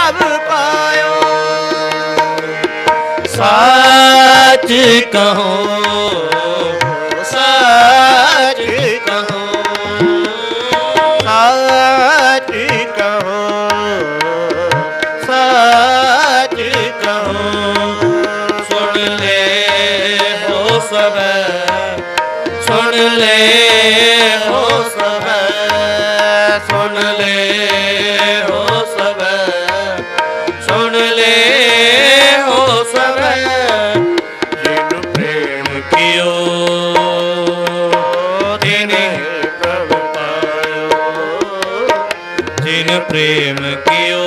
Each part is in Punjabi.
प्रभ पायो। साच कहो साच कहो साच कहो साच कहो। सुन ले हो सब सुन ले हो सब सुन ले हो सब सुन ले हो सब। जिन प्रेम कियो तिने प्रभ पायो। जिन प्रेम कियो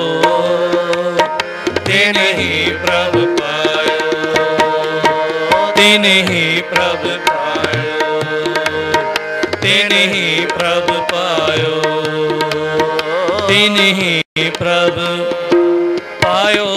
तिने ही प्रभ पायो तिने ही प्रभ पायो तिने ही प्रभ पायो तिने ही प्रभ पायो।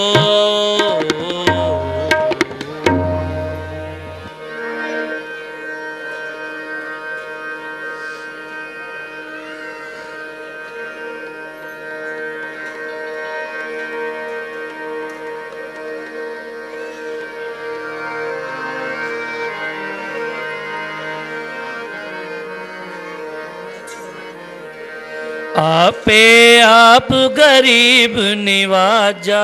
आपे आप गरीब निवाजा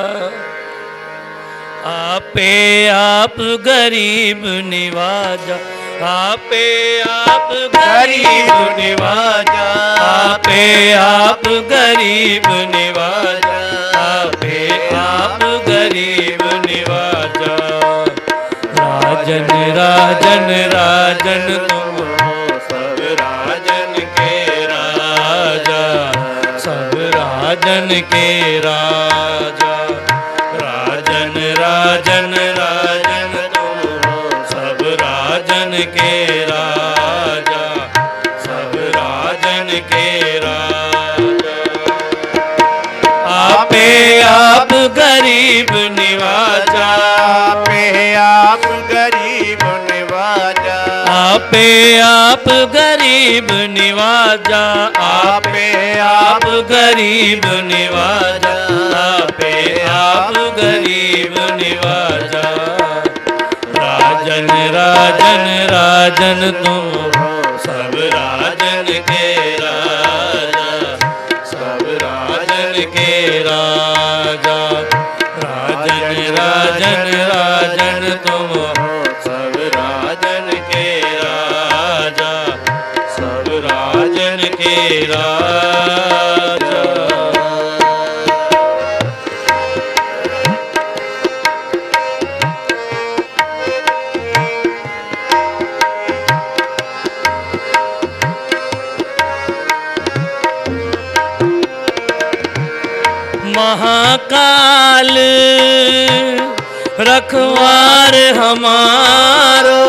आपे आप गरीब निवाजा आपे आप गरीब निवाजा आपे आप गरीब निवाजा आपे आप गरीब निवाजा। राजन राजन राजन तुम हो सब राजन के राजा सब राजन के राजा। राजन राजन राजन तुम हो सब राजन के राजा सब राजन के राजा। आपे आप गरीब निवाजा आपे आप गरीब निवाजा आपे आप गरीब निवाजा आपे आप गरीब निवाजा आपे आप गरीब निवाजा। राजन राजन राजन तुम हो सब राजन के राजा सब राजन के राजा। राजन राजन राजन तुम हो सब राजन के राजा सब राजन के राजा। महाकाल रखवार हमारो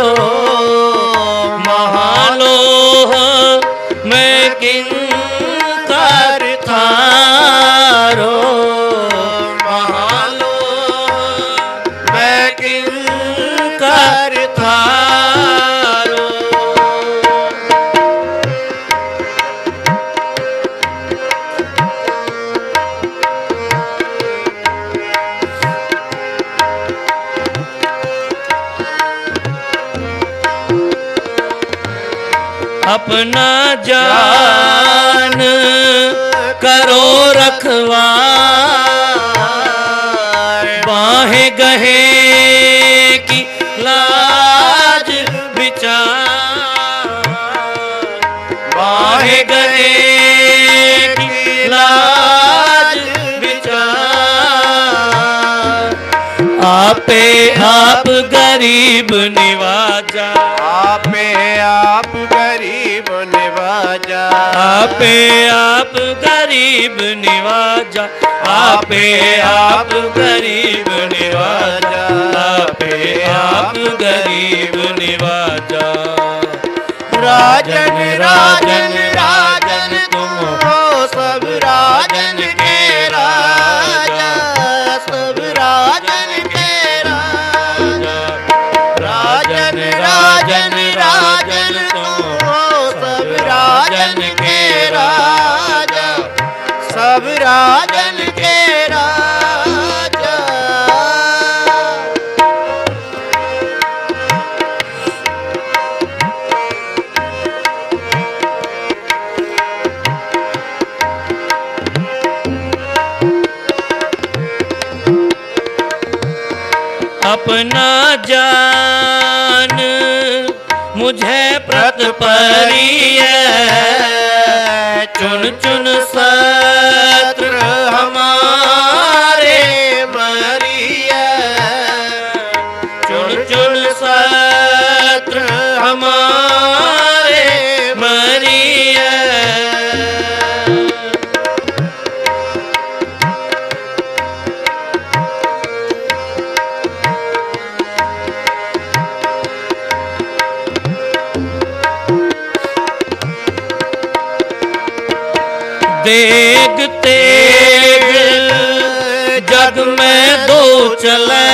महालोह मैं किंकर थारो महालोह मैं किंकर थारो। अपना जान करो रखवार बाहें गहे की लाज विचार बाहें गहे की लाज विचार। आपे आप गरीब निवाजा आपे आप गरीब निवाजा आपे आप गरीब निवाजा आपे आप गरीब निवाजा आपे आप गरीब निवाजा। राजन राजन राजन तुम हो सब राजन के राजा सब राजन के राजा। राजन राजन राजन तुम हो सब राजन के राजा सब राजन के राजा। अपना जान मुझे प्रतिपरिय, चुन चुन शत्रु हमारे मरिय, चुन चुन शत्रु हमारे मरिय। देग तेग जग में दो चले,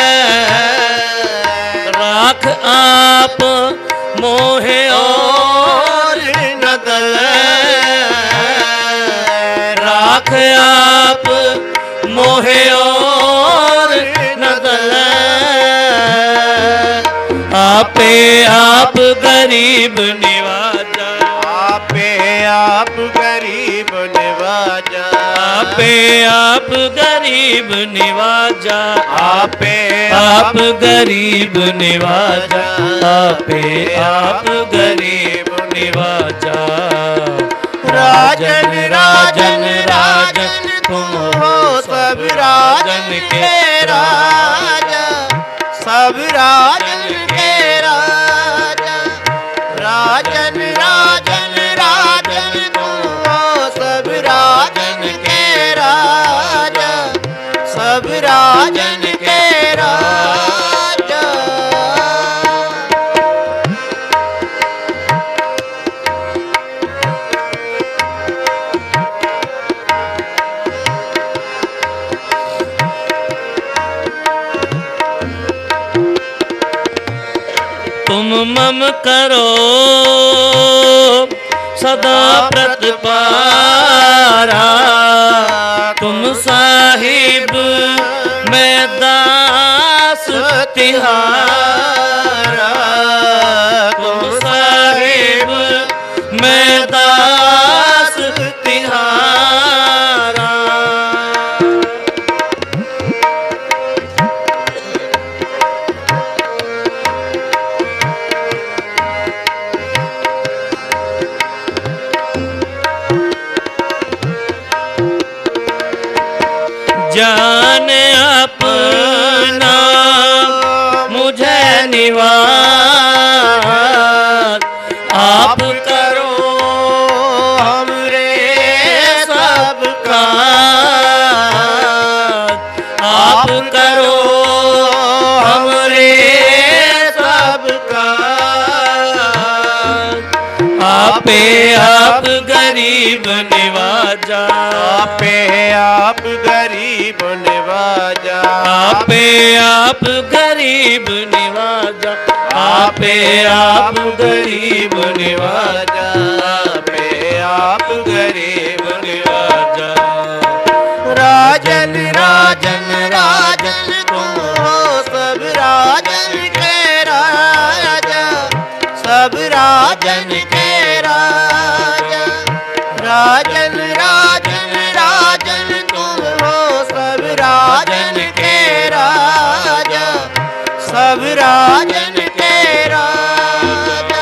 राख आप मोहे और न गले, राख आप मोहे और न गले। आपे आप गरीब निवाजा, आपे आप गरीब निवाजा, आपे आप गरीब निवाजा, आपे आप गरीब निवाजा, आपे आप गरीब निवाजा। राजन राजन राजन तुम हो सब राजन के राजा, सब राजन के राजा। राजन राजन राजन तुम हो सब राजन के राजा, सब राजन के राजा। तुम मम करो सदा प्रतिपारा, तुम साहिब मैं दास तिहारा, तुम साहिब मैं दास तिहारा। जान अपना मुझे निवास, आप करो हमरे सब काज, आप करो हमरे सब काज। आपे आप गरीब निवाजा, आपे आप गरीब निवाजा, आपे आप गरीब निवाजा, आपे आप गरीब निवाजा, आपे आप गरीब निवाजा। राजन राजन राजन तुम हो सब राजन के राजा, सब राजन के राजा। राजन राजन राजन तुम हो सब राजन के राजा, सब राजन के राजा।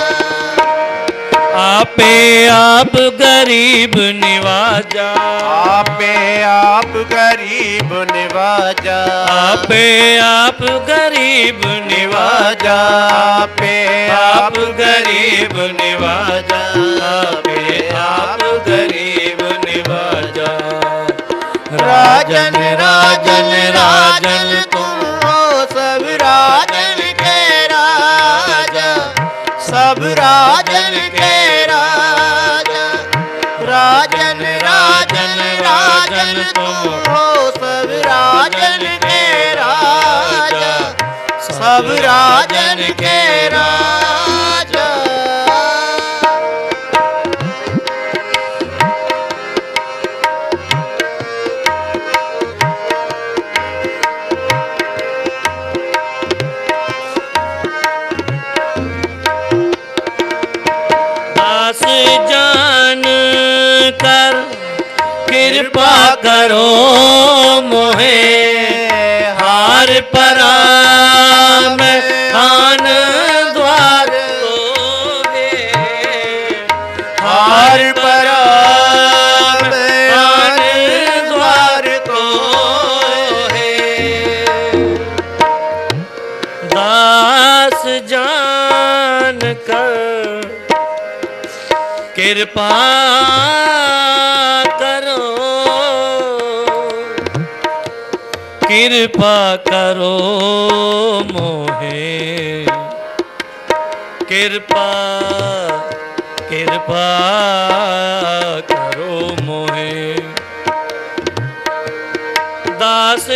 आपे आप गरीब निवाजा, आपे आप गरीब निवाजा, आपे आप गरीब निवाजा, आपे आप गरीब निवाजा, आपे आप गरीब निवाजा। राजन राजन राजन तुम हो सब राजन के राजा, सब राजन के राजा। राजन राजन राजन तुम हो सब राजन के राजा, सब राजन के राजा। जान कर कृपा करो मोहे हार परा में आन द्वार होगे हार परा में आन द्वार को है दास जान कर कृपा करो कृपा करो मोहे कृपा कृपा करो मोहे दास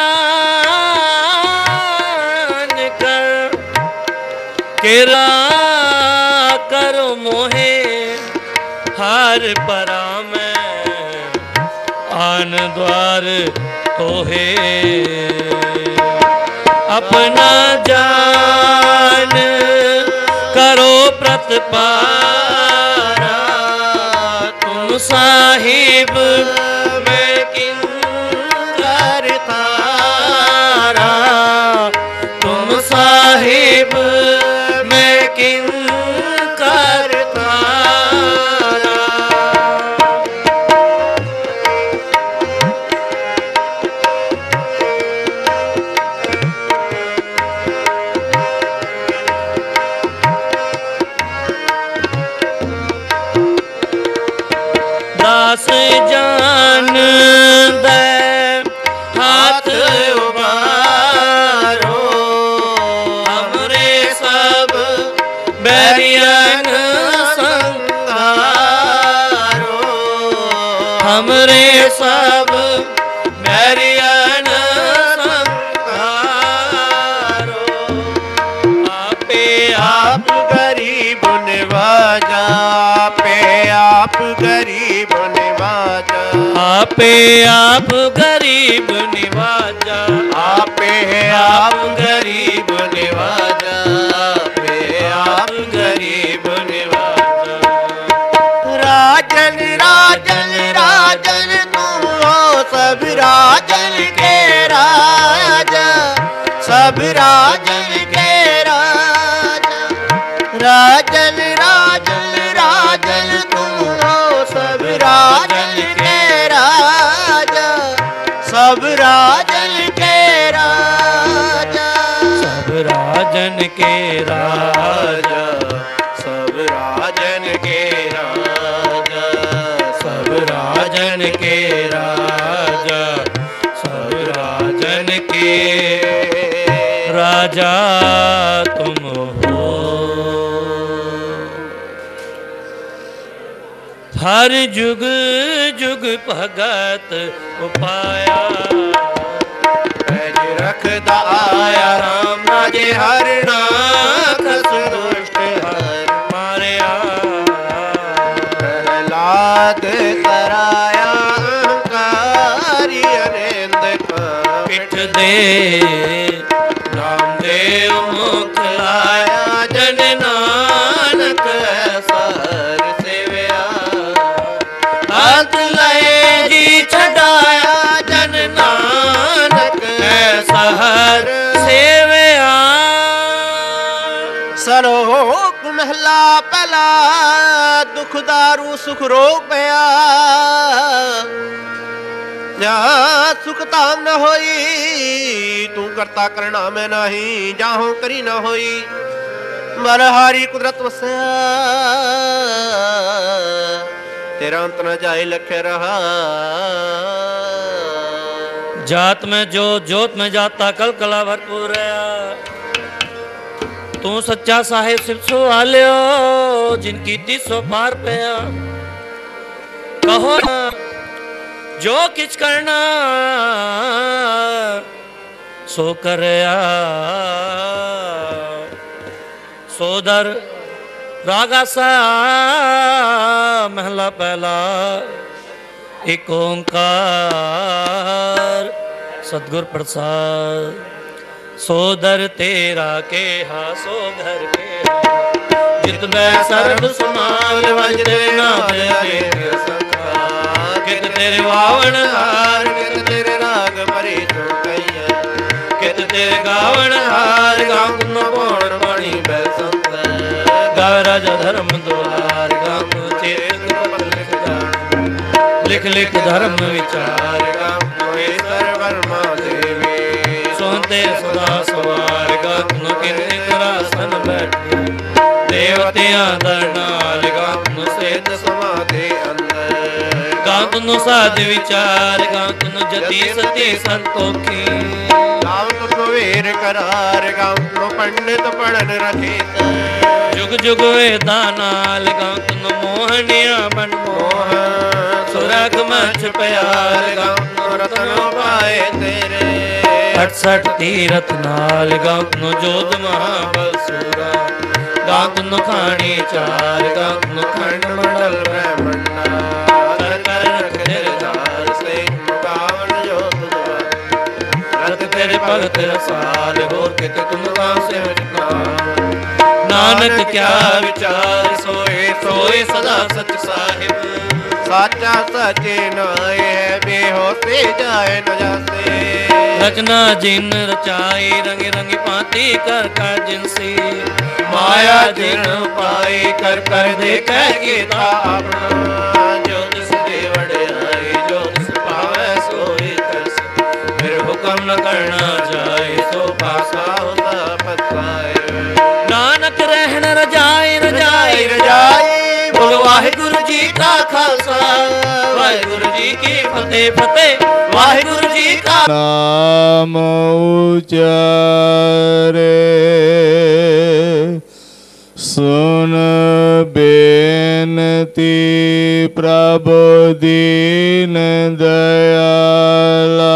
जान कर कृपा करो मोहे हार परा में आन द्वार तो है अपना जान करो प्रतिपारा तुम साहिब मैं किंकर तारा तुम साहिब मैं किंकर तारा दास जान दे हाथ उबारो हमरे सब बैरियन संगारो हमरे सब बैरियन संगारो आपे आप गरीब निवाजा पे आप गरीब निवाजा आपे आप गरीब निवाजा आपे आप गरीब निवाजा पे आप गरीब निवाजा राजन राजन राजन तुम हो सब राजन के राजा सब राजन के राजा राजन राजन राजन तुम हो सब राजन के राजा सब राजन के राजा सब राजन के राजा सब राजन के राजा सब राजन के राजा सब राजन के राजा तुम हो हर जुग जुग भगत उपाया पैज रखदा आया राम राजे हर नाथ दुष्ट हर मारिया प्रहलाद कराया अहंकारी अनिंद का पिठ दे रामदेव मुख लाया जन नानक सर सेवया हाथ लए जी छड़ाया जन नानक सहर सेवया सरोग महला पहला दुखदारू सुख रोग पया जा सुख ताम न होई तू करता करना में नहीं जाहू करी न होई बरहारी कुदरत वसया तेरा अंत न जाए लखे रहा जात में जोत जोत में जाता कल कला भरपूर रहा तू सच्चा साहेब सिर्फ सो आलियो जिनकी दी सो पार पया कहो ना जो किच करना सो करया सोदर रागा सा महला पहला एक ओंकार सतगुर प्रसाद सोदर तेरा के हा सो घर के ਜਿਤ ਬੈ ਸਰਬ ਸਮਾਲ ਵਜਦੇ ਨਾਮ ਅਨੇਕ ਸੰਖਾ ਕਿਤ ਤੇਰੇ ਵਾਵਣ ਹਾਰ ਕਿਤ ਤੇਰੇ ਰਾਗ ਭਰੇ ਤੂੰ ਕਈਆ ਕਿਤ ਤੇਰੇ ਗਾਵਣ ਹਾਰ ਗਾਵ ਨ ਪੋਣ ਬਾਣੀ ਬੈ ਸੰਤ ਗਾਵ ਰਾਜਾ ਧਰਮ ਦੁਆਰ ਗਾਵ ਚੇਤ ਲਿਖ ਜਾਣ ਲਿਖ ਲਿਖ ਧਰਮ ਵਿਚਾਰ ਗਾਵ ਹੋਏ ਸਰਵਰਮਾ ਦੇਵੀ ਸੋਹਤੇ ਸਦਾ ਸਵਾਰ ਗਾਵ ਨ ਕਿੰਨੇ ਰਾਸਨ ਬੈਠੇ ਦੇਵਤਿਆਂ ਦਾ ਨਾਲ ਗਾਵ ਨ ਸੇਤ ਸਮਾਧੇ ਅੰਦਰ ਗਾਵ ਨ ਸਾਧ ਵਿਚਾਰ ਗਾਵ ਨ ਜਤੀ ਸਤੀ ਸੰਤੋਖੀ ਗਾਵ ਤੁ ਵੀਰ ਕਰਾਰ ਗਾਵ ਤੁ ਪੰਡਿਤ ਪੜਨ ਰਖੀਤ ਜੁਗ ਜੁਗ ਵੇਦਾਂ ਨਾਲ ਗਾਵ ਨ ਮੋਹਣਿਆ ਮਨ ਮੋਹ ਸੁਰਗ ਮਚ ਪਿਆਰ ਗਾਵ ਨ ਰਤਨ ਪਾਏ ਤੇਰੇ 68 ਤੀਰਥ ਨਾਲ ਗਾਵ ਨ ਜੋਧ ਮਹਾਬਲ ਸੂਰਾ ਗਾਵ ਨ ਖਾਣੀ ਚਾਰ ਗਾਵ ਨ ਖੰਡ ਮੰਡਲ ਬ੍ਰਹਮੰਡਾ ਕਰ ਕਰ ਰਖ ਨਿਰਧਾਰ ਸੇ ਗਾਵਨ ਜੋਤ ਦੁਆਰ ਰਤ ਤੇਰੇ ਭਗਤ ਰਸਾਲ ਹੋਰ ਕਿਤੇ ਤੁਮ ਕਾ ਸੇਵਕਾ ਨਾਨਕ ਕਿਆ ਵਿਚਾਰ ਸੋਏ ਸੋਏ ਸਦਾ ਸਚ ਸਾਹਿਬ ਸਾਚਾ ਸਚੇ ਨਾਏ ਹੈ ਬੇਹੋਸੇ ਜਾਏ ਨ ਜਾਸੇ ਰਚਨਾ ਜਿਨ ਰਚਾਈ ਰੰਗ ਰੰਗ ਭਾਂਤੀ ਕਰ ਕਰ ਜਿਨਸੀ ਮਾਇਆ ਜਿਨ ਪਾਈ ਕਰ ਕਰ ਦੇਖੈ ਕੀਤਾ ਆਪਣਾ ਜੋ ਤਿਸ ਦੇ ਵਡਿਆਈ ਜੋ ਤਿਸ ਪਾਵੈ ਸੋਈ ਕਰਸ ਫਿਰ ਹੁਕਮ ਨ ਕਰਨਾ ਜਾਏ ਸੋ ਪਾਸਾ ਹੁੰਦਾ ਪਛਤਾਏ ਨਾਨਕ ਰਹਿਣ ਰਜਾਈ ਰਜਾਈ ਰਜਾਈ ਬੋਲ ਵਾਹਿਗੁਰੂ ਜੀ ਕਾ ਖਾਲਸਾ ਵਾਹਿਗੁਰੂ ਜੀ ਕੀ ਫਤਿਹ ਫਤਿਹ ਵਾਹਿਗੁਰੂ ਜੀ ਕਾ ਨਾਮ ਉਚਾਰੇ ਸੁਨ ਬੇਨਤੀ ਪ੍ਰਭ ਦੀਨ ਦਇਆਲਾ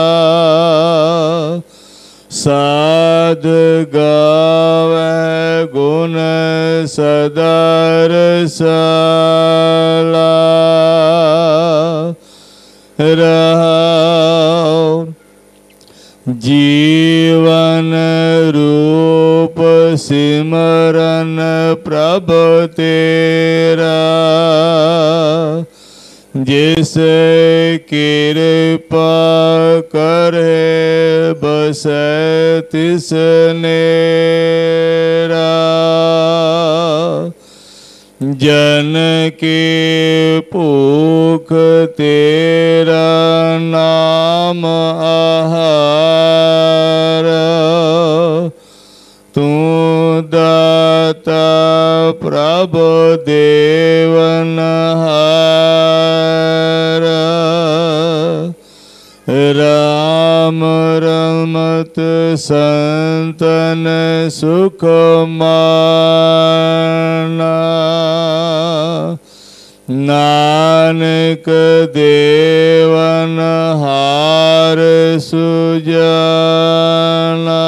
ਸਾਧ ਗਾਵੇ ਗੁਣ ਸਦਾ ਰਸਾਲਾ ਰਹਾਉ ਜੀਵਨ ਰੂਪ ਸਿਮਰਨ ਪ੍ਰਭ ਤੇਰਾ ਜਿਸ ਕਿਰਪਾ ਕਰੇ ਬਸੈ ਤਿਸ ਨੇਰਾ ਜਨ ਕੀ ਭੂਖ ਤੇਰਾ ਨਾਮ ਆਹਾਰ ਤੂੰ ਦਾਤਾ ਪ੍ਰਭ ਦੇਵਨਹਾਰ ਰਾਮ ਰਮਤ ਸੰਤਨ ਸੁਖ ਮਾਨਾ ਨਾਨਕ ਦੇਵਨ ਹਾਰ ਸੁਜਾਨਾ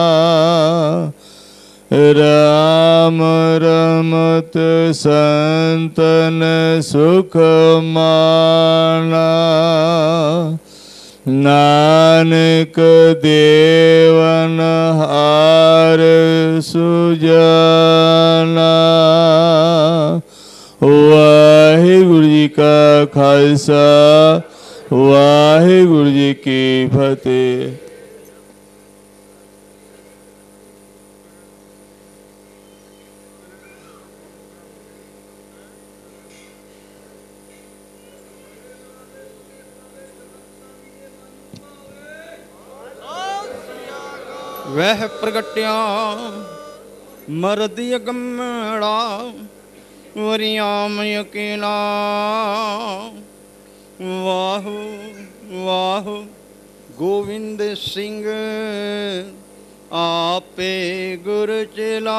ਰਾਮ ਰਮਤ ਸੰਤਨ ਸੁਖ ਮਾਨਾ ਨਾਨਕ ਦੇਵਨ ਹਾਰ ਸੁਜਾਨਾ ਵਾਹਿਗੁਰੂ ਜੀ ਕਾ ਖਾਲਸਾ ਵਾਹਿਗੁਰੂ ਜੀ ਕੀ ਫਤਿਹ। ਵਹਿ ਪ੍ਰਗਟਿਆ ਮਰਦ ਅਗੰਮੜਾ ਵਰਿਆਮ ਯਕੀਨਾ ਵਾਹੂ ਵਾਹੂ ਗੋਵਿੰਦ ਸਿੰਘ ਆਪੇ ਗੁਰ ਚਲਾ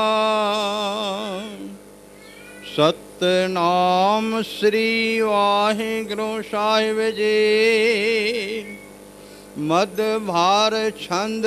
ਸਤਨਾਮ ਸ੍ਰੀ ਵਾਹਿਗੁਰੂ ਸਾਹਿਬ ਜੀ मद भार छंद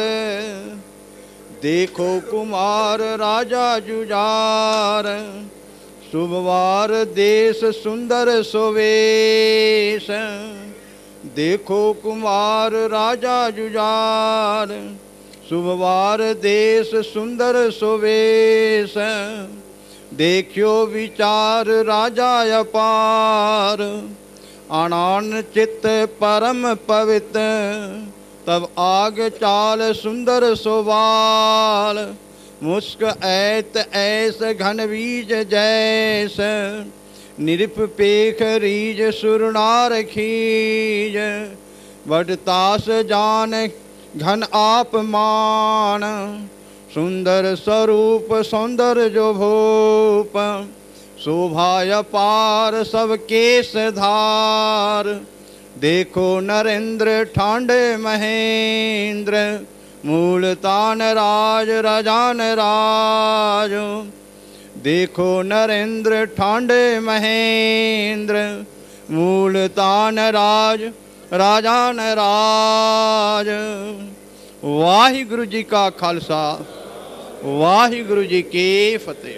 देखो कुमार राजा जुजार शुभवार देश सुंदर सोवेश देखो कुमार राजा जुजार शुभवार देश सुंदर सोवेश देखियो विचार राजा अपार, आनंद चित्त परम पवित्र, तब आग चाल सुंदर सोबाल, मुस्क ऐत ऐस घन बीज जैस, निरपेख रीज सुरनार खीज, बड़तास जान घन आप मान, सुंदर स्वरूप सौंदर्य जो भूप, शोभा अपार सब केश धार, देखो नरेंद्र ठांडे महेंद्र, मूलतान राज राजान राज, देखो नरेंद्र ठांडे महेंद्र, मूलतान राज राजान राज। वाहिगुरु जी का खालसा, वाहिगुरु जी की फतेह।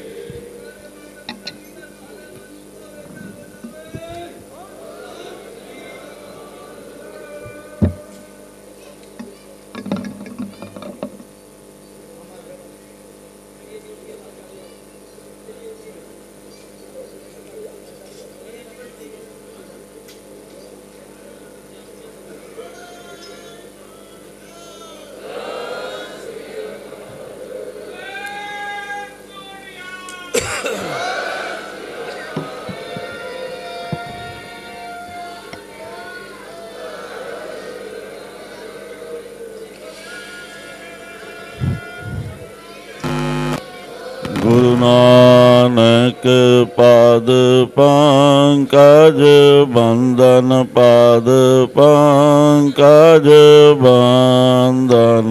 गुरु नानक पाद पंकज बंदन, पाद पंकज बंदन।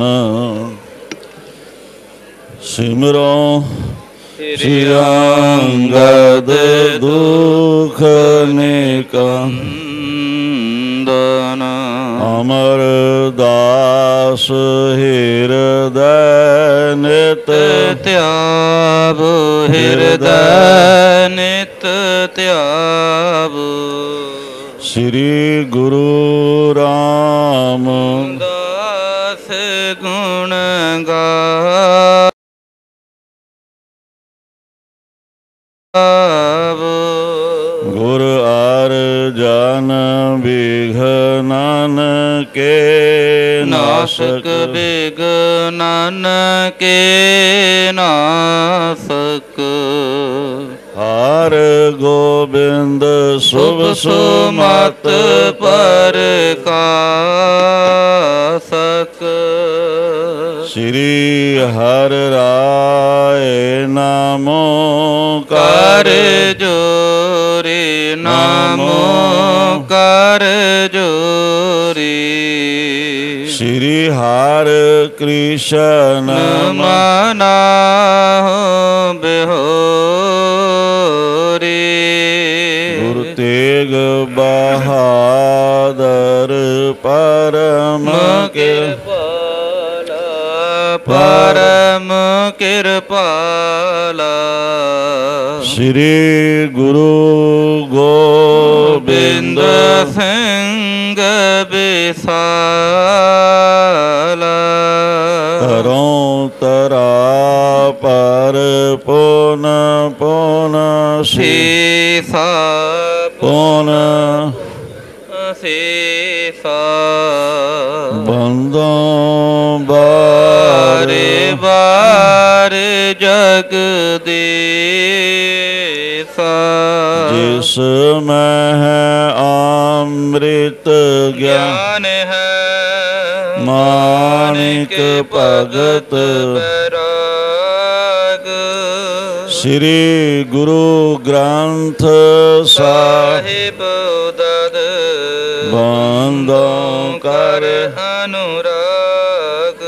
सिमरो श्री अंगद दुख निकंदन, अमर दास हृदय नित त्याग, हृदय नित त्याग। श्री गुरु रामदास गुण गा, गुर अर्जन विघ्नन के नाशक, विघ्नन के नाशक। हर गोविंद शुभ सुमत प्रकाशक। श्री हर राय नामो कर जोरे, नामो कर जोरे। श्री हर कृष्ण मना बेहोरे। गुरु तेग बहादुर परम कृपाला, परम कृपाला। श्री गुरु गोविंद सिंह विशाला। तरों तरा पर पुन पुन शीसा, पुन शीसा। बंदों बारे बारे जगदीसा। जिसमें है अमृत ज्ञान है, मानिक भगत बैराग। श्री गुरु ग्रंथ साहिब दद बंदों कर अनुराग।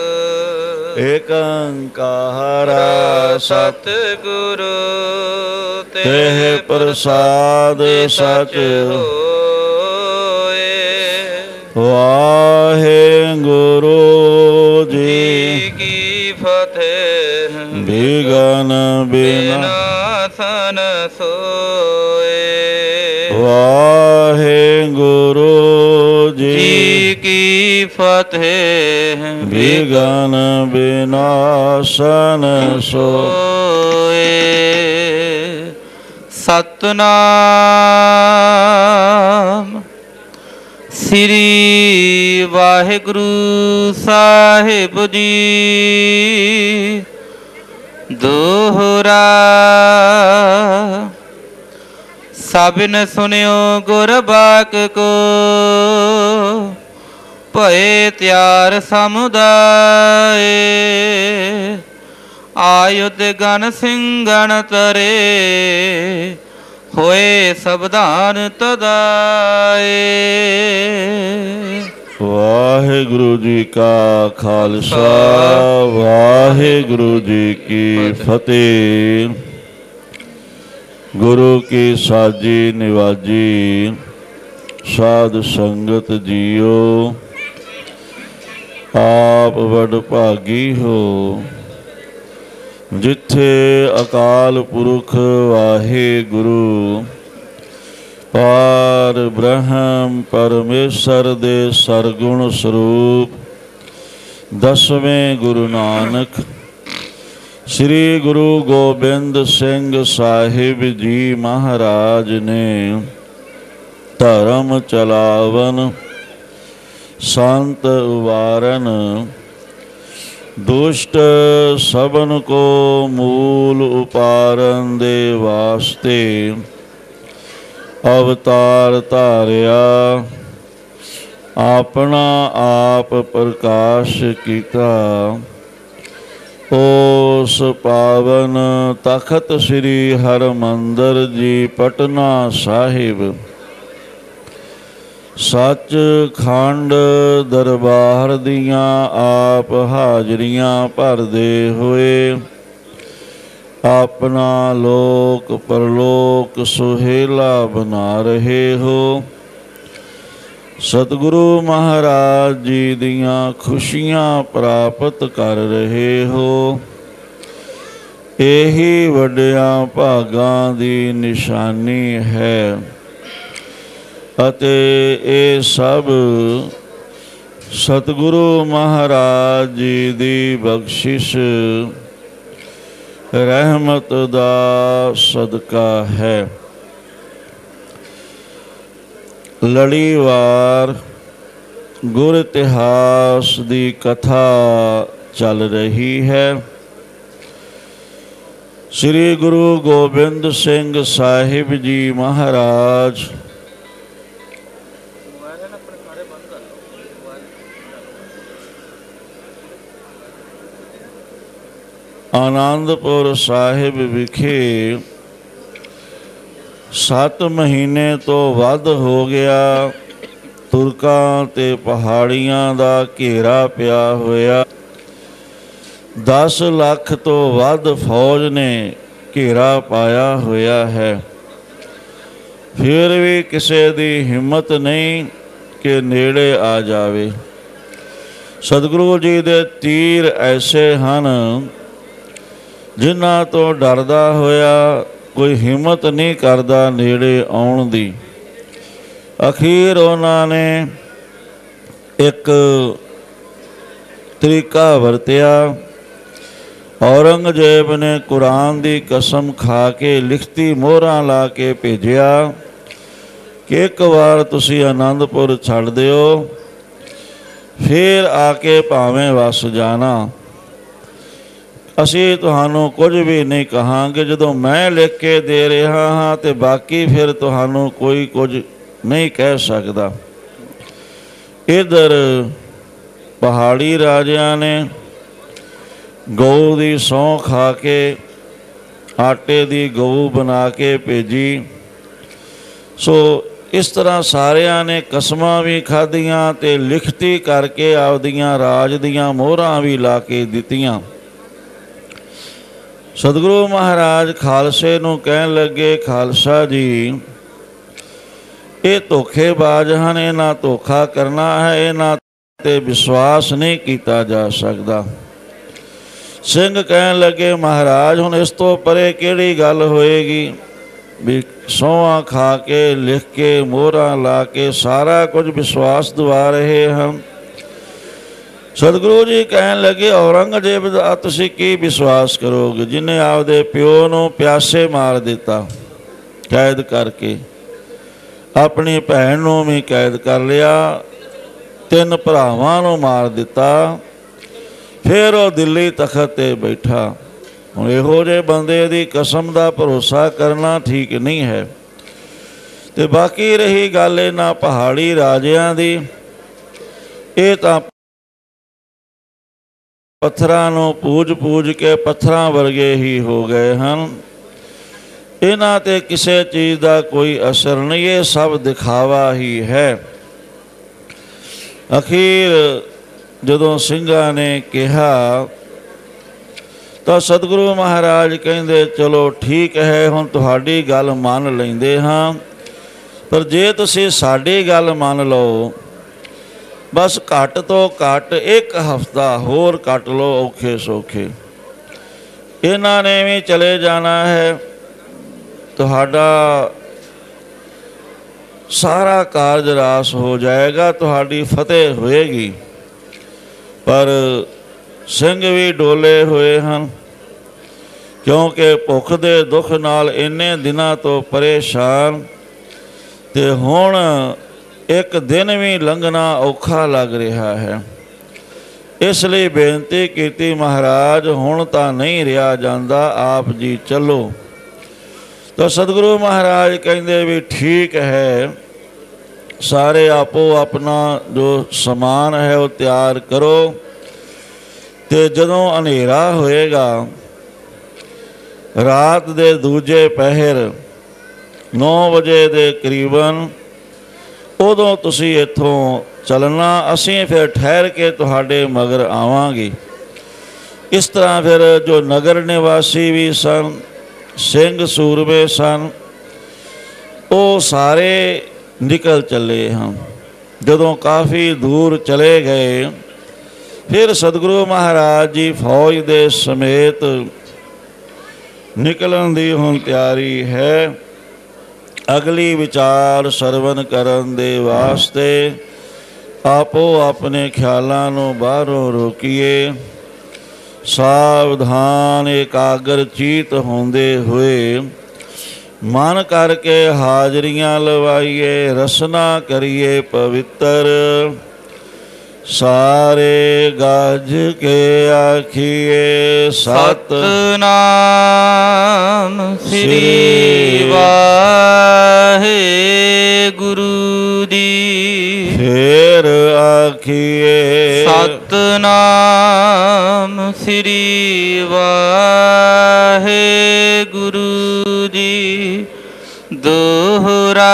एकंकार सतगुरु तेह प्रसाद सच होए। वाहे गुरु जी की फतेह, विघ्न बिना सन सोए। वाहे गुरु जी की फतेह। ਫਤਿਹ ਵਿਗਨ ਬਿਨਾਸਨ ਸੋਏ। ਸਤਨਾਮ ਸ੍ਰੀ ਵਾਹਿਗੁਰੂ ਸਾਹਿਬ ਜੀ। ਦੋਹਰਾ ਸਭਿਨ ਸੁਨਿਓ ਗੁਰ ਬਾਕ ਕੋ, ਭਏ ਤਿਆਰ ਸਮੁਦਾਏ। ਆਯੁਧ ਗਨ ਸਿੰਘਣ ਤਰੇ, ਹੋਏ ਸਬਦਾਨ ਤਦਾਏ। ਵਾਹਿਗੁਰੂ ਜੀ ਕਾ ਖਾਲਸਾ, ਵਾਹਿਗੁਰੂ ਜੀ ਕੀ ਫਤਿਹ। ਗੁਰੂ ਕੀ ਸਾਜੀ ਨਿਵਾਜੀ ਸਾਧ ਸੰਗਤ ਜੀਓ, ਆਪ ਵਡਭਾਗੀ ਹੋ ਜਿੱਥੇ ਅਕਾਲ ਪੁਰਖ ਵਾਹਿਗੁਰੂ ਪਾਰ ਬ੍ਰਹਮ ਪਰਮੇਸ਼ਰ ਦੇ ਸਰਗੁਣ ਸਰੂਪ ਦਸਵੇਂ ਗੁਰੂ ਨਾਨਕ ਸ੍ਰੀ ਗੁਰੂ ਗੋਬਿੰਦ ਸਿੰਘ ਸਾਹਿਬ ਜੀ ਮਹਾਰਾਜ ਨੇ ਧਰਮ ਚਲਾਵਨ, ਸੰਤ ਉਵਾਰਨ, ਦੁਸ਼ਟ ਸਭਨ ਕੋ ਮੂਲ ਉਪਾਰਨ ਦੇ ਵਾਸਤੇ ਅਵਤਾਰ ਧਾਰਿਆ, ਆਪਣਾ ਆਪ ਪ੍ਰਕਾਸ਼ ਕੀਤਾ। ਉਸ ਪਾਵਨ ਤਖਤ ਸ੍ਰੀ ਹਰਿਮੰਦਰ ਜੀ ਪਟਨਾ ਸਾਹਿਬ ਸੱਚਖੰਡ ਦਰਬਾਰ ਦੀਆਂ ਆਪ ਹਾਜ਼ਰੀਆਂ ਭਰਦੇ ਹੋਏ ਆਪਣਾ ਲੋਕ ਪਰਲੋਕ ਸੁਹੇਲਾ ਬਣਾ ਰਹੇ ਹੋ। ਸਤਿਗੁਰੂ ਮਹਾਰਾਜ ਜੀ ਦੀਆਂ ਖੁਸ਼ੀਆਂ ਪ੍ਰਾਪਤ ਕਰ ਰਹੇ ਹੋ। ਇਹੀ ਵੱਡਿਆਂ ਭਾਗਾਂ ਦੀ ਨਿਸ਼ਾਨੀ ਹੈ ਅਤੇ ਇਹ ਸਭ ਸਤਿਗੁਰੂ ਮਹਾਰਾਜ ਜੀ ਦੀ ਬਖਸ਼ਿਸ਼ ਰਹਿਮਤ ਦਾ ਸਦਕਾ ਹੈ। ਲੜੀਵਾਰ ਗੁਰ ਇਤਿਹਾਸ ਦੀ ਕਥਾ ਚੱਲ ਰਹੀ ਹੈ। ਸ੍ਰੀ ਗੁਰੂ ਗੋਬਿੰਦ ਸਿੰਘ ਸਾਹਿਬ ਜੀ ਮਹਾਰਾਜ ਆਨੰਦਪੁਰ ਸਾਹਿਬ ਵਿਖੇ 7 ਮਹੀਨੇ ਤੋਂ ਵੱਧ ਹੋ ਗਿਆ ਤੁਰਕਾਂ ਤੇ ਪਹਾੜੀਆਂ ਦਾ ਘੇਰਾ ਪਿਆ ਹੋਇਆ। 10 ਲੱਖ ਤੋਂ ਵੱਧ ਫੌਜ ਨੇ ਘੇਰਾ ਪਾਇਆ ਹੋਇਆ ਹੈ। ਫਿਰ ਵੀ ਕਿਸੇ ਦੀ ਹਿੰਮਤ ਨਹੀਂ ਕਿ ਨੇੜੇ ਆ ਜਾਵੇ। ਸਤਿਗੁਰੂ ਜੀ ਦੇ ਤੀਰ ਐਸੇ ਹਨ ਜਿਨ੍ਹਾਂ ਤੋਂ ਡਰਦਾ ਹੋਇਆ ਕੋਈ ਹਿੰਮਤ ਨਹੀਂ ਕਰਦਾ ਨੇੜੇ ਆਉਣ ਦੀ। ਅਖੀਰ ਉਹਨਾਂ ਨੇ ਇੱਕ ਤਰੀਕਾ ਵਰਤਿਆ। ਔਰੰਗਜ਼ੇਬ ਨੇ ਕੁਰਾਨ ਦੀ ਕਸਮ ਖਾ ਕੇ ਲਿਖਤੀ ਮੋਹਰਾਂ ਲਾ ਕੇ ਭੇਜਿਆ ਕਿ ਇੱਕ ਵਾਰ ਤੁਸੀਂ ਆਨੰਦਪੁਰ ਛੱਡ ਦਿਓ, ਫਿਰ ਆ ਕੇ ਭਾਵੇਂ ਵਸ ਜਾਣਾ। ਅਸੀਂ ਤੁਹਾਨੂੰ ਕੁਝ ਵੀ ਨਹੀਂ ਕਹਾਂਗੇ। ਜਦੋਂ ਮੈਂ ਲਿਖ ਕੇ ਦੇ ਰਿਹਾ ਹਾਂ ਤੇ ਬਾਕੀ ਫਿਰ ਤੁਹਾਨੂੰ ਕੋਈ ਕੁਝ ਨਹੀਂ ਕਹਿ ਸਕਦਾ। ਇੱਧਰ ਪਹਾੜੀ ਰਾਜਿਆਂ ਨੇ ਗਊ ਦੀ ਸਹੁੰ ਖਾ ਕੇ ਆਟੇ ਦੀ ਗਊ ਬਣਾ ਕੇ ਭੇਜੀ। ਸੋ ਇਸ ਤਰ੍ਹਾਂ ਸਾਰਿਆਂ ਨੇ ਕਸਮਾਂ ਵੀ ਖਾਧੀਆਂ ਤੇ ਲਿਖਤੀ ਕਰਕੇ ਆਪਦੀਆਂ ਰਾਜ ਦੀਆਂ ਮੋਹਰਾਂ ਵੀ ਲਾ ਕੇ ਦਿੱਤੀਆਂ। ਸਤਿਗੁਰੂ ਮਹਾਰਾਜ ਖਾਲਸੇ ਨੂੰ ਕਹਿਣ ਲੱਗੇ, ਖਾਲਸਾ ਜੀ ਇਹ ਧੋਖੇਬਾਜ਼ ਹਨ, ਇਹਨਾਂ ਧੋਖਾ ਕਰਨਾ ਹੈ, ਇਹਨਾਂ 'ਤੇ ਵਿਸ਼ਵਾਸ ਨਹੀਂ ਕੀਤਾ ਜਾ ਸਕਦਾ। ਸਿੰਘ ਕਹਿਣ ਲੱਗੇ, ਮਹਾਰਾਜ ਹੁਣ ਇਸ ਤੋਂ ਪਰੇ ਕਿਹੜੀ ਗੱਲ ਹੋਏਗੀ ਵੀ ਸਹੁੰਆਂ ਖਾ ਕੇ ਲਿਖ ਕੇ ਮੋਹਰਾਂ ਲਾ ਕੇ ਸਾਰਾ ਕੁਝ ਵਿਸ਼ਵਾਸ ਦਿਵਾ ਰਹੇ ਹਨ। ਸਤਿਗੁਰੂ ਜੀ ਕਹਿਣ ਲੱਗੇ, ਔਰੰਗਜ਼ੇਬ ਦਾ ਤੁਸੀਂ ਕੀ ਵਿਸ਼ਵਾਸ ਕਰੋਗੇ, ਜਿਹਨੇ ਆਪਦੇ ਪਿਓ ਨੂੰ ਪਿਆਸੇ ਮਾਰ ਦਿੱਤਾ ਕੈਦ ਕਰਕੇ, ਆਪਣੀ ਭੈਣ ਨੂੰ ਵੀ ਕੈਦ ਕਰ ਲਿਆ, 3 ਭਰਾਵਾਂ ਨੂੰ ਮਾਰ ਦਿੱਤਾ, ਫਿਰ ਉਹ ਦਿੱਲੀ ਤਖਤ 'ਤੇ ਬੈਠਾ। ਹੁਣ ਇਹੋ ਜਿਹੇ ਬੰਦੇ ਦੀ ਕਸਮ ਦਾ ਭਰੋਸਾ ਕਰਨਾ ਠੀਕ ਨਹੀਂ ਹੈ। ਤੇ ਬਾਕੀ ਰਹੀ ਗੱਲ ਇਹਨਾਂ ਪਹਾੜੀ ਰਾਜਿਆਂ ਦੀ, ਇਹ ਤਾਂ ਪੱਥਰਾਂ ਨੂੰ ਪੂਜ ਕੇ ਪੱਥਰਾਂ ਵਰਗੇ ਹੀ ਹੋ ਗਏ ਹਨ। ਇਹਨਾਂ 'ਤੇ ਕਿਸੇ ਚੀਜ਼ ਦਾ ਕੋਈ ਅਸਰ ਨਹੀਂ, ਇਹ ਸਭ ਦਿਖਾਵਾ ਹੀ ਹੈ। ਅਖੀਰ ਜਦੋਂ ਸਿੰਘਾਂ ਨੇ ਕਿਹਾ ਤਾਂ ਸਤਿਗੁਰੂ ਮਹਾਰਾਜ ਕਹਿੰਦੇ, ਚਲੋ ਠੀਕ ਹੈ, ਹੁਣ ਤੁਹਾਡੀ ਗੱਲ ਮੰਨ ਲੈਂਦੇ ਹਾਂ, ਪਰ ਜੇ ਤੁਸੀਂ ਸਾਡੀ ਗੱਲ ਮੰਨ ਲਓ, ਬਸ ਘੱਟ ਤੋਂ ਘੱਟ 1 ਹਫ਼ਤਾ ਹੋਰ ਕੱਟ ਲਓ ਔਖੇ ਸੌਖੇ। ਇਹਨਾਂ ਨੇ ਵੀ ਚਲੇ ਜਾਣਾ ਹੈ, ਤੁਹਾਡਾ ਸਾਰਾ ਕਾਰਜ ਰਾਸ ਹੋ ਜਾਏਗਾ, ਤੁਹਾਡੀ ਫਤਿਹ ਹੋਏਗੀ। ਪਰ ਸਿੰਘ ਵੀ ਡੋਲੇ ਹੋਏ ਹਨ, ਕਿਉਂਕਿ ਭੁੱਖ ਦੇ ਦੁੱਖ ਨਾਲ ਇੰਨੇ ਦਿਨਾਂ ਤੋਂ ਪਰੇਸ਼ਾਨ, ਤੇ ਹੁਣ ਇੱਕ ਦਿਨ ਵੀ ਲੰਘਣਾ ਔਖਾ ਲੱਗ ਰਿਹਾ ਹੈ। ਇਸ ਲਈ ਬੇਨਤੀ ਕੀਤੀ, ਮਹਾਰਾਜ ਹੁਣ ਤਾਂ ਨਹੀਂ ਰਿਹਾ ਜਾਂਦਾ, ਆਪ ਜੀ ਚੱਲੋ। ਤਾਂ ਸਤਿਗੁਰੂ ਮਹਾਰਾਜ ਕਹਿੰਦੇ ਵੀ ਠੀਕ ਹੈ, ਸਾਰੇ ਆਪੋ ਆਪਣਾ ਜੋ ਸਮਾਨ ਹੈ ਉਹ ਤਿਆਰ ਕਰੋ, ਤੇ ਜਦੋਂ ਹਨੇਰਾ ਹੋਏਗਾ ਰਾਤ ਦੇ ਦੂਜੇ ਪਹਿਰ 9 ਵਜੇ ਦੇ ਕਰੀਬਨ, ਉਦੋਂ ਤੁਸੀਂ ਇੱਥੋਂ ਚੱਲਣਾ, ਅਸੀਂ ਫਿਰ ਠਹਿਰ ਕੇ ਤੁਹਾਡੇ ਮਗਰ ਆਵਾਂਗੇ। ਇਸ ਤਰ੍ਹਾਂ ਫਿਰ ਜੋ ਨਗਰ ਨਿਵਾਸੀ ਵੀ ਸਨ, ਸਿੰਘ ਸੂਰਮੇ ਸਨ, ਉਹ ਸਾਰੇ ਨਿਕਲ ਚੱਲੇ ਹਨ। ਜਦੋਂ ਕਾਫੀ ਦੂਰ ਚਲੇ ਗਏ, ਫਿਰ ਸਤਿਗੁਰੂ ਮਹਾਰਾਜ ਜੀ ਫੌਜ ਦੇ ਸਮੇਤ ਨਿਕਲਣ ਦੀ ਹੁਣ ਤਿਆਰੀ ਹੈ। ਅਗਲੀ ਵਿਚਾਰ ਸਰਵਨ ਕਰਨ ਦੇ ਵਾਸਤੇ ਆਪੋ ਆਪਣੇ ਖਿਆਲਾਂ ਨੂੰ ਬਾਹਰੋਂ ਰੋਕੀਏ, ਸਾਵਧਾਨ ਇਕਾਗਰ ਚੀਤ ਹੁੰਦੇ ਹੋਏ ਮਨ ਕਰਕੇ ਹਾਜ਼ਰੀਆਂ ਲਵਾਈਏ, ਰਸਨਾ ਕਰੀਏ ਪਵਿੱਤਰ, ਸਾਰੇ ਗੱਜ ਕੇ ਆਖੀਏ ਸਤਨਾਮ ਸ੍ਰੀ ਵਾਹਿਗੁਰੂ ਜੀ। ਫੇਰ ਆਖੀਏ ਸਤਨਾਮ ਸ੍ਰੀ ਵਾਹਿਗੁਰੂ ਜੀ। ਦੋਹਰਾ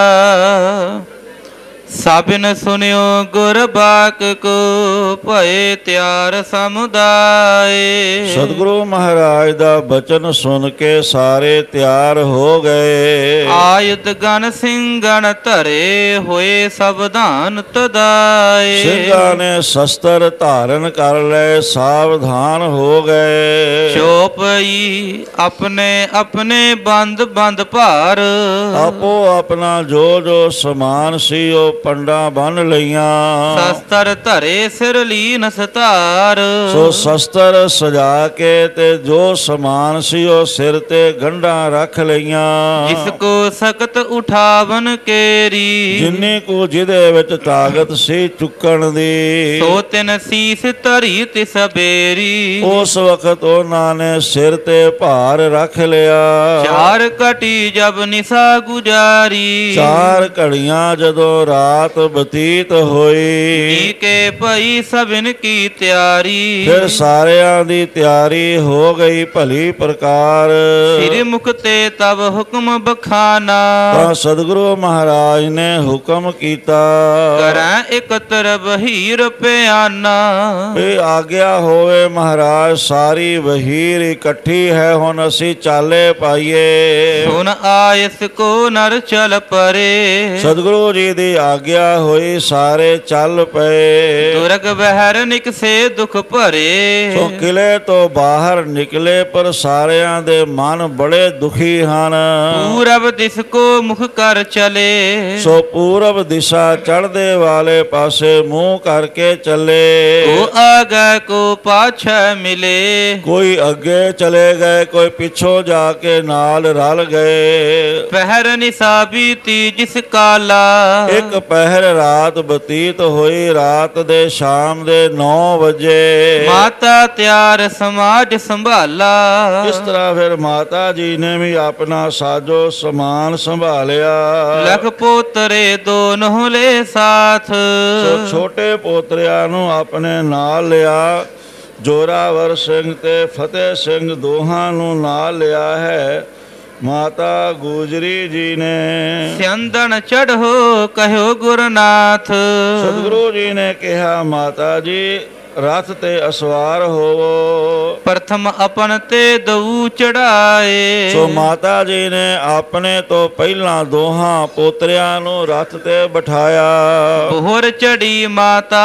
ਸਭਿਨ ਸੁਨਿਓ ਗੁਰ ਬਾਕ ਕੋ, ਭਏ ਤਿਆਰ ਸਮੁਦਾਏ। ਸਤਿਗੁਰੂ ਮਹਾਰਾਜ ਦਾ ਬਚਨ ਸੁਣ ਕੇ ਸਾਰੇ ਤਿਆਰ ਹੋ ਗਏ। ਆਯੁਧ ਗਨ ਸਿੰਘਣ ਧਰੇ, ਹੋਏ ਸਾਵਧਾਨ ਤਦਾਏ। ਸਿੰਘਾਂ ਨੇ ਸ਼ਸਤਰ ਧਾਰਨ ਕਰ ਲਏ, ਸਾਵਧਾਨ ਹੋ ਗਏ। ਚੋਪਈ ਆਪਣੇ ਆਪਣੇ ਬੰਦ ਬੰਦ ਭਾਰ, ਆਪੋ ਆਪਣਾ ਜੋ ਜੋ ਸਮਾਨ ਸੀ ਉਹ ਪੰਡਾਂ ਬੰਨ ਲਈਆਂ। ਸ਼ਸਤਰ ਧਰੇ ਸਿਰ ਲੀਨ ਸਤਾਰ, ਸੋ ਸ਼ਸਤਰ ਸਜਾ ਕੇ ਤੇ ਜੋ ਸਮਾਨ ਸੀ ਉਹ ਸਿਰ ਤੇ ਗੰਢਾਂ ਰੱਖ ਲਈਆਂ। ਜਿਸ ਕੋ ਸਖਤ ਉਠਾਵਨ ਕੇਰੀ, ਜਿੰਨੀ ਕੋ ਜਿਹਦੇ ਵਿੱਚ ਤਾਕਤ ਸੀ ਚੁੱਕਣ ਦੀ, ਸੋ ਤਿਨ ਸੀਸ ਧਰੀ ਤਿਸ ਬੇਰੀ। ਉਸ ਵਕਤ ਉਹਨਾਂ ਨੇ ਸਿਰ ਤੇ ਭਾਰ ਰੱਖ ਲਿਆ। 4 ਘਟੀ ਜਬ ਨਿਸਾ ਗੁਜਾਰੀ, 4 ਘੜੀਆਂ ਜਦੋਂ ਰਾਤ ਬਤੀਤ ਹੋਈ, ਕੇ ਭਈ ਸਭਿਨ ਕੀ ਤਿਆਰੀ। ਫਿਰ ਸਾਰਿਆਂ ਦੀ ਤਿਆਰੀ ਹੋ ਗਈ ਭਲੀ ਪ੍ਰਕਾਰ। ਸਿਰ ਮੁਖ ਤੇ ਤਬ ਹੁਕਮ ਬਖਾਨਾ, ਤਾਂ ਸਤਿਗੁਰੂ ਮਹਾਰਾਜ ਨੇ ਹੁਕਮ ਕੀਤਾ, ਕਰੈ ਇਕਤਰ ਵਹੀਰ ਪਿਆਨਾ। ਇਹ ਆਗਿਆ ਹੋਵੇ ਮਹਾਰਾਜ, ਸਾਰੀ ਵਹੀਰ ਇਕੱਠੀ ਹੈ, ਹੁਣ ਅਸੀਂ ਚਾਲੇ ਪਾਈਏ। ਸੁਨ ਆਇਸ ਕੋ ਨਰ ਚਲ ਪਰੇ, ਸਤਿਗੁਰੂ ਜੀ ਦੀ ਆਗਿਆ ਆਗਿਆ ਹੋਈ ਸਾਰੇ ਚੱਲ ਪਏ। ਦੁਰਗ ਬਹਿਰ ਨਿਕਸੇ ਦੁਖ ਭਰੇ। ਸੋ ਕਿਲੇ ਤੋਂ ਬਾਹਰ ਨਿਕਲੇ ਪਰ ਸਾਰਿਆਂ ਦੇ ਮਨ ਬੜੇ ਦੁਖੀ ਹਨ। ਪੂਰਬ ਦਿਸ ਕੋ ਮੁਖ ਕਰ ਚਲੇ। ਸੋ ਪੂਰਬ ਦਿਸ਼ਾ ਚੜ੍ਹਦੇ ਵਾਲੇ ਪਾਸੇ ਮੂੰਹ ਕਰਕੇ ਚੱਲੇ। ਕੋ ਆਗੇ ਕੋ ਪਾਛੈ ਮਿਲੇ। ਕੋਈ ਅੱਗੇ ਚਲੇ ਗਏ, ਕੋਈ ਪਿੱਛੋਂ ਜਾ ਕੇ ਨਾਲ ਰਲ ਗਏ। ਪਹਿਰ ਨਿਸਾ ਬੀਤੀ ਜਿਸ ਕਾਲਾ। ਇੱਕ ਪਹਿਰ ਰਾਤ ਬਤੀਤ ਹੋਈ, ਰਾਤ ਦੇ ਸ਼ਾਮ ਦੇ 9 ਵਜੇ। ਮਾਤਾ ਤਿਆਰ ਸਮਾਜ ਸੰਭਾਲਾ। ਇਸ ਤਰ੍ਹਾਂ ਫਿਰ ਮਾਤਾ ਜੀ ਨੇ ਵੀ ਆਪਣਾ ਸਾਜੋ ਸਮਾਨ ਸੰਭਾਲਿਆ। ਲਖ ਪੋਤਰੇ ਦੋਨੋਂ ਲੈ ਸਾਥ। ਸੋ ਛੋਟੇ ਪੋਤਰਿਆਂ ਨੂੰ ਆਪਣੇ ਨਾਲ ਲਿਆ। ਜੋਰਾਵਰ ਸਿੰਘ ਤੇ ਫਤਿਹ ਸਿੰਘ ਦੋਹਾਂ ਨੂੰ ਨਾਲ ਲਿਆ ਹੈ ਮਾਤਾ ਗੁਜਰੀ ਜੀ ਨੇ। ਸਿਆੰਦਣ ਚੜ੍ਹੋ ਕਹਿਓ ਗੁਰਨਾਥ। ਸਤਿਗੁਰੂ ਜੀ ਨੇ ਕਿਹਾ ਮਾਤਾ ਜੀ ਰਥ ਤੇ ਅਸਵਾਰ ਹੋਵੋ। ਪ੍ਰਥਮ ਆਪਨ ਤੇ ਦਊ ਚੜਾਏ। ਸੋ ਮਾਤਾ ਜੀ ਨੇ ਆਪਣੇ ਤੋਂ ਪਹਿਲਾਂ ਦੋਹਾਂ ਪੋਤਰਿਆਂ ਨੂੰ ਰਥ ਤੇ ਬਿਠਾਇਆ। ਬੋਹਰ ਚੜੀ ਮਾਤਾ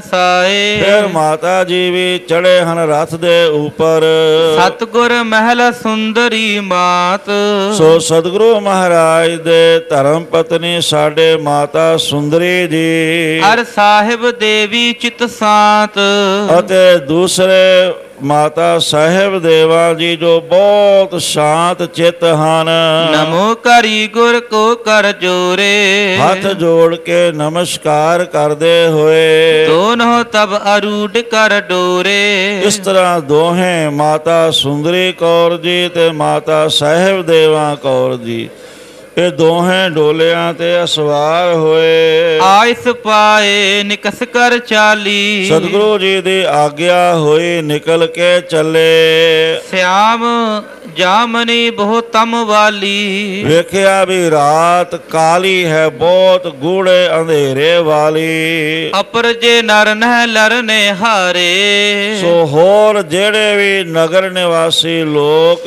ਸਹਸਾਏ। ਫਿਰ ਮਾਤਾ ਜੀ ਵੀ ਚੜੇ ਹਨ ਰਥ ਦੇ ਉੱਪਰ। ਸਤਿਗੁਰ ਮਹਿਲ ਸੁੰਦਰੀ ਮਾਤ। ਸੋ ਸਤਿਗੁਰੂ ਮਹਾਰਾਜ ਦੇ ਧਰਮ ਪਤਨੀ ਸਾਡੇ ਮਾਤਾ ਸੁੰਦਰੀ ਜੀ ਅਰ ਸਾਹਿਬ ਦੇਵੀ ਚਿਤ ਸਾਤ। ਅਤੇ ਦੂਸਰੇ ਮਾਤਾ ਸਾਹਿਬ ਦੇਵਾ ਜੀ ਜੋ ਬਹੁਤ ਸ਼ਾਂਤ ਚਿੱਤ ਹਨ। ਨਮੋ ਕਰੀ ਗੁਰ ਕੋ ਕਰ ਜੋਰੇ। ਹੱਥ ਜੋੜ ਕੇ ਨਮਸਕਾਰ ਕਰਦੇ ਹੋਏ ਦੋਨੋਂ ਤਬ ਅਰੂਢ ਕਰ ਡੋਰੇ। ਇਸ ਤਰ੍ਹਾਂ ਦੋਹੇ ਮਾਤਾ ਸੁੰਦਰੀ ਕੌਰ ਜੀ ਤੇ ਮਾਤਾ ਸਾਹਿਬ ਦੇਵਾ ਕੌਰ ਜੀ ਇਹ ਦੋਹੇ ਡੋਲਿਆਂ ਤੇ ਅਸਵਾਰ ਹੋਏ। ਆਇਸ ਪਾਏ ਨਿਕਸ ਕਰ ਚਾਲੀ। ਸਤਿਗੁਰੂ ਜੀ ਦੀ ਆਗਿਆ ਹੋਈ ਨਿਕਲ ਕੇ ਚੱਲੇ। ਸਿਆਮ ਜਾਮਨੀ ਬਹੁ ਤਮ ਵਾਲੀ। ਵੇਖਿਆ ਵੀ ਰਾਤ ਕਾਲੀ ਹੈ, ਬਹੁਤ ਗੂੜੇ ਅੰਧੇਰੇ ਵਾਲੀ। ਅਪਰ ਜੇ ਨਰ ਨਹਿ ਲਰਨੇ ਹਾਰੇ। ਸੋ ਹੋਰ ਜਿਹੜੇ ਵੀ ਨਗਰ ਨਿਵਾਸੀ ਲੋਕ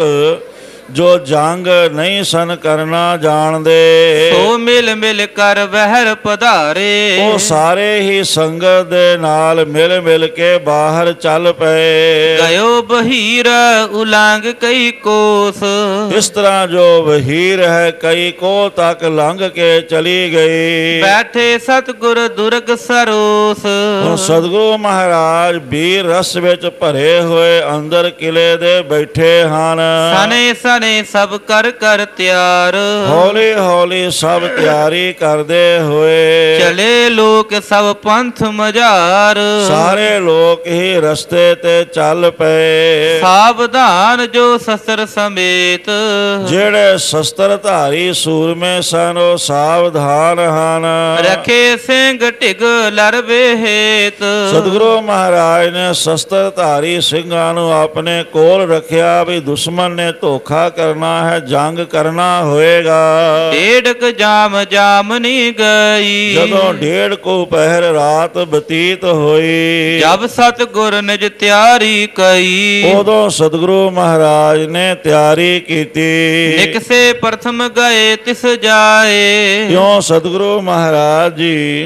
ਜੋ ਜੰਗ ਨਹੀਂ ਸਨ ਕਰਨਾ ਜਾਣਦੇ, ਸੋ ਮਿਲ ਮਿਲ ਕਰ ਬਹਿਰ ਪਧਾਰੇ। ਉਹ ਸਾਰੇ ਹੀ ਸੰਗਤ ਦੇ ਨਾਲ ਮਿਲ ਮਿਲ ਕੇ ਬਾਹਰ ਚੱਲ ਪਏ। ਗਇਓ ਬਹੀਰ ਉਲੰਘ ਕਈ ਕੋਸ। ਇਸ ਤਰ੍ਹਾਂ ਜੋ ਵਹੀਰ ਹੈ ਕਈ ਕੋਹ ਤੱਕ ਲੰਘ ਕੇ ਚਲੀ ਗਈ। ਬੈਠੇ ਸਤਿਗੁਰ ਦੁਰਗ ਸਰੋਸ। ਹੁਣ ਸਤਿਗੁਰੂ ਮਹਾਰਾਜ ਵੀਰ ਰਸ ਵਿੱਚ ਭਰੇ ਹੋਏ ਅੰਦਰ ਕਿਲੇ ਦੇ ਬੈਠੇ ਹਨ। ਸਨੇ ਸਨੇ ਸਭ ਕਰ ਕਰ ਤਿਆਰ। ਹੌਲੀ ਹੌਲੀ ਸਭ ਤਿਆਰੀ ਕਰਦੇ ਹੋਏ ਚਲੇ ਲੋਕ ਸਭ ਪੰਥ ਮਝਾਰ। ਸਾਰੇ ਲੋਕ ਹੀ ਰਸਤੇ ਤੇ ਚੱਲ ਪਏ। ਸਾਵਧਾਨ ਜੋ ਸ਼ਸਤਰ ਸਮੇਤ। ਜਿਹੜੇ ਸ਼ਸਤਰ ਧਾਰੀ ਸੂਰਮੇ ਸਨ ਉਹ ਸਾਵਧਾਨ ਹਨ। ਰਖੇ ਸਿੰਘ ਢਿਗ ਲਰਵੇ ਹੇਤ। ਸਤਿਗੁਰੂ ਮਹਾਰਾਜ ਨੇ ਸ਼ਸਤਰ ਧਾਰੀ ਸਿੰਘਾਂ ਨੂੰ ਆਪਣੇ ਕੋਲ ਰੱਖਿਆ ਵੀ ਦੁਸ਼ਮਣ ਨੇ ਧੋਖਾ ਕਰਨਾ ਹੈ, ਜੰਗ ਕਰਨਾ ਹੋਏਗਾ। ਡੇਢ ਜਾਮ ਜਾਮਨੀ ਗਈ। ਜਦੋਂ 1.5 ਕੁ ਪਹਿਰ ਰਾਤ ਬਤੀਤ ਹੋਈ, ਜਬ ਸਤਿਗੁਰ ਨਿਜ ਤਿਆਰੀ ਕਈ। ਉਦੋਂ ਸਤਿਗੁਰੂ ਮਹਾਰਾਜ ਨੇ ਤਿਆਰੀ ਕੀਤੀ। ਨਿਕਸੇ ਪ੍ਰਥਮ ਗਏ ਤਿਸ ਜਾਏ। ਕਿਉਂ ਸਤਿਗੁਰੂ ਮਹਾਰਾਜ ਜੀ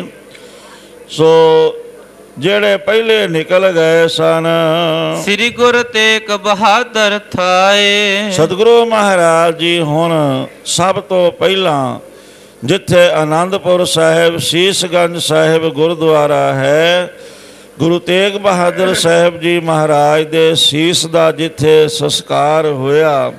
ਸੋ ਜਿਹੜੇ ਪਹਿਲੇ ਨਿਕਲ ਗਏ ਸਨ, ਸ੍ਰੀ ਗੁਰ ਤੇਗ ਬਹਾਦਰ ਥਾਏ। ਸਤਿਗੁਰੂ ਮਹਾਰਾਜ ਜੀ ਹੁਣ ਸਭ ਤੋਂ ਪਹਿਲਾਂ ਜਿੱਥੇ ਆਨੰਦਪੁਰ ਸਾਹਿਬ ਸੀਸਗੰਜ ਸਾਹਿਬ ਗੁਰਦੁਆਰਾ ਹੈ, ਗੁਰੂ ਤੇਗ ਬਹਾਦਰ ਸਾਹਿਬ ਜੀ ਮਹਾਰਾਜ ਦੇ ਸੀਸ ਦਾ ਜਿੱਥੇ ਸੰਸਕਾਰ ਹੋਇਆ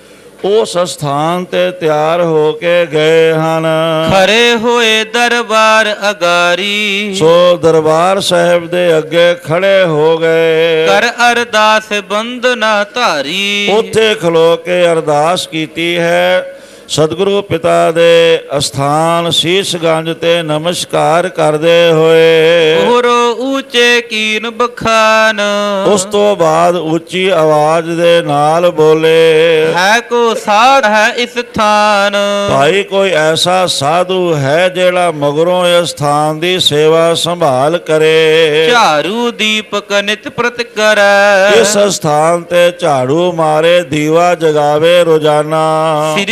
ਉਸ ਸਥਾਨ ਤੇ ਤਿਆਰ ਹੋ ਕੇ ਗਏ ਹਨ। ਖਰੇ ਹੋਏ ਦਰਬਾਰ ਅਗਾਰੀ। ਸੋ ਦਰਬਾਰ ਸਾਹਿਬ ਦੇ ਅੱਗੇ ਖੜੇ ਹੋ ਗਏ। ਕਰ ਅਰਦਾਸ ਬੰਦਨਾ ਧਾਰੀ। ਉੱਥੇ ਖਲੋ ਕੇ ਅਰਦਾਸ ਕੀਤੀ ਹੈ। ਸਤਿਗੁਰੂ ਪਿਤਾ ਦੇ ਅਸਥਾਨ ਸੀਸਗੰਜ ਤੇ ਨਮਸਕਾਰ ਕਰਦੇ ਹੋਏ ਹੋਰੋ ਉੱਚੇ ਕੀਨ ਬਖਾਨ। ਉਸ ਤੋਂ ਬਾਅਦ ਉੱਚੀ ਆਵਾਜ਼ ਦੇ ਨਾਲ ਬੋਲੇ, ਹੈ ਕੋ ਸਾਧ ਹੈ ਇਸ ਥਾਨ। ਭਾਈ ਕੋਈ ਐਸਾ ਸਾਧੂ ਹੈ ਜਿਹੜਾ ਮਗਰੋਂ ਇਸ ਸਥਾਨ ਦੀ ਸੇਵਾ ਸੰਭਾਲ ਕਰੇ। ਝਾਰੂ ਦੀਪਕ ਨਿਤ ਪ੍ਰਤ ਕਰੈ। ਇਸ ਸਥਾਨ ਤੇ ਝਾੜੂ ਮਾਰੇ, ਦੀਵਾ ਜਗਾਵੇ ਰੋਜ਼ਾਨਾ। ਸ੍ਰੀ ਗੁਰ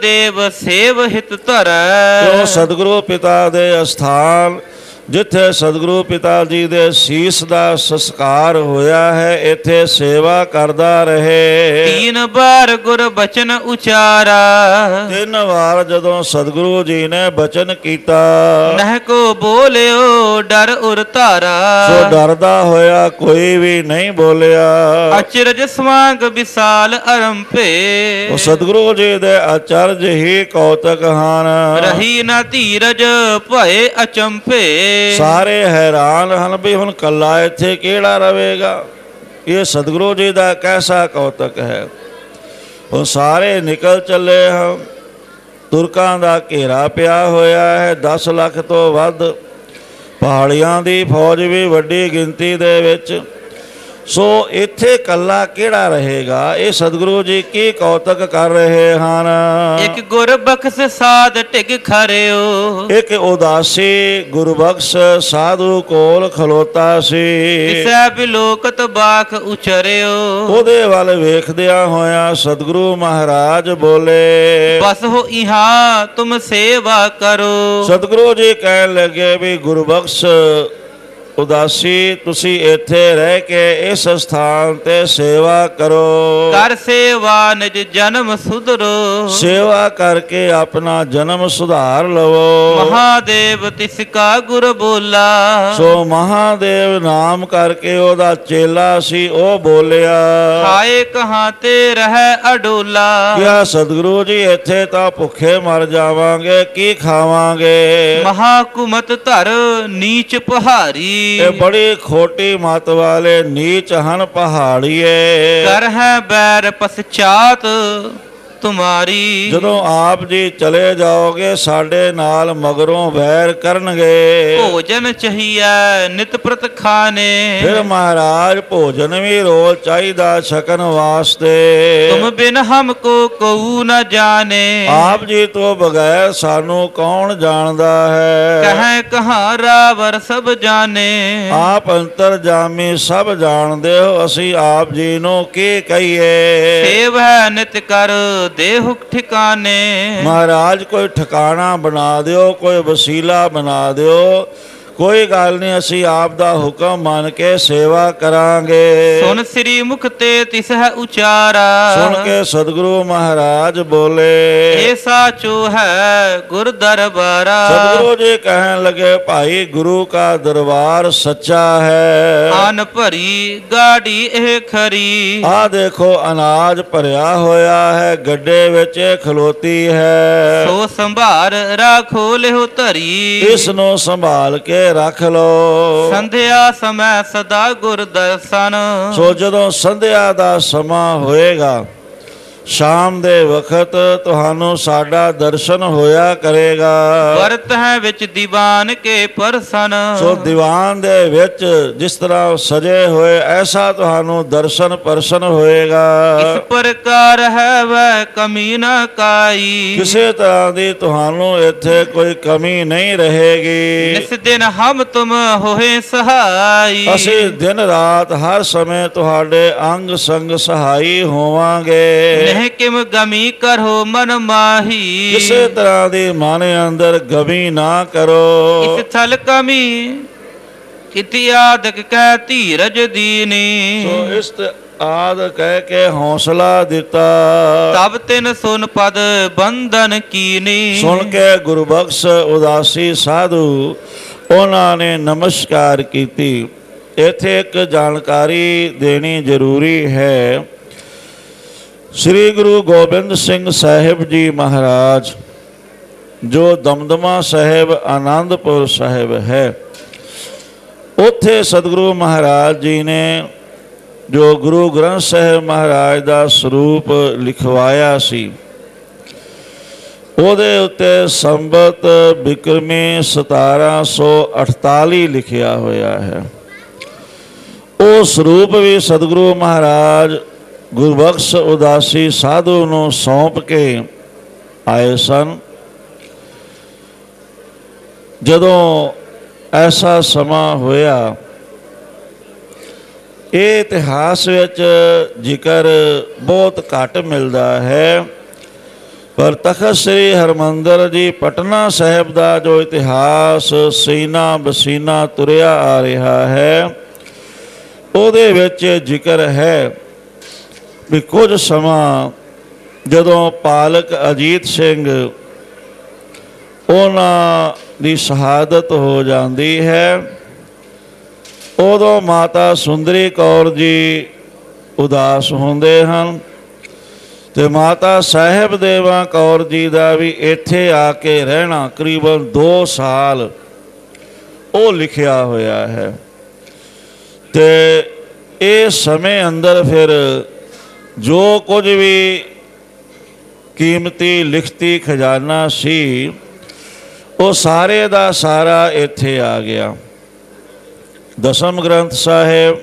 ਦੇਵ ਸੇਵ ਹਿਤ ਧਰੈ। ਉਹ ਸਤਿਗੁਰੂ ਪਿਤਾ ਦੇ ਅਸਥਾਨ ਜਿੱਥੇ ਸਤਿਗੁਰੂ ਪਿਤਾ ਜੀ ਦੇ ਸੀਸ ਦਾ ਸੰਸਕਾਰ ਹੋਇਆ ਹੈ, ਇੱਥੇ ਸੇਵਾ ਕਰਦਾ ਰਹੇ। 3 ਵਾਰ ਗੁਰ ਬਚਨ ਉਚਾਰਾ, 3 ਵਾਰ ਜਦੋਂ ਸਤਿਗੁਰੂ ਜੀ ਨੇ ਬਚਨ ਕੀਤਾ, ਨਹਿ ਕੋ ਬੋਲਿਓ ਡਰ ਉਰ ਧਾਰਾ। ਸੋ ਡਰਦਾ ਹੋਇਆ ਕੋਈ ਵੀ ਨਹੀਂ ਬੋਲਿਆ। ਅਚਰਜ ਸਵਾਂਗ ਵਿਸਾਲ ਅਰੰਭੇ, ਉਹ ਸਤਿਗੁਰੂ ਜੀ ਦੇ ਅਚਰਜ ਹੀ ਕੌਤਕ ਹਨ। ਰਹੀ ਨਾ ਧੀਰਜ ਭਏ ਅਚੰਭੇ, ਸਾਰੇ ਹੈਰਾਨ ਹਨ ਵੀ ਹੁਣ ਕੱਲਾ ਇੱਥੇ ਕਿਹੜਾ ਰਵੇਗਾ। ਇਹ ਸਤਿਗੁਰੂ ਜੀ ਦਾ ਕੈਸਾ ਕੌਤਕ ਹੈ। ਹੁਣ ਸਾਰੇ ਨਿਕਲ ਚੱਲੇ ਹਨ। ਤੁਰਕਾਂ ਦਾ ਘੇਰਾ ਪਿਆ ਹੋਇਆ ਹੈ। 10 ਲੱਖ ਤੋਂ ਵੱਧ ਪਹਾੜੀਆਂ ਦੀ ਫੌਜ ਵੀ ਵੱਡੀ ਗਿਣਤੀ ਦੇ ਵਿੱਚ। ਸੋ ਇੱਥੇ ਕੱਲਾ ਕਿਹੜਾ ਰਹੇਗਾ। ਇਹ ਸਤਿਗੁਰੂ ਜੀ ਕੀ ਕੌਤਕ ਕਰ ਰਹੇ ਹਨ। ਇੱਕ ਗੁਰ ਬਖਸ਼ ਸਾਧ ਢਿਗ ਖਰਿਓ, ਇੱਕ ਉਦਾਸੀ ਗੁਰਬਖਸ਼ ਸਾਧੂ ਕੋਲ ਖਲੋਤਾ ਸੀ। ਕਿਸੈ ਬਿਲੋਕਤ ਬਾਖ ਉਚਰਿਓ, ਉਹਦੇ ਵੱਲ ਵੇਖਦਿਆਂ ਹੋਇਆਂ ਸਤਿਗੁਰੂ ਮਹਾਰਾਜ ਬੋਲੇ, ਬਸ ਹੋ ਇਹਾਂ ਤੁਮ ਸੇਵਾ ਕਰੋ। ਸਤਿਗੁਰੂ ਜੀ ਕਹਿਣ ਲੱਗੇ ਵੀ ਗੁਰਬਖਸ਼ ਉਦਾਸੀ ਤੁਸੀਂ ਇੱਥੇ ਰਹਿ ਕੇ ਇਸ ਸਥਾਨ ਤੇ ਸੇਵਾ ਕਰੋ। ਕਰ ਸੇਵਾ ਨਿਜ ਜਨਮ ਸੁਧਰੋ, ਸੇਵਾ ਕਰਕੇ ਆਪਣਾ ਜਨਮ ਸੁਧਾਰ ਲਵੋ। ਮਹਾਦੇਵ ਤਿਸ ਕਾ ਗੁਰ ਬੋਲਾ, ਸੋ ਮਹਾਦੇਵ ਨਾਮ ਕਰਕੇ ਉਹਦਾ ਚੇਲਾ ਸੀ, ਉਹ ਬੋਲਿਆ, ਖਾਏ ਕਹਾਂ ਤੇ ਰਹਿ ਅਡੋਲਾ। ਕਿਹਾ ਸਤਿਗੁਰੂ ਜੀ ਇੱਥੇ ਤਾਂ ਭੁੱਖੇ ਮਰ ਜਾਵਾਂਗੇ, ਕੀ ਖਾਵਾਂਗੇ। ਮਹਾਕੁਮਤ ਧਰ ਨੀਚ ਪਹਾਰੀ, ਇਹ ਬੜੀ ਖੋਟੀ ਮਤ ਵਾਲੇ ਨੀਚ ਹਨ ਪਹਾੜੀਏ। ਕਰ ਹੈ ਬੈਰ ਪਸਚਾਤ ਤੁਮਾਰੀ, ਜਦੋਂ ਆਪ ਜੀ ਚਲੇ ਜਾਓਗੇ ਸਾਡੇ ਨਾਲ ਮਗਰੋਂ ਵੈਰ ਕਰਨਗੇ। ਭੋਜਨ ਚਾਹੀਐ ਨਿਤ ਪ੍ਰਤ ਖਾਣੇ, ਫਿਰ ਮਹਾਰਾਜ ਭੋਜਨ ਵੀ ਰੋਜ਼ ਚਾਹੀਦਾ ਛਕਣ ਵਾਸਤੇ। ਤੁਮ ਬਿਨ ਹਮ ਕੋ ਕਉ ਨ ਜਾਣੇ, ਆਪ ਜੀ ਤੋਂ ਬਗੈਰ ਸਾਨੂੰ ਕੌਣ ਜਾਣਦਾ ਹੈ। ਕਹੈ ਕਹਾਂ ਰਾਵਰ ਸਭ ਜਾਣੇ, ਆਪ ਅੰਤਰਜਾਮੀ ਸਭ ਜਾਣਦੇ ਹੋ, ਅਸੀਂ ਆਪ ਜੀ ਨੂੰ ਕੀ ਕਹੀਏ। ਸੇਵ ਹੈ ਨਿਤ ਕਰ ਦੇਹੁ ਠਿਕਾਣੇ, ਮਹਾਰਾਜ ਕੋਈ ਠਿਕਾਣਾ ਬਣਾ ਦਿਓ, ਕੋਈ ਵਸੀਲਾ ਬਣਾ ਦਿਓ। ਕੋਈ ਗੱਲ ਨਹੀਂ, ਅਸੀਂ ਆਪ ਦਾ ਹੁਕਮ ਮੰਨ ਕੇ ਸੇਵਾ ਕਰਾਂਗੇ। ਸੁਨ ਸ੍ਰੀ ਮੁਖ ਤੇ ਤਿਸ ਹੈ ਉਚਾਰਾ, ਸੁਣ ਕੇ ਸਤਿਗੁਰੂ ਮਹਾਰਾਜ ਬੋਲੇ, ਇਹ ਸਾਚੋ ਹੈ ਗੁਰ ਦਰਬਾਰਾ। ਸਤਿਗੁਰੂ ਜੀ ਕਹਿਣ ਲੱਗੇ, ਭਾਈ ਗੁਰੂ ਕਾ ਦਰਬਾਰ ਸੱਚਾ ਹੈ। ਆਨ ਭਰੀ ਗਾੜੀ ਇਹ ਖਰੀ, ਆਹ ਦੇਖੋ ਅਨਾਜ ਭਰਿਆ ਹੋਇਆ ਹੈ, ਗੱਡੇ ਵਿੱਚ ਖਲੋਤੀ ਹੈ। ਸੋ ਸੰਭਾਰ ਰਾਖੋ ਲਿਓ ਧਰੀ, ਇਸ ਨੂੰ ਸੰਭਾਲ ਕੇ ਰੱਖ ਲੋ। ਸੰਧਿਆ ਸਮੈ ਸਦਾ ਗੁਰ ਦਰਸ਼ਨ, ਸੋ ਜਦੋਂ ਸੰਧਿਆ ਦਾ ਸਮਾਂ ਹੋਏਗਾ, ਸ਼ਾਮ ਦੇ ਵਕਤ ਤੁਹਾਨੂੰ ਸਾਡਾ ਦਰਸ਼ਨ ਹੋਇਆ ਕਰੇਗਾ। ਵਰਤ ਹੈ ਵਿੱਚ ਦੀਵਾਨ ਕੇ ਪਰਸਨ, ਸੋ ਦੀਵਾਨ ਦੇ ਵਿੱਚ ਜਿਸ ਤਰ੍ਹਾਂ ਸਜੇ ਹੋਏ ਐਸਾ ਤੁਹਾਨੂੰ ਦਰਸ਼ਨ ਪਰਸ਼ਨ ਹੋਏਗਾ। ਇਸ ਪ੍ਰਕਾਰ ਹੈ ਵੈ ਕਮੀ ਨ ਕਾਈ, ਕਿਸੇ ਤਰ੍ਹਾਂ ਦੀ ਤੁਹਾਨੂੰ ਇੱਥੇ ਕੋਈ ਕਮੀ ਨਹੀਂ ਰਹੇਗੀ। ਇਸ ਦਿਨ ਹਮ ਤੁਮ ਹੋਏ ਸਹਾਈ, ਅਸੀਂ ਦਿਨ ਰਾਤ ਹਰ ਸਮੇਂ ਤੁਹਾਡੇ ਅੰਗ ਸੰਗ ਸਹਾਈ ਹੋਵਾਂਗੇ। ਨਹਿ ਕਿਮ ਗਮੀ ਕਰੋ ਮਨ ਮਾਹੀ, ਕਿਸੇ ਤਰ੍ਹਾਂ ਦੀ ਮਨ ਅੰਦਰ ਗਮੀ ਨਾ ਕਰੋ। ਇਸ ਥਲ ਕਮੀ ਕਿਤੀ ਆਦਿਕ ਕਹਿ ਧੀਰਜ ਦੀਨੀ, ਸੋ ਇਸ ਆਦ ਕਹਿ ਕੇ ਹੌਸਲਾ ਦਿੱਤਾ। ਤਬ ਤਿਨ ਸੁਨ ਪਦ ਬੰਧਨ ਕੀਨੀ, ਸੁਣ ਕੇ ਗੁਰਬਖਸ਼ ਉਦਾਸੀ ਸਾਧੂ ਉਹਨਾਂ ਨੇ ਨਮਸਕਾਰ ਕੀਤੀ। ਇੱਥੇ ਇੱਕ ਜਾਣਕਾਰੀ ਦੇਣੀ ਜ਼ਰੂਰੀ ਹੈ। ਸ੍ਰੀ ਗੁਰੂ ਗੋਬਿੰਦ ਸਿੰਘ ਸਾਹਿਬ ਜੀ ਮਹਾਰਾਜ ਜੋ ਦਮਦਮਾ ਸਾਹਿਬ ਆਨੰਦਪੁਰ ਸਾਹਿਬ ਹੈ, ਉੱਥੇ ਸਤਿਗੁਰੂ ਮਹਾਰਾਜ ਜੀ ਨੇ ਜੋ ਗੁਰੂ ਗ੍ਰੰਥ ਸਾਹਿਬ ਮਹਾਰਾਜ ਦਾ ਸਰੂਪ ਲਿਖਵਾਇਆ ਸੀ, ਉਹਦੇ ਉੱਤੇ ਸੰਬਤ ਬਿਕਰਮੀ 1748 ਲਿਖਿਆ ਹੋਇਆ ਹੈ। ਉਹ ਸਰੂਪ ਵੀ ਸਤਿਗੁਰੂ ਮਹਾਰਾਜ ਗੁਰਬਖਸ਼ ਉਦਾਸੀ ਸਾਧੂ ਨੂੰ ਸੌਂਪ ਕੇ ਆਏ ਸਨ। ਜਦੋਂ ਐਸਾ ਸਮਾਂ ਹੋਇਆ, ਇਹ ਇਤਿਹਾਸ ਵਿੱਚ ਜ਼ਿਕਰ ਬਹੁਤ ਘੱਟ ਮਿਲਦਾ ਹੈ। ਪਰ ਤਖਤ ਸ੍ਰੀ ਹਰਿਮੰਦਰ ਜੀ ਪਟਨਾ ਸਾਹਿਬ ਦਾ ਜੋ ਇਤਿਹਾਸ ਸੀਨਾ ਬਸੀਨਾ ਤੁਰਿਆ ਆ ਰਿਹਾ ਹੈ, ਉਹਦੇ ਵਿੱਚ ਜ਼ਿਕਰ ਹੈ ਵੀ ਕੁਝ ਸਮਾਂ ਜਦੋਂ ਪਾਲਕ ਅਜੀਤ ਸਿੰਘ ਉਹਨਾਂ ਦੀ ਸ਼ਹਾਦਤ ਹੋ ਜਾਂਦੀ ਹੈ, ਉਦੋਂ ਮਾਤਾ ਸੁੰਦਰੀ ਕੌਰ ਜੀ ਉਦਾਸ ਹੁੰਦੇ ਹਨ ਤੇ ਮਾਤਾ ਸਾਹਿਬ ਦੇਵਾ ਕੌਰ ਜੀ ਦਾ ਵੀ ਇੱਥੇ ਆ ਕੇ ਰਹਿਣਾ ਕਰੀਬਨ 2 ਸਾਲ ਉਹ ਲਿਖਿਆ ਹੋਇਆ ਹੈ। ਤੇ ਇਸ ਸਮੇਂ ਅੰਦਰ ਫਿਰ ਜੋ ਕੁਝ ਵੀ ਕੀਮਤੀ ਲਿਖਤੀ ਖਜ਼ਾਨਾ ਸੀ ਉਹ ਸਾਰੇ ਦਾ ਸਾਰਾ ਇੱਥੇ ਆ ਗਿਆ। ਦਸਮ ਗ੍ਰੰਥ ਸਾਹਿਬ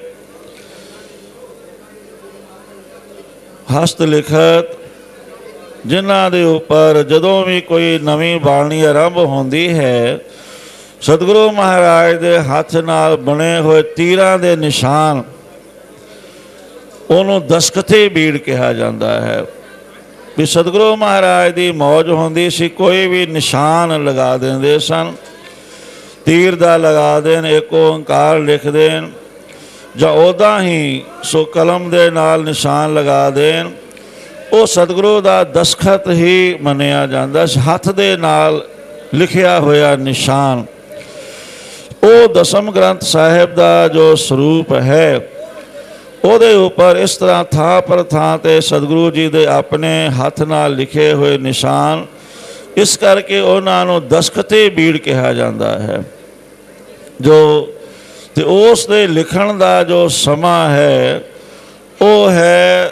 ਹਸਤ ਲਿਖਤ, ਜਿਨ੍ਹਾਂ ਦੇ ਉੱਪਰ ਜਦੋਂ ਵੀ ਕੋਈ ਨਵੀਂ ਬਾਣੀ ਆਰੰਭ ਹੁੰਦੀ ਹੈ, ਸਤਿਗੁਰੂ ਮਹਾਰਾਜ ਦੇ ਹੱਥ ਨਾਲ ਬਣੇ ਹੋਏ ਤੀਰਾਂ ਦੇ ਨਿਸ਼ਾਨ, ਉਹਨੂੰ ਦਸਕਤੀ ਬੀੜ ਕਿਹਾ ਜਾਂਦਾ ਹੈ। ਵੀ ਸਤਿਗੁਰੂ ਮਹਾਰਾਜ ਦੀ ਮੌਜ ਹੁੰਦੀ ਸੀ, ਕੋਈ ਵੀ ਨਿਸ਼ਾਨ ਲਗਾ ਦਿੰਦੇ ਸਨ, ਤੀਰ ਦਾ ਲਗਾ ਦੇਣ, ਇੱਕ ਓਂਕਾਰ ਲਿਖ ਦੇਣ, ਜਾਂ ਉੱਦਾਂ ਹੀ ਸੋ ਕਲਮ ਦੇ ਨਾਲ ਨਿਸ਼ਾਨ ਲਗਾ ਦੇਣ, ਉਹ ਸਤਿਗੁਰੂ ਦਾ ਦਸਖਤ ਹੀ ਮੰਨਿਆ ਜਾਂਦਾ ਸੀ। ਹੱਥ ਦੇ ਨਾਲ ਲਿਖਿਆ ਹੋਇਆ ਨਿਸ਼ਾਨ, ਉਹ ਦਸਮ ਗ੍ਰੰਥ ਸਾਹਿਬ ਦਾ ਜੋ ਸਰੂਪ ਹੈ, ਉਹਦੇ ਉੱਪਰ ਇਸ ਤਰ੍ਹਾਂ ਥਾਂ ਪਰ ਥਾਂ 'ਤੇ ਸਤਿਗੁਰੂ ਜੀ ਦੇ ਆਪਣੇ ਹੱਥ ਨਾਲ ਲਿਖੇ ਹੋਏ ਨਿਸ਼ਾਨ, ਇਸ ਕਰਕੇ ਉਹਨਾਂ ਨੂੰ ਦਸਖਤੀ ਬੀੜ ਕਿਹਾ ਜਾਂਦਾ ਹੈ। ਜੋ ਤੇ ਉਸ ਦੇ ਲਿਖਣ ਦਾ ਜੋ ਸਮਾਂ ਹੈ ਉਹ ਹੈ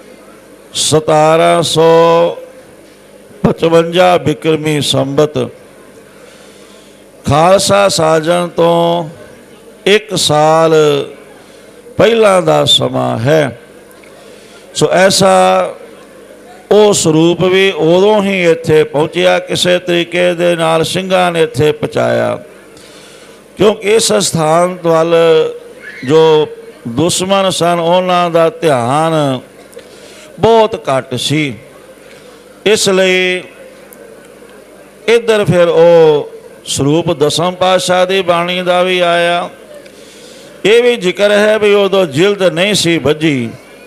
1755 ਬਿਕਰਮੀ ਸੰਬਤ, ਖਾਲਸਾ ਸਾਜਣ ਤੋਂ 1 ਸਾਲ ਪਹਿਲਾਂ ਦਾ ਸਮਾਂ ਹੈ। ਸੋ ਐਸਾ ਉਹ ਸਰੂਪ ਵੀ ਉਦੋਂ ਹੀ ਇੱਥੇ ਪਹੁੰਚਿਆ, ਕਿਸੇ ਤਰੀਕੇ ਦੇ ਨਾਲ ਸਿੰਘਾਂ ਨੇ ਇੱਥੇ ਪਹੁੰਚਾਇਆ, ਕਿਉਂਕਿ ਇਸ ਸਥਾਨ ਵੱਲ ਜੋ ਦੁਸ਼ਮਣ ਸਨ ਉਹਨਾਂ ਦਾ ਧਿਆਨ ਬਹੁਤ ਘੱਟ ਸੀ, ਇਸ ਲਈ ਇੱਧਰ ਫਿਰ ਉਹ ਸਰੂਪ ਦਸਮ ਪਾਤਸ਼ਾਹ ਦੀ ਬਾਣੀ ਦਾ ਵੀ ਆਇਆ। ਇਹ ਵੀ ਜ਼ਿਕਰ ਹੈ ਵੀ ਉਦੋਂ ਜਿਲਦ ਨਹੀਂ ਸੀ ਬੱਝੀ,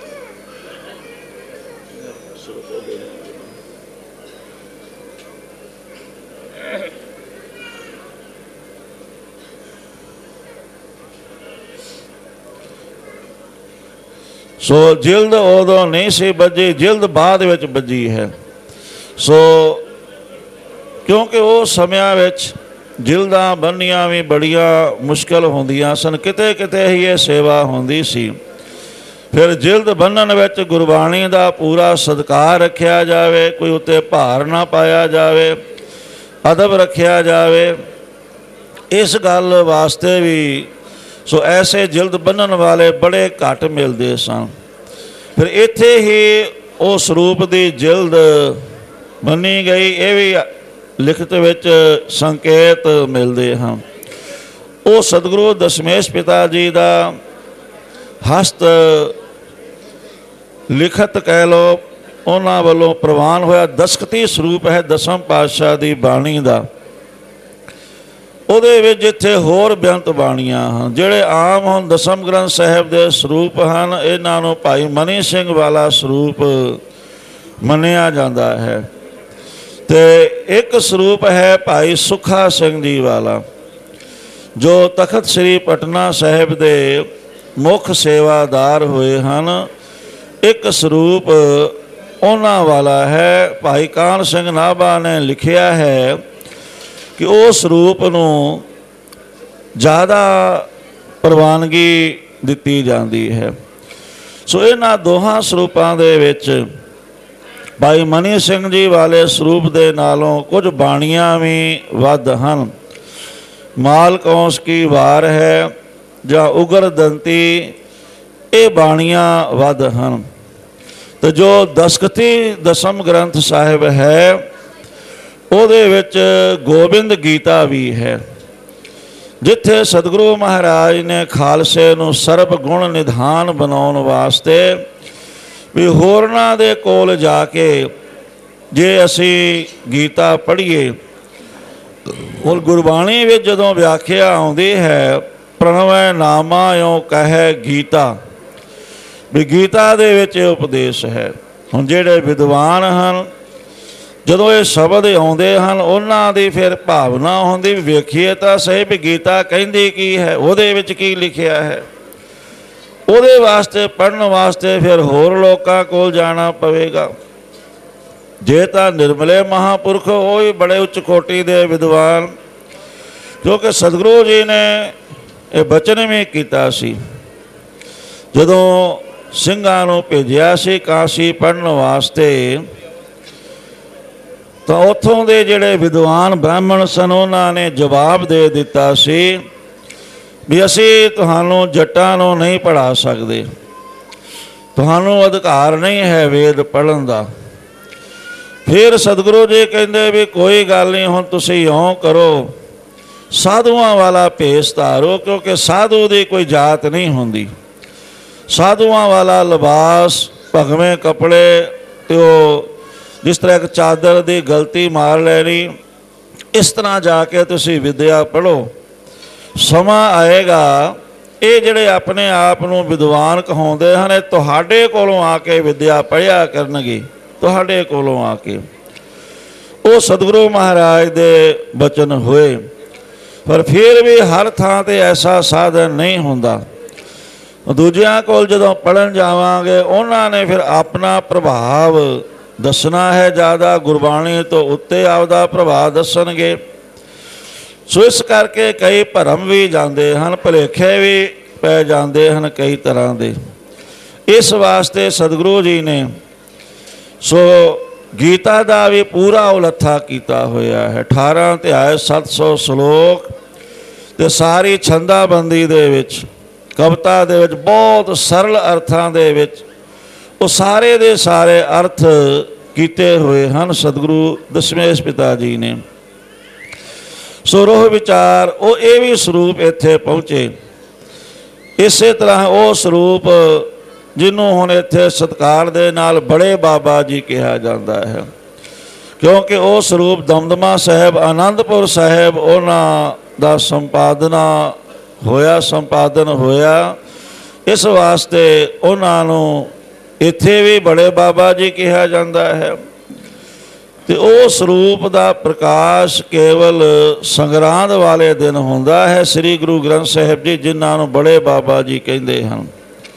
ਸੋ ਜਿਲਦ ਉਦੋਂ ਨਹੀਂ ਸੀ ਬੱਝੀ, ਜਿਲਦ ਬਾਅਦ ਵਿੱਚ ਬੱਝੀ ਹੈ। ਸੋ ਕਿਉਂਕਿ ਉਸ ਸਮਿਆਂ ਵਿੱਚ ਜਿਲਦਾਂ ਬੰਨ੍ਹਣੀਆਂ ਵੀ ਬੜੀਆਂ ਮੁਸ਼ਕਲ ਹੁੰਦੀਆਂ ਸਨ, ਕਿਤੇ ਕਿਤੇ ਹੀ ਇਹ ਸੇਵਾ ਹੁੰਦੀ ਸੀ। ਫਿਰ ਜਿਲਦ ਬੰਨ੍ਹਣ ਵਿੱਚ ਗੁਰਬਾਣੀ ਦਾ ਪੂਰਾ ਸਤਿਕਾਰ ਰੱਖਿਆ ਜਾਵੇ, ਕੋਈ ਉੱਤੇ ਭਾਰ ਨਾ ਪਾਇਆ ਜਾਵੇ, ਅਦਬ ਰੱਖਿਆ ਜਾਵੇ, ਇਸ ਗੱਲ ਵਾਸਤੇ ਵੀ ਸੋ ਐਸੇ ਜਿਲਦ ਬੰਨ੍ਹਣ ਵਾਲੇ ਬੜੇ ਘੱਟ ਮਿਲਦੇ ਸਨ। ਫਿਰ ਇੱਥੇ ਹੀ ਉਹ ਸਰੂਪ ਦੀ ਜਿਲਦ ਬੰਨ੍ਹੀ ਗਈ, ਇਹ ਵੀ ਲਿਖਤ ਵਿੱਚ ਸੰਕੇਤ ਮਿਲਦੇ ਹਨ। ਉਹ ਸਤਿਗੁਰੂ ਦਸ਼ਮੇਸ਼ ਪਿਤਾ ਜੀ ਦਾ ਹਸਤ ਲਿਖਤ ਕਹਿ ਲਓ, ਉਹਨਾਂ ਵੱਲੋਂ ਪ੍ਰਵਾਨ ਹੋਇਆ ਦਸਖਤੀ ਸਰੂਪ ਹੈ ਦਸਮ ਪਾਤਸ਼ਾਹ ਦੀ ਬਾਣੀ ਦਾ। ਉਹਦੇ ਵਿੱਚ ਜਿੱਥੇ ਹੋਰ ਬੇਅੰਤ ਬਾਣੀਆਂ ਹਨ, ਜਿਹੜੇ ਆਮ ਹੁਣ ਦਸਮ ਗ੍ਰੰਥ ਸਾਹਿਬ ਦੇ ਸਰੂਪ ਹਨ, ਇਹਨਾਂ ਨੂੰ ਭਾਈ ਮਨੀ ਸਿੰਘ ਵਾਲਾ ਸਰੂਪ ਮੰਨਿਆ ਜਾਂਦਾ ਹੈ। ਤੇ ਇੱਕ ਸਰੂਪ ਹੈ ਭਾਈ ਸੁੱਖਾ ਸਿੰਘ ਜੀ ਵਾਲਾ, ਜੋ ਤਖਤ ਸ੍ਰੀ ਪਟਨਾ ਸਾਹਿਬ ਦੇ ਮੁੱਖ ਸੇਵਾਦਾਰ ਹੋਏ ਹਨ। ਇੱਕ ਸਰੂਪ ਉਹਨਾਂ ਵਾਲਾ ਹੈ, ਭਾਈ ਕਾਹਨ ਸਿੰਘ ਨਾਭਾ ਨੇ ਲਿਖਿਆ ਹੈ ਕਿ ਉਸ ਰੂਪ ਨੂੰ ਜ਼ਿਆਦਾ ਪ੍ਰਵਾਨਗੀ ਦਿੱਤੀ ਜਾਂਦੀ ਹੈ। ਸੋ ਇਹਨਾਂ ਦੋਹਾਂ ਸਰੂਪਾਂ ਦੇ ਵਿੱਚ ਭਾਈ ਮਨੀ ਸਿੰਘ ਜੀ ਵਾਲੇ ਸਰੂਪ ਦੇ ਨਾਲੋਂ ਕੁਝ ਬਾਣੀਆਂ ਵੀ ਵੱਧ ਹਨ। ਮਾਲ ਕੌਂਸ ਕੀ ਵਾਰ ਹੈ ਜਾਂ ਉਗਰ ਦੰਤੀ, ਇਹ ਬਾਣੀਆਂ ਵੱਧ ਹਨ। ਤੇ ਜੋ ਦਸਖਤੀ ਦਸਮ ਗ੍ਰੰਥ ਸਾਹਿਬ ਹੈ, ਉਹਦੇ ਵਿੱਚ ਗੋਬਿੰਦ ਗੀਤਾ ਵੀ ਹੈ, ਜਿੱਥੇ ਸਤਿਗੁਰੂ ਮਹਾਰਾਜ ਨੇ ਖਾਲਸੇ ਨੂੰ ਸਰਬ ਗੁਣ ਨਿਧਾਨ ਬਣਾਉਣ ਵਾਸਤੇ ਵੀ ਹੋਰਨਾਂ ਦੇ ਕੋਲ ਜਾ ਕੇ ਜੇ ਅਸੀਂ ਗੀਤਾ ਪੜ੍ਹੀਏ, ਹੁਣ ਗੁਰਬਾਣੀ ਵਿੱਚ ਜਦੋਂ ਵਿਆਖਿਆ ਆਉਂਦੀ ਹੈ ਪ੍ਰਣਵੈ ਨਾਮਾ ਇਉ ਕਹੈ ਗੀਤਾ, ਵੀ ਗੀਤਾ ਦੇ ਵਿੱਚ ਇਹ ਉਪਦੇਸ਼ ਹੈ। ਹੁਣ ਜਿਹੜੇ ਵਿਦਵਾਨ ਹਨ ਜਦੋਂ ਇਹ ਸ਼ਬਦ ਆਉਂਦੇ ਹਨ ਉਹਨਾਂ ਦੀ ਫਿਰ ਭਾਵਨਾ ਹੁੰਦੀ ਵੀ ਵੇਖੀਏ ਤਾਂ ਸਹੀ ਵੀ ਗੀਤਾ ਕਹਿੰਦੀ ਕੀ ਹੈ, ਉਹਦੇ ਵਿੱਚ ਕੀ ਲਿਖਿਆ ਹੈ। ਉਹਦੇ ਵਾਸਤੇ ਪੜ੍ਹਨ ਵਾਸਤੇ ਫਿਰ ਹੋਰ ਲੋਕਾਂ ਕੋਲ ਜਾਣਾ ਪਵੇਗਾ। ਜੇ ਤਾਂ ਨਿਰਮਲੇ ਮਹਾਂਪੁਰਖ ਉਹ ਵੀ ਬੜੇ ਉੱਚ ਕੋਟੀ ਦੇ ਵਿਦਵਾਨ, ਕਿਉਂਕਿ ਸਤਿਗੁਰੂ ਜੀ ਨੇ ਇਹ ਬਚਨ ਵੀ ਕੀਤਾ ਸੀ ਜਦੋਂ ਸਿੰਘਾਂ ਨੂੰ ਭੇਜਿਆ ਸੀ ਕਾਸ਼ੀ ਪੜ੍ਹਨ ਵਾਸਤੇ, ਤਾਂ ਉੱਥੋਂ ਦੇ ਜਿਹੜੇ ਵਿਦਵਾਨ ਬ੍ਰਾਹਮਣ ਸਨ ਉਹਨਾਂ ਨੇ ਜਵਾਬ ਦੇ ਦਿੱਤਾ ਸੀ ਵੀ ਅਸੀਂ ਤੁਹਾਨੂੰ ਜੱਟਾਂ ਨੂੰ ਨਹੀਂ ਪੜ੍ਹਾ ਸਕਦੇ, ਤੁਹਾਨੂੰ ਅਧਿਕਾਰ ਨਹੀਂ ਹੈ ਵੇਦ ਪੜ੍ਹਨ ਦਾ। ਫਿਰ ਸਤਿਗੁਰੂ ਜੀ ਕਹਿੰਦੇ ਵੀ ਕੋਈ ਗੱਲ ਨਹੀਂ, ਹੁਣ ਤੁਸੀਂ ਇਉਂ ਕਰੋ ਸਾਧੂਆਂ ਵਾਲਾ ਭੇਸ ਧਾਰੋ, ਕਿਉਂਕਿ ਸਾਧੂ ਦੀ ਕੋਈ ਜਾਤ ਨਹੀਂ ਹੁੰਦੀ। ਸਾਧੂਆਂ ਵਾਲਾ ਲਿਬਾਸ, ਭਗਵੇਂ ਕੱਪੜੇ, ਤੇ ਉਹ ਜਿਸ ਤਰ੍ਹਾਂ ਇੱਕ ਚਾਦਰ ਦੀ ਗਲਤੀ ਮਾਰ ਲੈਣੀ, ਇਸ ਤਰ੍ਹਾਂ ਜਾ ਕੇ ਤੁਸੀਂ ਵਿਦਿਆ ਪੜ੍ਹੋ। ਸਮਾਂ ਆਏਗਾ ਇਹ ਜਿਹੜੇ ਆਪਣੇ ਆਪ ਨੂੰ ਵਿਦਵਾਨ ਕਹਾਉਂਦੇ ਹਨ ਇਹ ਤੁਹਾਡੇ ਕੋਲੋਂ ਆ ਕੇ ਵਿਦਿਆ ਪੜ੍ਹਿਆ ਕਰਨਗੇ, ਤੁਹਾਡੇ ਕੋਲੋਂ ਆ ਕੇ। ਉਹ ਸਤਿਗੁਰੂ ਮਹਾਰਾਜ ਦੇ ਬਚਨ ਹੋਏ, ਪਰ ਫਿਰ ਵੀ ਹਰ ਥਾਂ 'ਤੇ ਐਸਾ ਸਾਧਨ ਨਹੀਂ ਹੁੰਦਾ। ਦੂਜਿਆਂ ਕੋਲ ਜਦੋਂ ਪੜ੍ਹਨ ਜਾਵਾਂਗੇ ਉਹਨਾਂ ਨੇ ਫਿਰ ਆਪਣਾ ਪ੍ਰਭਾਵ ਦੱਸਣਾ ਹੈ, ਜ਼ਿਆਦਾ ਗੁਰਬਾਣੀ ਤੋਂ ਉੱਤੇ ਆਪਦਾ ਪ੍ਰਭਾਵ ਦੱਸਣਗੇ। ਸੋ ਇਸ ਕਰਕੇ ਕਈ ਭਰਮ ਵੀ ਜਾਂਦੇ ਹਨ, ਭੁਲੇਖੇ ਵੀ ਪੈ ਜਾਂਦੇ ਹਨ ਕਈ ਤਰ੍ਹਾਂ ਦੇ। ਇਸ ਵਾਸਤੇ ਸਤਿਗੁਰੂ ਜੀ ਨੇ ਸੋ ਗੀਤਾ ਦਾ ਵੀ ਪੂਰਾ ਉਲੱਥਾ ਕੀਤਾ ਹੋਇਆ ਹੈ। 18 ਅਧਿਆਇ 700 ਸ਼ਲੋਕ ਤੇ ਸਾਰੀ ਛੰਦਾਬੰਦੀ ਦੇ ਵਿੱਚ, ਕਵਿਤਾ ਦੇ ਵਿੱਚ, ਬਹੁਤ ਸਰਲ ਅਰਥਾਂ ਦੇ ਵਿੱਚ ਉਹ ਸਾਰੇ ਦੇ ਸਾਰੇ ਅਰਥ ਕੀਤੇ ਹੋਏ ਹਨ ਸਤਿਗੁਰੂ ਦਸ਼ਮੇਸ਼ ਪਿਤਾ ਜੀ ਨੇ। ਸੋ ਰੋਹ ਵਿਚਾਰ ਉਹ ਇਹ ਵੀ ਸਰੂਪ ਇੱਥੇ ਪਹੁੰਚੇ। ਇਸੇ ਤਰ੍ਹਾਂ ਉਹ ਸਰੂਪ ਜਿਹਨੂੰ ਹੁਣ ਇੱਥੇ ਸਤਿਕਾਰ ਦੇ ਨਾਲ ਬੜੇ ਬਾਬਾ ਜੀ ਕਿਹਾ ਜਾਂਦਾ ਹੈ, ਕਿਉਂਕਿ ਉਹ ਸਰੂਪ ਦਮਦਮਾ ਸਾਹਿਬ, ਆਨੰਦਪੁਰ ਸਾਹਿਬ ਉਹਨਾਂ ਦਾ ਸੰਪਾਦਨ ਹੋਇਆ। ਇਸ ਵਾਸਤੇ ਉਹਨਾਂ ਨੂੰ ਇੱਥੇ ਵੀ ਬੜੇ ਬਾਬਾ ਜੀ ਕਿਹਾ ਜਾਂਦਾ ਹੈ। ਤੇ ਉਹ ਸਰੂਪ ਦਾ ਪ੍ਰਕਾਸ਼ ਕੇਵਲ ਸੰਗਰਾਂਦ ਵਾਲੇ ਦਿਨ ਹੁੰਦਾ ਹੈ। ਸ੍ਰੀ ਗੁਰੂ ਗ੍ਰੰਥ ਸਾਹਿਬ ਜੀ ਜਿਨ੍ਹਾਂ ਨੂੰ ਬੜੇ ਬਾਬਾ ਜੀ ਕਹਿੰਦੇ ਹਨ,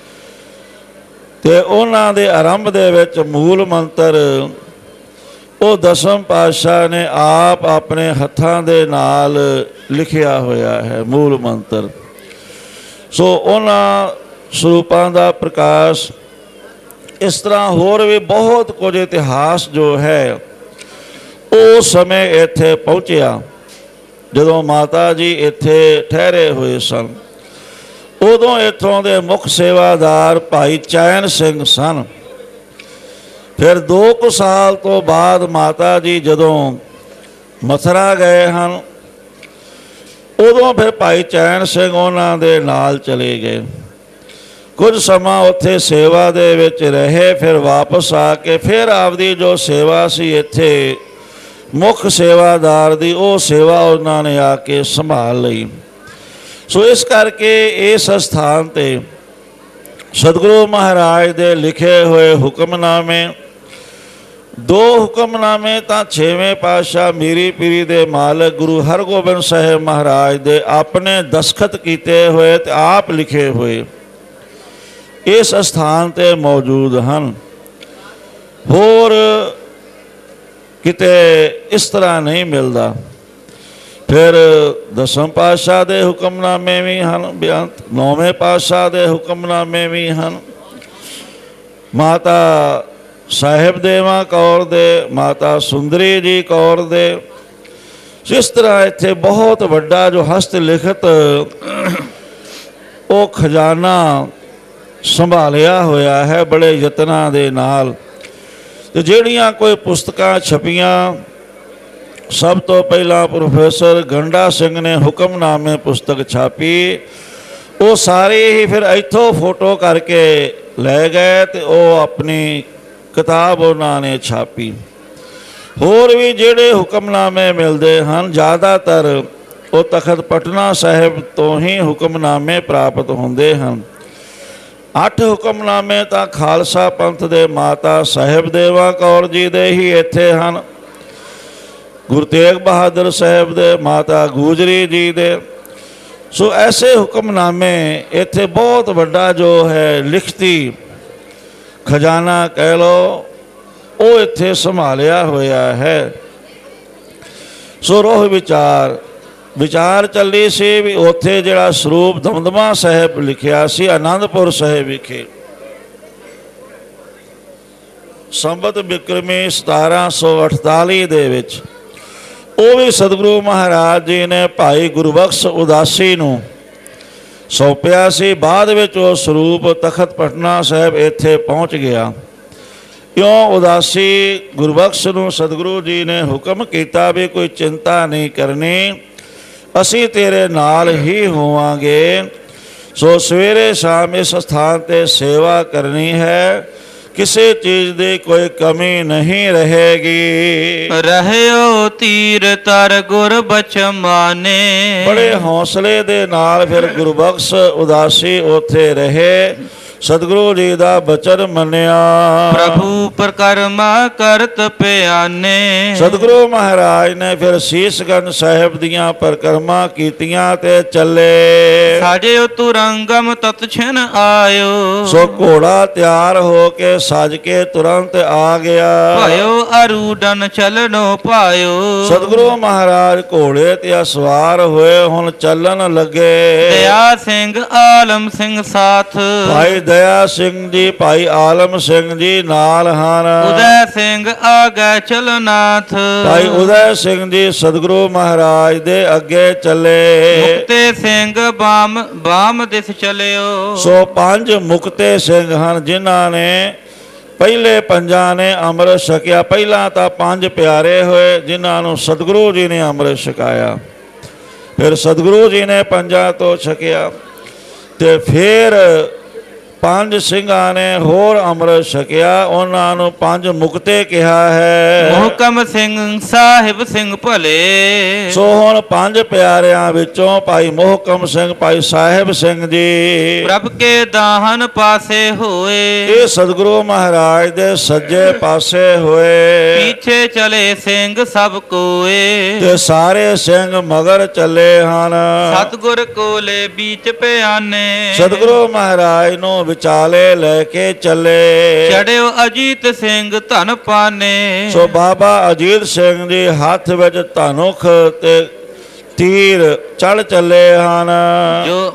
ਤੇ ਉਹਨਾਂ ਦੇ ਆਰੰਭ ਦੇ ਵਿੱਚ ਮੂਲ ਮੰਤਰ ਉਹ ਦਸਮ ਪਾਤਸ਼ਾਹ ਨੇ ਆਪ ਆਪਣੇ ਹੱਥਾਂ ਦੇ ਨਾਲ ਲਿਖਿਆ ਹੋਇਆ ਹੈ ਮੂਲ ਮੰਤਰ। ਸੋ ਉਹਨਾਂ ਸਰੂਪਾਂ ਦਾ ਪ੍ਰਕਾਸ਼ ਇਸ ਤਰ੍ਹਾਂ ਹੋਰ ਵੀ ਬਹੁਤ ਕੁਝ ਇਤਿਹਾਸ ਜੋ ਹੈ ਉਹ ਸਮੇਂ ਇੱਥੇ ਪਹੁੰਚਿਆ ਜਦੋਂ ਮਾਤਾ ਜੀ ਇੱਥੇ ਠਹਿਰੇ ਹੋਏ ਸਨ। ਉਦੋਂ ਇੱਥੋਂ ਦੇ ਮੁੱਖ ਸੇਵਾਦਾਰ ਭਾਈ ਚੈਨ ਸਿੰਘ ਸਨ। ਫਿਰ 2 ਸਾਲ ਤੋਂ ਬਾਅਦ ਮਾਤਾ ਜੀ ਜਦੋਂ ਮਥੁਰਾ ਗਏ ਹਨ ਉਦੋਂ ਫਿਰ ਭਾਈ ਚੈਨ ਸਿੰਘ ਉਹਨਾਂ ਦੇ ਨਾਲ ਚਲੇ ਗਏ। ਕੁਝ ਸਮਾਂ ਉੱਥੇ ਸੇਵਾ ਦੇ ਵਿੱਚ ਰਹੇ, ਫਿਰ ਵਾਪਸ ਆ ਕੇ ਫਿਰ ਆਪਦੀ ਜੋ ਸੇਵਾ ਸੀ ਇੱਥੇ ਮੁੱਖ ਸੇਵਾਦਾਰ ਦੀ ਉਹ ਸੇਵਾ ਉਹਨਾਂ ਨੇ ਆ ਕੇ ਸੰਭਾਲ ਲਈ। ਸੋ ਇਸ ਕਰਕੇ ਇਸ ਸਥਾਨ 'ਤੇ ਸਤਿਗੁਰੂ ਮਹਾਰਾਜ ਦੇ ਲਿਖੇ ਹੋਏ ਹੁਕਮਨਾਮੇ, 2 ਹੁਕਮਨਾਮੇ ਤਾਂ 6ਵੇਂ ਪਾਤਸ਼ਾਹ ਮੀਰੀ ਪੀਰੀ ਦੇ ਮਾਲਕ ਗੁਰੂ ਹਰਗੋਬਿੰਦ ਸਾਹਿਬ ਮਹਾਰਾਜ ਦੇ ਆਪਣੇ ਦਸਖਤ ਕੀਤੇ ਹੋਏ ਤੇ ਆਪ ਲਿਖੇ ਹੋਏ ਇਸ ਸਥਾਨ 'ਤੇ ਮੌਜੂਦ ਹਨ। ਹੋਰ ਕਿਤੇ ਇਸ ਤਰ੍ਹਾਂ ਨਹੀਂ ਮਿਲਦਾ। ਫਿਰ 10ਵੇਂ ਪਾਤਸ਼ਾਹ ਦੇ ਹੁਕਮਨਾਮੇ ਵੀ ਹਨ, 9ਵੇਂ ਪਾਤਸ਼ਾਹ ਦੇ ਹੁਕਮਨਾਮੇ ਵੀ ਹਨ, ਮਾਤਾ ਸਾਹਿਬ ਦੇਵਾ ਕੌਰ ਦੇ, ਮਾਤਾ ਸੁੰਦਰੀ ਜੀ ਕੌਰ ਦੇ। ਜਿਸ ਤਰ੍ਹਾਂ ਇੱਥੇ ਬਹੁਤ ਵੱਡਾ ਜੋ ਹਸਤ ਲਿਖਤ ਉਹ ਖਜ਼ਾਨਾ ਸੰਭਾਲਿਆ ਹੋਇਆ ਹੈ ਬੜੇ ਯਤਨਾਂ ਦੇ ਨਾਲ। ਤੇ ਜਿਹੜੀਆਂ ਕੋਈ ਪੁਸਤਕਾਂ ਛਪੀਆਂ, ਸਭ ਤੋਂ ਪਹਿਲਾਂ ਪ੍ਰੋਫੈਸਰ ਗੰਡਾ ਸਿੰਘ ਨੇ ਹੁਕਮਨਾਮੇ ਪੁਸਤਕ ਛਾਪੀ, ਉਹ ਸਾਰੇ ਹੀ ਫਿਰ ਇੱਥੋਂ ਫੋਟੋ ਕਰਕੇ ਲੈ ਗਏ ਤੇ ਉਹ ਆਪਣੀ ਕਿਤਾਬ ਉਹਨਾਂ ਨੇ ਛਾਪੀ। ਹੋਰ ਵੀ ਜਿਹੜੇ ਹੁਕਮਨਾਮੇ ਮਿਲਦੇ ਹਨ ਜ਼ਿਆਦਾਤਰ ਉਹ ਤਖਤ ਪਟਨਾ ਸਾਹਿਬ ਤੋਂ ਹੀ ਹੁਕਮਨਾਮੇ ਪ੍ਰਾਪਤ ਹੁੰਦੇ ਹਨ। 8 ਹੁਕਮਨਾਮੇ ਤਾਂ ਖਾਲਸਾ ਪੰਥ ਦੇ ਮਾਤਾ ਸਾਹਿਬ ਦੇਵਾ ਕੌਰ ਜੀ ਦੇ ਹੀ ਇੱਥੇ ਹਨ। ਗੁਰੂ ਤੇਗ ਬਹਾਦਰ ਸਾਹਿਬ ਦੇ, ਮਾਤਾ ਗੁਜਰੀ ਜੀ ਦੇ। ਸੋ ਐਸੇ ਹੁਕਮਨਾਮੇ ਇੱਥੇ ਬਹੁਤ ਵੱਡਾ ਜੋ ਹੈ ਲਿਖਤੀ ਖਜ਼ਾਨਾ ਕਹਿ ਲਓ, ਉਹ ਇੱਥੇ ਸੰਭਾਲਿਆ ਹੋਇਆ ਹੈ। ਸੋ ਰੋਹ ਵਿਚਾਰ ਚੱਲੀ ਸੀ ਵੀ ਉੱਥੇ ਜਿਹੜਾ ਸਰੂਪ ਦਮਦਮਾ ਸਾਹਿਬ ਲਿਖਿਆ ਸੀ ਆਨੰਦਪੁਰ ਸਾਹਿਬ ਵਿਖੇ ਸੰਬਤ ਬਿਕਰਮੀ 1748 ਦੇ ਵਿੱਚ, ਉਹ ਵੀ ਸਤਿਗੁਰੂ ਮਹਾਰਾਜ ਜੀ ਨੇ ਭਾਈ ਗੁਰਬਖਸ਼ ਉਦਾਸੀ ਨੂੰ ਸੌਂਪਿਆ ਸੀ। ਬਾਅਦ ਵਿੱਚ ਉਹ ਸਰੂਪ ਤਖਤ ਪਟਨਾ ਸਾਹਿਬ ਇੱਥੇ ਪਹੁੰਚ ਗਿਆ। ਕਿਉਂ ਉਦਾਸੀ ਗੁਰਬਖਸ਼ ਨੂੰ ਸਤਿਗੁਰੂ ਜੀ ਨੇ ਹੁਕਮ ਕੀਤਾ ਵੀ ਕੋਈ ਚਿੰਤਾ ਨਹੀਂ ਕਰਨੀ, ਅਸੀਂ ਤੇਰੇ ਨਾਲ ਹੀ ਹੋਵਾਂਗੇ। ਸੋ ਸਵੇਰੇ ਸ਼ਾਮ ਇਸ ਸਥਾਨ 'ਤੇ ਸੇਵਾ ਕਰਨੀ ਹੈ, ਕਿਸੇ ਚੀਜ਼ ਦੀ ਕੋਈ ਕਮੀ ਨਹੀਂ ਰਹੇਗੀ। ਰਹਿਓ ਤੀਰ ਤਰ ਗੁਰ ਬਚਮਾਨੇ। ਬੜੇ ਹੌਸਲੇ ਦੇ ਨਾਲ ਫਿਰ ਗੁਰਬਖਸ਼ ਉਦਾਸੀ ਉੱਥੇ ਰਹੇ, ਸਤਿਗੁਰੂ ਜੀ ਦਾ ਬਚਨ ਮੰਨਿਆ। ਪ੍ਰਭੂ ਪ੍ਰਕਰਮਾ ਕਰਤ ਪਿਆਨੇ। ਸਤਿਗੁਰੂ ਮਹਾਰਾਜ ਨੇ ਫਿਰ ਸੀਸਗੰਜ ਸਾਹਿਬ ਦੀਆਂ ਪਰਿਕਰਮਾ ਕੀਤੀਆਂ ਤੇ ਚੱਲੇ। ਸਾਜਿਓ ਤੁਰੰਗਮ ਤਤਛਨ ਆਇਓ। ਸੋ ਘੋੜਾ ਤਿਆਰ ਹੋ ਕੇ ਸਜ ਕੇ ਤੁਰੰਤ ਆ ਗਿਆ। ਭਾਇਓ ਅਰੂਡਨ ਚਲਨੋ ਪਾਇਓ। ਸਤਿਗੁਰੂ ਮਹਾਰਾਜ ਘੋੜੇ ਤੇ ਸਵਾਰ ਹੋਏ, ਹੁਣ ਚੱਲਣ ਲੱਗੇ। ਦਇਆ ਸਿੰਘ ਆਲਮ ਸਿੰਘ ਸਾਥ। ਭਾਈ ਦਇਆ ਸਿੰਘ ਜੀ, ਭਾਈ ਆਲਮ ਸਿੰਘ ਜੀ ਨਾਲ ਹਨ। ਉਦੈ ਸਿੰਘ ਆਗੇ ਚਲਨਾਥ। ਭਾਈ ਉਦੈ ਸਿੰਘ ਜੀ ਸਤਿਗੁਰੂ ਮਹਾਰਾਜ ਦੇ ਅੱਗੇ ਚੱਲੇ। ਮੁਕਤੇ ਸਿੰਘ ਬਾਮ ਦਿਸ ਚਲਿਓ। ਸੋ 5 ਮੁਕਤੇ ਸਿੰਘ ਹਨ ਜਿਨ੍ਹਾਂ ਨੇ ਪਹਿਲੇ 5 ਨੇ ਅੰਮ੍ਰਿਤ ਛਕਿਆ। ਪਹਿਲਾਂ ਤਾਂ 5 ਪਿਆਰੇ ਹੋਏ ਜਿਨ੍ਹਾਂ ਨੂੰ ਸਤਿਗੁਰੂ ਜੀ ਨੇ ਅੰਮ੍ਰਿਤ ਛਕਾਇਆ, ਫਿਰ ਸਤਿਗੁਰੂ ਜੀ ਨੇ 5 ਤੋਂ ਛਕਿਆ ਤੇ ਫਿਰ 5 ਸਿੰਘਾਂ ਨੇ ਹੋਰ ਅੰਮ੍ਰਿਤ ਛਕਿਆ, ਉਹਨਾਂ ਨੂੰ 5 ਮੁਕਤੇ ਕਿਹਾ ਹੈ। ਮੋਹਕਮ ਸਿੰਘ ਸਾਹਿਬ ਸਿੰਘ ਭਲੇ। ਸੋ ਹੁਣ 5 ਪਿਆਰਿਆਂ ਵਿੱਚੋਂ ਭਾਈ ਮੋਹਕਮ ਸਿੰਘ, ਭਾਈ ਸਾਹਿਬ ਸਿੰਘ ਜੀ ਪ੍ਰਭ ਕੇ ਦਾਹਨ ਪਾਸੇ ਹੋਏ। ਇਹ ਸਤਿਗੁਰੂ ਮਹਾਰਾਜ ਦੇ ਸੱਜੇ ਪਾਸੇ ਹੋਏ। ਪਿੱਛੇ ਚਲੇ ਸਿੰਘ ਸਭ ਕੋਏ। ਤੇ ਸਾਰੇ ਸਿੰਘ ਮਗਰ ਚੱਲੇ ਹਨ। ਸਤਿਗੁਰ ਕੋਲੇ ਬੀਚ ਪਿਆਨੇ। ਸਤਿਗੁਰੂ ਮਹਾਰਾਜ ਨੂੰ ਵਿਚਾਲੇ ਲੈ ਕੇ ਚੱਲੇ। ਚੜਿਓ ਅਜੀਤ ਸਿੰਘ ਧਨ ਪਾਨੇ। ਸੋ ਬਾਬਾ ਅਜੀਤ ਸਿੰਘ ਜੀ ਹੱਥ ਵਿੱਚ ਧਨੁਖ ਤੇ ਤੀਰ ਚੜ ਚੱਲੇ ਹਨ। ਜੋ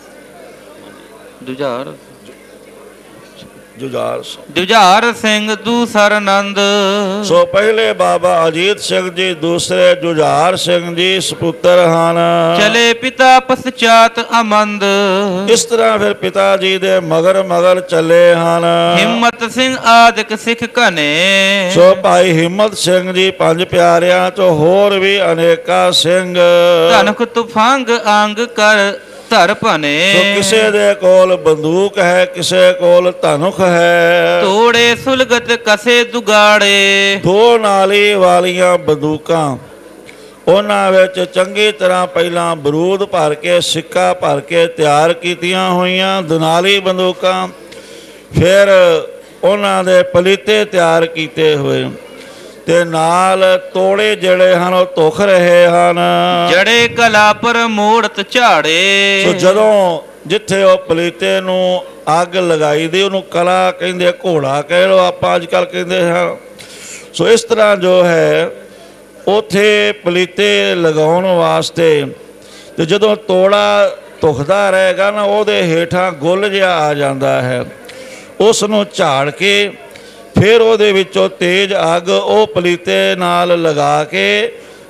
ਜੁਝਾਰ ਸਿੰਘ ਦੂਸਰ ਆਨੰਦ। ਸੋ ਪਹਿਲੇ ਬਾਬਾ ਅਜੀਤ ਸਿੰਘ ਜੀ, ਦੂਸਰੇ ਜੁਝਾਰ ਸਿੰਘ ਜੀ ਸਪੁੱਤਰ ਹਨ। ਚਲੇ ਪਿਤਾ ਪਸਚਾਤ ਅਮੰਦ। ਇਸ ਤਰ੍ਹਾਂ ਫਿਰ ਪਿਤਾ ਜੀ ਦੇ ਮਗਰ ਚੱਲੇ ਹਨ। ਹਿੰਮਤ ਸਿੰਘ ਆਦਿਕ ਸਿੱਖ ਘਨੇ। ਸੋ ਭਾਈ ਹਿੰਮਤ ਸਿੰਘ ਜੀ 5 ਪਿਆਰਿਆਂ ਤੋਂ ਹੋਰ ਵੀ ਅਨੇਕਾਂ ਸਿੰਘ। ਧਨੁਖ ਤੁਫੰਗ ਅੰਗ ਕਰ ਧਰ ਭਨੇ। ਸੋ ਕਿਸੇ ਦੇ ਕੋਲ ਬੰਦੂਕ ਹੈ, ਕਿਸੇ ਕੋਲ ਧਨੁਖ ਹੈ। ਤੋੜੇ ਸੁਲਗਤ ਕਸੇ ਦੁਗਾੜੇ। 2 ਨਾਲੀ ਵਾਲੀਆਂ ਬੰਦੂਕਾਂ, ਉਹਨਾਂ ਵਿੱਚ ਚੰਗੀ ਤਰ੍ਹਾਂ ਪਹਿਲਾਂ ਬਰੂਦ ਭਰ ਕੇ, ਸਿੱਕਾ ਭਰ ਕੇ ਤਿਆਰ ਕੀਤੀਆਂ ਹੋਈਆਂ ਦੁਨਾਲੀ ਬੰਦੂਕਾਂ, ਫਿਰ ਉਹਨਾਂ ਦੇ ਪਲੀਤੇ ਤਿਆਰ ਕੀਤੇ ਹੋਏ ਤੇ ਨਾਲ ਤੋੜੇ ਜਿਹੜੇ ਹਨ ਉਹ ਧੁਖ ਰਹੇ ਹਨ। ਜੜੇ ਕਲਾ ਪਰ ਮੋੜਤ ਝਾੜੇ। ਸੋ ਜਦੋਂ ਜਿੱਥੇ ਉਹ ਪਲੀਤੇ ਨੂੰ ਅੱਗ ਲਗਾਈ ਦੀ ਉਹਨੂੰ ਕਲਾ ਕਹਿੰਦੇ, ਘੋੜਾ ਕਹਿ ਲਓ, ਆਪਾਂ ਅੱਜ ਕੱਲ੍ਹ ਕਹਿੰਦੇ ਹਾਂ। ਸੋ ਇਸ ਤਰ੍ਹਾਂ ਜੋ ਹੈ ਉੱਥੇ ਪਲੀਤੇ ਲਗਾਉਣ ਵਾਸਤੇ, ਤੇ ਜਦੋਂ ਤੋੜਾ ਧੁਖਦਾ ਰਹੇਗਾ ਨਾ ਉਹਦੇ ਹੇਠਾਂ ਗੁੱਲ ਜਿਹਾ ਆ ਜਾਂਦਾ ਹੈ, ਉਸ ਨੂੰ ਝਾੜ ਕੇ ਫਿਰ ਉਹਦੇ ਵਿੱਚੋਂ ਤੇਜ਼ ਅੱਗ ਉਹ ਪਲੀਤੇ ਨਾਲ ਲਗਾ ਕੇ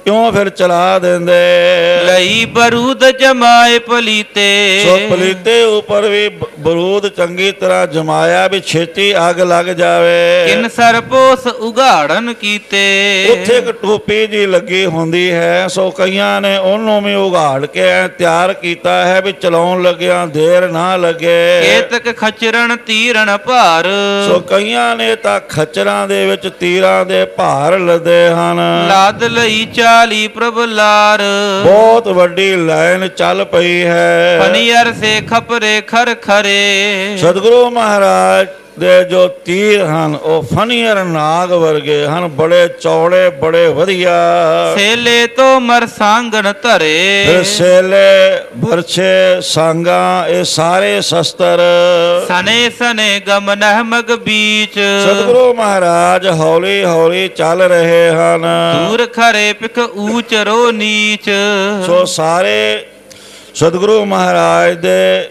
ਕਿਉਂ ਫਿਰ ਚਲਾ ਦਿੰਦੇ। ਲਈ ਬਰੂਦ ਜਮਾਏ ਪਲੀਤੇ। ਸੋ ਪਲੀਤੇ ਉੱਪਰ ਵੀ ਬਰੂਦ ਚੰਗੀ ਤਰ੍ਹਾਂ ਜਮਾਇਆ ਵੀ ਛੇਤੀ ਅੱਗ ਲੱਗ ਜਾਵੇ। ਕਿਨ ਸਰਪੋਸ ਉਘਾੜਨ ਕੀਤੇ। ਉੱਥੇ ਇੱਕ ਟੋਪੀ ਜੀ ਲੱਗੀ ਹੁੰਦੀ ਹੈ, ਸੋ ਕਈਆਂ ਨੇ ਉਹਨੂੰ ਵੀ ਉਘਾੜ ਕੇ ਤਿਆਰ ਕੀਤਾ ਹੈ ਵੀ ਚਲਾਉਣ ਲੱਗਿਆ ਦੇਰ ਨਾ ਲੱਗੇ। ਕੇਤਕ ਖਚਰਨ ਤੀਰਨ ਭਾਰ। ਸੋ ਕਈਆਂ ਨੇ ਤਾਂ ਖਚਰਾਂ ਦੇ ਵਿੱਚ ਤੀਰਾਂ ਦੇ ਭਾਰ ਲੱਦੇ ਹਨ। ਲਾਦ ਲਈ 40 ਪ੍ਰਭ ਲਾਰ। ਬਹੁਤ ਵੱਡੀ ਲਾਈਨ ਚੱਲ ਪਈ ਹੈ। ਫਨੀਅਰ ਸੇ ਖਪਰੇ ਖਰ ਖਰੇ। ਸਤਿਗੁਰੂ ਮਹਾਰਾਜ ਦੇ ਜੋ ਤੀਰ ਹਨ ਉਹ ਫਨੀਅਰ ਨਾਗ ਵਰਗੇ ਹਨ, ਬੜੇ ਚੌੜੇ ਬੜੇ ਵਧੀਆ। ਸੇਲੇ ਤੋਂ ਮਰ ਸਾਂਗਣ ਧਰੇ। ਫਿਰ ਸੇਲੇ ਬਰਛੇ ਸਾਂਗਾ ਇਹ ਸਾਰੇ ਸ਼ਸਤਰ। ਸਨੇ ਸਨੇ ਗਮ ਨਹਿਮਗ ਬੀਚ। ਸਤਿਗੁਰੂ ਮਹਾਰਾਜ ਹੌਲੀ ਹੌਲੀ ਚੱਲ ਰਹੇ ਹਨ। ਦੂਰ ਖਰੇ ਪਿਖ ਊਚ ਰੋ ਨੀਚ। ਸੋ ਸਾਰੇ ਸਤਿਗੁਰੂ ਮਹਾਰਾਜ ਦੇ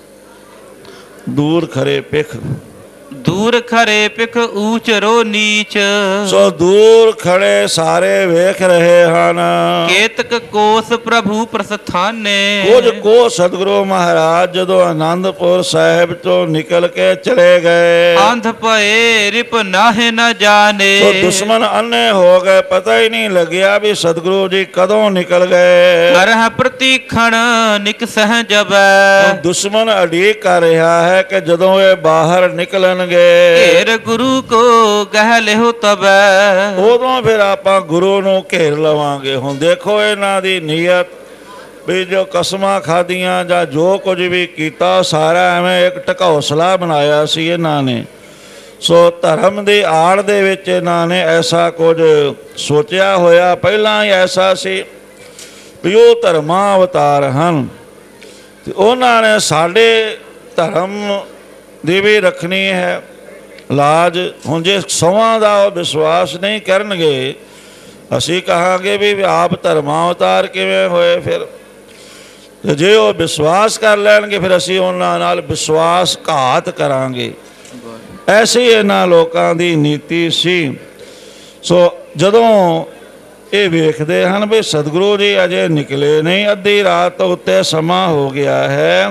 ਦੂਰ ਖਰੇ ਪਿਖ। ਦੂਰ ਖਰੇ ਪਿਖ ਊਚ ਰੋ ਨੀਚ। ਸੋ ਦੂਰ ਖੜੇ ਸਾਰੇ ਵੇਖ ਰਹੇ ਹਨ। ਕੇਤਕ ਕੋਸ ਪ੍ਰਭੂ ਪ੍ਰਸਥਾਨੇ। ਕੁਝ ਕੋ ਸਤਿਗੁਰੂ ਮਹਾਰਾਜ ਜਦੋਂ ਆਨੰਦਪੁਰ ਸਾਹਿਬ ਤੋਂ ਨਿਕਲ ਕੇ ਚਲੇ ਗਏ। ਅੰਧ ਪਏ ਰਿਪ ਨਾਹੇ ਨ ਜਾਣੇ। ਸੋ ਦੁਸ਼ਮਣ ਅੰਨੇ ਹੋ ਗਏ, ਪਤਾ ਹੀ ਨਹੀਂ ਲੱਗਿਆ ਵੀ ਸਤਿਗੁਰੂ ਜੀ ਕਦੋਂ ਨਿਕਲ ਗਏ। ਕਰਹ ਪ੍ਰਤੀਖਣ ਨਿਕਸਹਿ ਜਬੈ। ਦੁਸ਼ਮਣ ਉਡੀਕ ਕਰ ਰਿਹਾ ਹੈ ਕਿ ਜਦੋਂ ਇਹ ਬਾਹਰ ਨਿਕਲਣਗੇ। ਘੇਰ ਗੁਰੂ ਕੋ ਗਹਿ ਲਿਹੁ ਤਬੈ। ਉਦੋਂ ਫਿਰ ਆਪਾਂ ਗੁਰੂ ਨੂੰ ਘੇਰ ਲਵਾਂਗੇ। ਹੁਣ ਦੇਖੋ ਇਹਨਾਂ ਦੀ ਨੀਅਤ ਵੀ ਜੋ ਕਸਮਾਂ ਖਾਧੀਆਂ ਜਾਂ ਜੋ ਕੁਝ ਵੀ ਕੀਤਾ ਸਾਰਾ ਐਵੇਂ ਇੱਕ ਢਕੌਸਲਾ ਬਣਾਇਆ ਸੀ ਇਹਨਾਂ ਨੇ। ਸੋ ਧਰਮ ਦੀ ਆੜ ਦੇ ਵਿੱਚ ਇਹਨਾਂ ਨੇ ਐਸਾ ਕੁਝ ਸੋਚਿਆ ਹੋਇਆ ਪਹਿਲਾਂ ਹੀ ਐਸਾ ਸੀ ਵੀ ਉਹ ਧਰਮਾਂ ਅਵਤਾਰ ਹਨ ਤੇ ਉਹਨਾਂ ਨੇ ਸਾਡੇ ਧਰਮ ਦੀ ਵੀ ਰੱਖਣੀ ਹੈ ਲਾਜ। ਹੁਣ ਜੇ ਸੌਆਂ ਦਾ ਉਹ ਵਿਸ਼ਵਾਸ ਨਹੀਂ ਕਰਨਗੇ ਅਸੀਂ ਕਹਾਂਗੇ ਵੀ ਆਪ ਧਰਮਾਂ ਅਵਤਾਰ ਕਿਵੇਂ ਹੋਏ। ਫਿਰ ਜੇ ਉਹ ਵਿਸ਼ਵਾਸ ਕਰ ਲੈਣਗੇ ਫਿਰ ਅਸੀਂ ਉਹਨਾਂ ਨਾਲ ਵਿਸ਼ਵਾਸਘਾਤ ਕਰਾਂਗੇ। ਐਸੀ ਇਹਨਾਂ ਲੋਕਾਂ ਦੀ ਨੀਤੀ ਸੀ। ਸੋ ਜਦੋਂ ਇਹ ਵੇਖਦੇ ਹਨ ਵੀ ਸਤਿਗੁਰੂ ਜੀ ਅਜੇ ਨਿਕਲੇ ਨਹੀਂ, ਅੱਧੀ ਰਾਤ ਤੋਂ ਉੱਤੇ ਸਮਾਂ ਹੋ ਗਿਆ ਹੈ,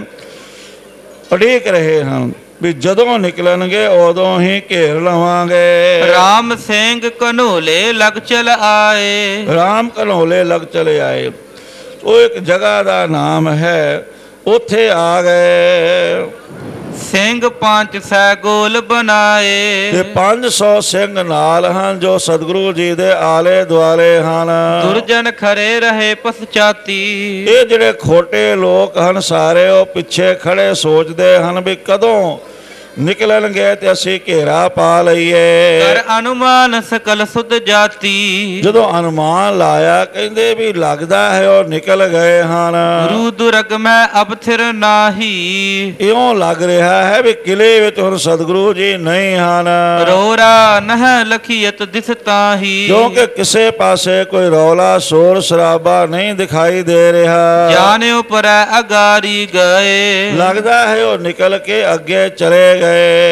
ਉਡੀਕ ਰਹੇ ਹਨ ਵੀ ਜਦੋਂ ਨਿਕਲਣਗੇ ਉਦੋਂ ਹੀ ਘੇਰ ਲਵਾਂਗੇ। ਰਾਮ ਸਿੰਘ ਕਨੋਲੇ ਲਗ ਚਲ ਆਏ। ਰਾਮ ਕਨੋਲੇ ਲਗ ਚਲੇ ਆਏ। ਉਹ ਇੱਕ ਜਗ੍ਹਾ ਦਾ ਨਾਮ ਹੈ, ਉੱਥੇ ਆ ਗਏ। ਸਿੰਘ ਪੰਜ ਸੈ ਗੋਲ ਬਣਾਏ। ਤੇ 500 ਸਿੰਘ ਨਾਲ ਹਨ ਜੋ ਸਤਿਗੁਰੂ ਜੀ ਦੇ ਆਲੇ ਦੁਆਲੇ ਹਨ। ਦੁਰਜਨ ਖਰੇ ਰਹੇ ਪਸਚਾਤੀ। ਇਹ ਜਿਹੜੇ ਖੋਟੇ ਲੋਕ ਹਨ ਸਾਰੇ ਉਹ ਪਿੱਛੇ ਖੜੇ ਸੋਚਦੇ ਹਨ ਵੀ ਕਦੋਂ ਨਿਕਲਣਗੇ ਤੇ ਅਸੀਂ ਘੇਰਾ ਪਾ ਲਈਏ। ਕਰ ਅਨੁਮਾਨ ਸਕਲ ਸੁਧ ਜਾਤੀ। ਜਦੋਂ ਅਨੁਮਾਨ ਲਾਇਆ ਕਹਿੰਦੇ ਵੀ ਲੱਗਦਾ ਹੈ ਉਹ ਨਿਕਲ ਗਏ ਹਨ। ਗੁਰੂ ਦੁਰਗ ਮੈਂ ਅਬ ਥਿਰ ਨਾਹੀ। ਇਉਂ ਲੱਗ ਰਿਹਾ ਹੈ ਵੀ ਕਿਲੇ ਵਿੱਚ ਹੁਣ ਸਤਿਗੁਰੂ ਜੀ ਨਹੀਂ ਹਨ। ਰੋਰਾ ਨਹ ਲਖੀਅਤ ਦਿਸ ਤਾਹੀ। ਕਿਉਂਕਿ ਕਿਸੇ ਪਾਸੇ ਕੋਈ ਰੌਲਾ ਸ਼ੋਰ ਸ਼ਰਾਬਾ ਨਹੀਂ ਦਿਖਾਈ ਦੇ ਰਿਹਾ। ਜਾਣਿਓ ਪਰੈ ਅਗਾਰੀ ਗਏ। ਲੱਗਦਾ ਹੈ ਉਹ ਨਿਕਲ ਕੇ ਅੱਗੇ ਚਲੇ ਗਏ।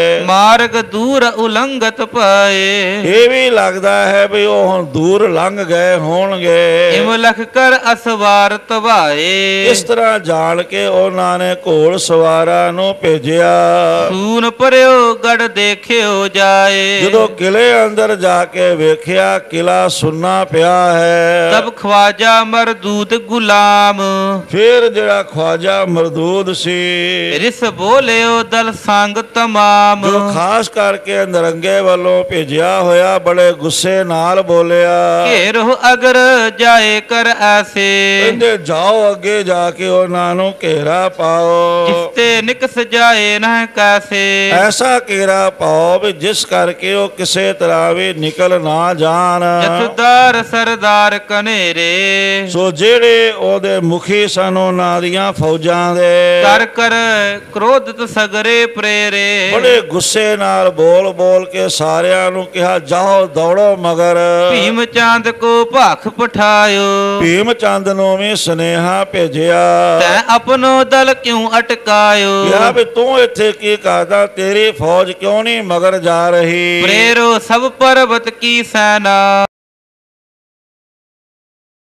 ਮਾਰਗ ਦੂਰ ਉਲੰਘਤ ਪਏ। ਇਹ ਵੀ ਲੱਗਦਾ ਹੈ ਵੀ ਉਹ ਹੁਣ ਦੂਰ ਲੰਘ ਗਏ ਹੋਣਗੇ। ਇਮ ਲਖ ਕਰ ਅਸਵਾਰ ਤਵਾਏ। ਇਸ ਤਰ੍ਹਾਂ ਜਾਣ ਕੇ ਉਹਨਾਂ ਨੇ ਘੋੜ ਸਵਾਰਾਂ ਨੂੰ ਭੇਜਿਆ। ਸੂਨ ਪਰਿਓ ਗੜ ਦੇਖਿਓ ਜਾਏ। ਜਦੋਂ ਕਿਲੇ ਅੰਦਰ ਜਾ ਕੇ ਵੇਖਿਆ ਕਿਲਾ ਸੁੰਨਾ ਪਿਆ ਹੈ। ਤਬ ਖਵਾਜਾ ਮਰਦੂਤ ਗੁਲਾਮ। ਫਿਰ ਜਿਹੜਾ ਖਵਾਜਾ ਮਰਦੂਦ ਸੀ ਰਿਸ ਬੋਲਿਓ ਦਲ ਸੰਗ ਤਮਾਮ। ਜੋ ਖਾਸ ਕਰਕੇ ਨਰੰਗੇ ਵੱਲੋਂ ਭੇਜਿਆ ਹੋਇਆ ਬੜੇ ਗੁੱਸੇ ਨਾਲ ਬੋਲਿਆ। ਘੇਰੋ ਅਗਰ ਜਾਏ ਕਰ ਐਸੇ। ਕਹਿੰਦੇ ਜਾਓ ਅੱਗੇ ਜਾ ਕੇ ਉਹਨਾਂ ਨੂੰ ਘੇਰਾ ਪਾਓ। ਜਿਸ ਤੇ ਨਿਕਸ ਜਾਏ ਨਾ ਕੈਸੇ। ਐਸਾ ਘੇਰਾ ਪਾਓ ਵੀ ਜਿਸ ਕਰਕੇ ਉਹ ਕਿਸੇ ਤਰ੍ਹਾਂ ਵੀ ਨਿਕਲ ਨਾ ਜਾਣ। ਜਥੇਦਾਰ ਸਰਦਾਰ ਕਨੇਰੇ। ਸੋ ਜਿਹੜੇ ਉਹਦੇ ਮੁਖੀ ਸਨ ਉਹਨਾਂ ਦੀਆਂ ਫੌਜਾਂ ਦੇ ਕਰ ਕਰ ਕ੍ਰੋਧਿਤ ਸਗਰੇ ਪ੍ਰੇਰੇ। ਬੜੇ ਗੁੱਸੇ ਨਾਲ ਬੋਲ ਬੋਲ ਕੇ ਸਾਰਿਆਂ ਨੂੰ ਕਿਹਾ ਜਾਓ ਦੌੜੋ ਮਗਰ। ਭੀਮ ਚੰਦ ਕੋ ਭਖ ਪਠਾਇਓ। ਭੀਮ ਚੰਦ ਨੂੰ ਵੀ ਸੁਨੇਹਾ ਭੇਜਿਆ। ਤੈਂ ਆਪਣੋ ਦਲ ਕਿਉਂ ਅਟਕਾਇਓ। ਕਿਹਾ ਵੀ ਤੂੰ ਇੱਥੇ ਕੀ ਕਰਦਾ, ਤੇਰੀ ਫੌਜ ਕਿਉਂ ਨਹੀਂ ਮਗਰ ਜਾ ਰਹੀ। ਪ੍ਰੇਰੋ ਸਭ ਪਰਬਤ ਕੀ ਸੈਨਾ।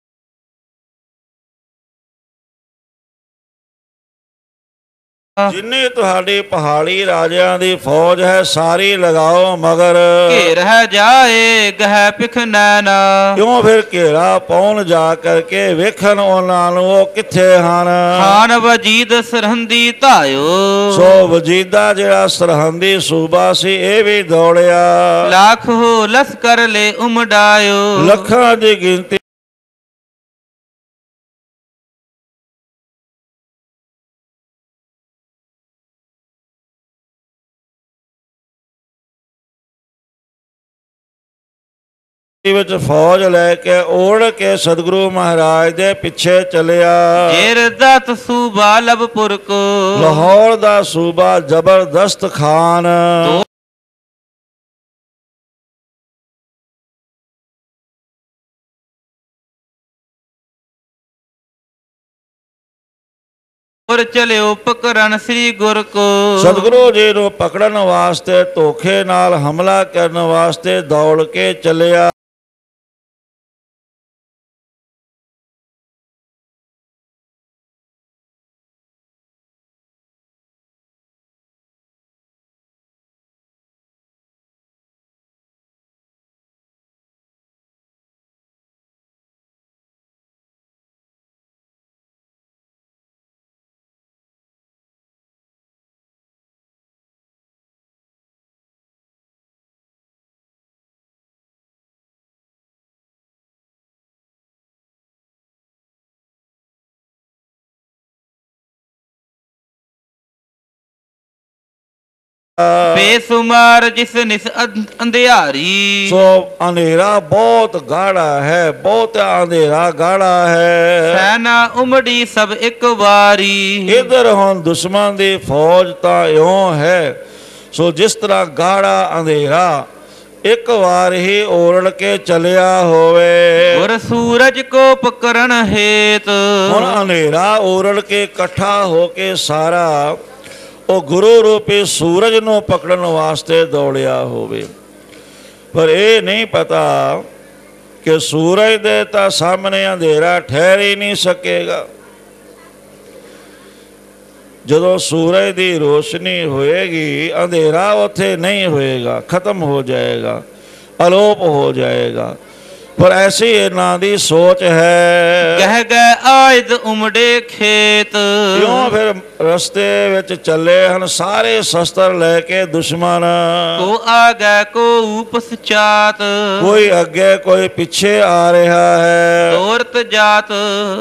ਜਿੰਨੀ ਤੁਹਾਡੀ ਪਹਾੜੀ ਰਾਜਿਆਂ ਦੀ ਫੌਜ ਹੈ ਸਾਰੀ ਲਗਾਓ ਮਗਰ। ਘੇਰ ਹੈ ਜਾਏ ਗਹਿ ਪਿਖ ਨੈਣਾ। ਕਿਉਂ ਫਿਰ ਘੇਰਾ ਪਾਉਣ ਜਾ ਕਰਕੇ ਵੇਖਣ ਉਹਨਾਂ ਨੂੰ ਉਹ ਕਿੱਥੇ ਹਨ। ਖਾਨ ਵਜੀਦ ਸਰਹੰਦੀ ਧਾਇਓ। ਸੋ ਵਜੀਦਾ ਜਿਹੜਾ ਸਰਹੰਦੀ ਸੂਬਾ ਸੀ ਇਹ ਵੀ ਦੌੜਿਆ। ਲੱਖ ਹੋ ਲਸਕਰ ਲੈ ਉਮੜਾਇਓ। ਲੱਖਾਂ ਦੀ ਗਿਣਤੀ ਵਿੱਚ ਫੌਜ ਲੈ ਕੇ ਓੜ ਕੇ ਸਤਿਗੁਰੂ ਮਹਾਰਾਜ ਦੇ ਪਿੱਛੇ ਚੱਲਿਆ। ਜੇਰਦਤ ਸੂਬਾ ਲਭਪੁਰ ਕੋ। ਲਾਹੌਰ ਦਾ ਸੂਬਾ ਜ਼ਬਰਦਸਤ ਖਾਨ। ਔਰ ਚਲਿਓ ਪਕੜਨ ਸ੍ਰੀ ਗੁਰ ਕੋ। ਸਤਿਗੁਰੂ ਜੀ ਨੂੰ ਪਕੜਨ ਵਾਸਤੇ ਧੋਖੇ ਨਾਲ ਹਮਲਾ ਕਰਨ ਵਾਸਤੇ ਦੌੜ ਕੇ ਚੱਲਿਆ। ਬੇਸੁਮਾਰ ਜਿਸ ਨਿਸ ਅੰਧਿਆਰੀ। ਸੋ ਅੰਧੇਰਾ ਬਹੁਤ ਗਾੜਾ ਹੈ, ਬਹੁਤ ਅੰਧੇਰਾ ਗਾੜਾ ਹੈ। ਸੈਨਾ ਉਮੜੀ ਸਭ ਇੱਕ ਵਾਰੀ। ਇਧਰ ਹੁਣ ਦੁਸ਼ਮਣ ਦੀ ਫੌਜ ਤਾਂ ਇਉਂ ਹੈ ਸੋ ਜਿਸ ਤਰ੍ਹਾਂ ਗਾੜਾ ਅੰਧੇਰਾ ਇੱਕ ਵਾਰ ਹੀ ਓਰੜ ਕੇ ਚਲਿਆ ਹੋਵੇ। ਗੁਰ ਸੂਰਜ ਕੋ ਪਕੜਨ ਹੇਤ। ਹੁਣ ਅੰਧੇਰਾ ਓਰੜ ਕੇ ਇਕੱਠਾ ਹੋ ਕੇ ਸਾਰਾ ਉਹ ਗੁਰੂ ਰੂਪੀ ਸੂਰਜ ਨੂੰ ਪਕੜਨ ਵਾਸਤੇ ਦੌੜਿਆ ਹੋਵੇ। ਪਰ ਇਹ ਨਹੀਂ ਪਤਾ ਕਿ ਸੂਰਜ ਦੇ ਤਾਂ ਸਾਹਮਣੇ ਅੰਧੇਰਾ ਠਹਿਰ ਹੀ ਨਹੀਂ ਸਕੇਗਾ। ਜਦੋਂ ਸੂਰਜ ਦੀ ਰੋਸ਼ਨੀ ਹੋਏਗੀ ਅੰਧੇਰਾ ਉੱਥੇ ਨਹੀਂ ਹੋਏਗਾ, ਖਤਮ ਹੋ ਜਾਏਗਾ, ਅਲੋਪ ਹੋ ਜਾਏਗਾ। ਪਰ ਐਸੀ ਇਹਨਾਂ ਦੀ ਸੋਚ ਹੈ। ਕਹਿ ਗਏ ਆਇਦ ਉਮੜੇ ਖੇਤ। ਕਿਉਂ ਫਿਰ ਰਸਤੇ ਵਿੱਚ ਚੱਲੇ ਹਨ ਸਾਰੇ ਸ਼ਸਤਰ ਲੈ ਕੇ ਦੁਸ਼ਮਣ। ਕੋ ਆ ਗਏ ਕੋ ਪਛਾਤ। ਕੋਈ ਅੱਗੇ ਕੋਈ ਪਿੱਛੇ ਆ ਰਿਹਾ ਹੈ। ਔਰਤ ਜਾਤ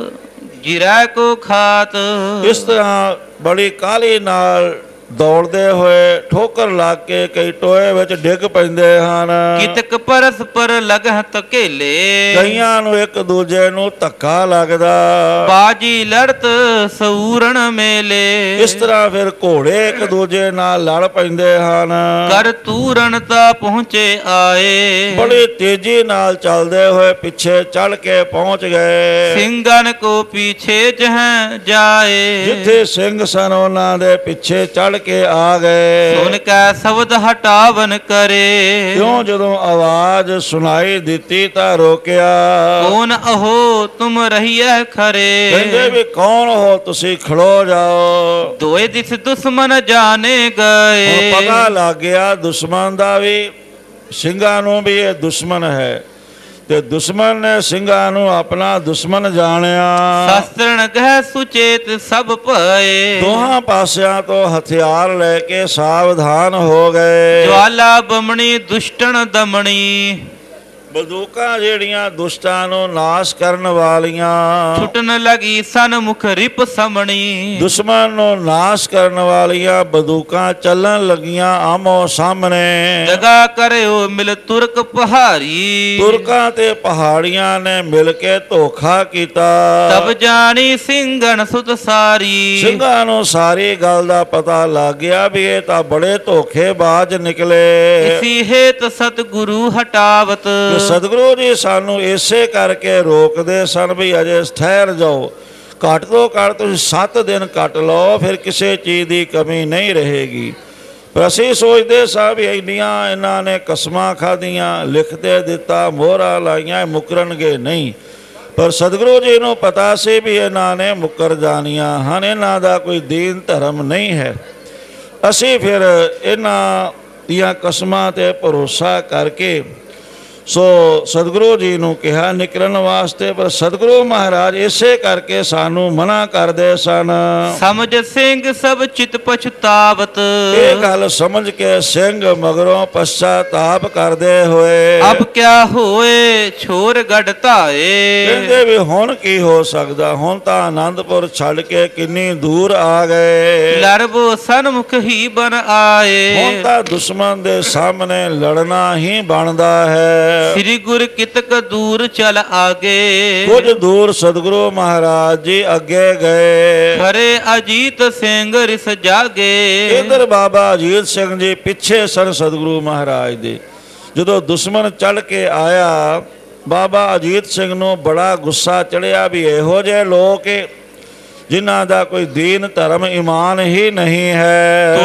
ਜਿਰੈ ਕੋ ਖਾਤ। ਇਸ ਤਰ੍ਹਾਂ ਬੜੀ ਕਾਹਲੀ ਨਾਲ ਦੌੜਦੇ ਹੋਏ ਠੋਕਰ ਲਾ ਕੇ ਕਈ ਟੋਏ ਵਿੱਚ ਡਿੱਗ ਪੈਂਦੇ ਹਨ। ਕਿਤਕ ਪਰਸਪਰ ਲਗਹ ਧਕੇਲੇ। ਕਈਆਂ ਨੂੰ ਇੱਕ ਦੂਜੇ ਨੂੰ ਧੱਕਾ ਲੱਗਦਾ। ਬਾਜੀ ਲੜਤ ਸੂਰਣ ਮੇਲੇ। ਇਸ ਤਰ੍ਹਾਂ ਫਿਰ ਘੋੜੇ ਇੱਕ ਦੂਜੇ ਨਾਲ ਲੜ ਪੈਂਦੇ ਹਨ। ਕਰ ਤੂਰਨ ਤਾਂ ਪਹੁੰਚੇ ਆਏ। ਬੜੀ ਤੇਜ਼ੀ ਨਾਲ ਚੱਲਦੇ ਹੋਏ ਪਿੱਛੇ ਚੜ ਕੇ ਪਹੁੰਚ ਗਏ। ਸਿੰਘਨ ਕੋ ਪੀਛੇ ਜਹ ਜਾਏ। ਜਿੱਥੇ ਸਿੰਘ ਸਨ ਉਹਨਾਂ ਦੇ ਪਿੱਛੇ ਚੜ ਕੇ ਆ ਗਏ। ਸੁਣ ਕੇ ਸ਼ਬਦ ਹਟਾਵਨ ਕਰੇ। ਕਿਉਂ ਜਦੋਂ ਆਵਾਜ਼ ਸੁਣਾਈ ਦਿੱਤੀ ਤਾਂ ਰੋਕਿਆ। ਕੌਣ ਅਹੋ ਤੁਮ ਰਹੀਐ ਖਰੇ। ਕਹਿੰਦੇ ਵੀ ਕੌਣ ਹੋ ਤੁਸੀਂ, ਖੜੋ ਜਾਓ। ਦੋਏ ਦਿਸ ਦੁਸ਼ਮਨ ਜਾਣੇ ਗਏ। ਹੁਣ ਪਤਾ ਲੱਗ ਗਿਆ ਦੁਸ਼ਮਣ ਦਾ ਵੀ, ਸਿੰਘਾਂ ਨੂੰ ਵੀ ਇਹ ਦੁਸ਼ਮਣ ਹੈ ਤੇ ਦੁਸ਼ਮਣ ਨੇ ਸਿੰਘਾਂ ਨੂੰ ਆਪਣਾ ਦੁਸ਼ਮਣ ਜਾਣਿਆ। ਸ਼ਸਤਰਨ ਗਹਿ ਸੁਚੇਤ ਸਭ ਭਏ। ਦੋਹਾਂ ਪਾਸਿਆਂ ਤੋਂ ਹਥਿਆਰ ਲੈ ਕੇ ਸਾਵਧਾਨ ਹੋ ਗਏ। ਜਵਾਲਾ ਬਮਣੀ ਦੁਸ਼ਟਣ ਦਮਣੀ। ਬੰਦੂਕਾਂ ਜਿਹੜੀਆਂ ਦੁਸ਼ਟਾਂ ਨੂੰ ਨਾਸ਼ ਕਰਨ ਵਾਲੀਆਂ। ਛੁੱਟਣ ਲਗੀ ਸਨਮੁਖ ਰਿਪ ਸਮਣੀ। ਦੁਸ਼ਮਣ ਨੂੰ ਨਾਸ਼ ਕਰਨ ਵਾਲੀਆਂ ਬੰਦੂਕਾਂ ਚੱਲਣ ਲੱਗੀਆਂ ਆਮੋ ਸਾਹਮਣੇ। ਦਗਾ ਕਰਿਓ ਮਿਲ ਤੁਰਕ ਪਹਾੜੀ। ਤੁਰਕਾਂ ਤੇ ਪਹਾੜੀਆਂ ਨੇ ਮਿਲ ਕੇ ਧੋਖਾ ਕੀਤਾ। ਤਬ ਜਾਣੀ ਸਿੰਘਨ ਸੁਤ ਸਾਰੀ। ਸਿੰਘਾਂ ਨੂੰ ਸਾਰੀ ਗੱਲ ਦਾ ਪਤਾ ਲੱਗ ਗਿਆ ਵੀ ਇਹ ਤਾਂ ਬੜੇ ਧੋਖੇਬਾਜ਼ ਨਿਕਲੇ। ਇਸੀ ਹੇਤ ਸਤਿਗੁਰੂ ਹਟਾਵਤ। ਸਤਿਗੁਰੂ ਜੀ ਸਾਨੂੰ ਇਸੇ ਕਰਕੇ ਰੋਕਦੇ ਸਨ ਵੀ ਅਜੇ ਠਹਿਰ ਜਾਓ, ਘੱਟ ਤੋਂ ਘੱਟ ਤੁਸੀਂ 7 ਦਿਨ ਕੱਟ ਲਓ, ਫਿਰ ਕਿਸੇ ਚੀਜ਼ ਦੀ ਕਮੀ ਨਹੀਂ ਰਹੇਗੀ। ਪਰ ਅਸੀਂ ਸੋਚਦੇ ਸਾਂ ਵੀ ਇੰਨੀਆਂ ਇਹਨਾਂ ਨੇ ਕਸਮਾਂ ਖਾਧੀਆਂ, ਲਿਖਦੇ ਦਿੱਤਾ, ਮੋਹਰਾਂ ਲਾਈਆਂ, ਮੁਕਰਨਗੇ ਨਹੀਂ। ਪਰ ਸਤਿਗੁਰੂ ਜੀ ਨੂੰ ਪਤਾ ਸੀ ਵੀ ਇਹਨਾਂ ਨੇ ਮੁੱਕਰ ਜਾਣੀਆਂ ਹਨ, ਇਹਨਾਂ ਦਾ ਕੋਈ ਦੀਨ ਧਰਮ ਨਹੀਂ ਹੈ। ਅਸੀਂ ਫਿਰ ਇਹਨਾਂ ਦੀਆਂ ਕਸਮਾਂ ਤੇ ਭਰੋਸਾ ਕਰਕੇ ਸੋ ਸਤਿਗੁਰੂ ਜੀ ਨੂੰ ਕਿਹਾ ਨਿਕਲਣ ਵਾਸਤੇ, ਪਰ ਸਤਿਗੁਰੂ ਮਹਾਰਾਜ ਇਸੇ ਕਰਕੇ ਸਾਨੂੰ ਮਨਾ ਕਰਦੇ ਸਨ। ਸਮਝ ਸਿੰਘ ਸਭ ਚਿਤ ਪਛਤਾਵਤ, ਇਹ ਗੱਲ ਸਮਝ ਕੇ ਸਿੰਘ ਮਗਰੋਂ ਪਛਤਾਪ ਕਰਦੇ ਹੋਏ ਅਬ ਕਿਆ ਹੋਏ ਛੋਰ ਗੜ ਧਾਏ। ਕਹਿੰਦੇ ਵੀ ਹੁਣ ਕੀ ਹੋ ਸਕਦਾ, ਹੁਣ ਤਾਂ ਆਨੰਦਪੁਰ ਛੱਡ ਕੇ ਕਿੰਨੀ ਦੂਰ ਆ ਗਏ, ਲੜਬੋ ਸਨਮੁਖ ਹੀ ਬਨ ਆਏ। ਹੁਣ ਤਾਂ ਦੁਸ਼ਮਣ ਦੇ ਸਾਹਮਣੇ ਲੜਨਾ ਹੀ ਬਣਦਾ ਹੈ। ਸ੍ਰੀ ਗੁਰ ਕਿਤਕ ਦੂਰ ਚਲ ਆਗੇ, ਕੁਝ ਦੂਰ ਸਤਿਗੁਰੂ ਮਹਾਰਾਜ ਜੀ ਅੱਗੇ ਗਏ। ਖਰੇ ਅਜੀਤ ਸਿੰਘ ਰਿਸ ਜਾਗੇ। ਇਧਰ ਬਾਬਾ ਅਜੀਤ ਸਿੰਘ ਜੀ ਪਿੱਛੇ ਸਨ ਸਤਿਗੁਰੂ ਮਹਾਰਾਜ ਦੇ। ਜਦੋਂ ਦੁਸ਼ਮਣ ਚੜ ਕੇ ਆਇਆ, ਬਾਬਾ ਅਜੀਤ ਸਿੰਘ ਨੂੰ ਬੜਾ ਗੁੱਸਾ ਚੜਿਆ ਵੀ ਇਹੋ ਜਿਹੇ ਲੋਕ ਜਿਨ੍ਹਾਂ ਦਾ ਕੋਈ ਦੀਨ ਧਰਮ ਈਮਾਨ ਹੀ ਨਹੀਂ ਹੈ।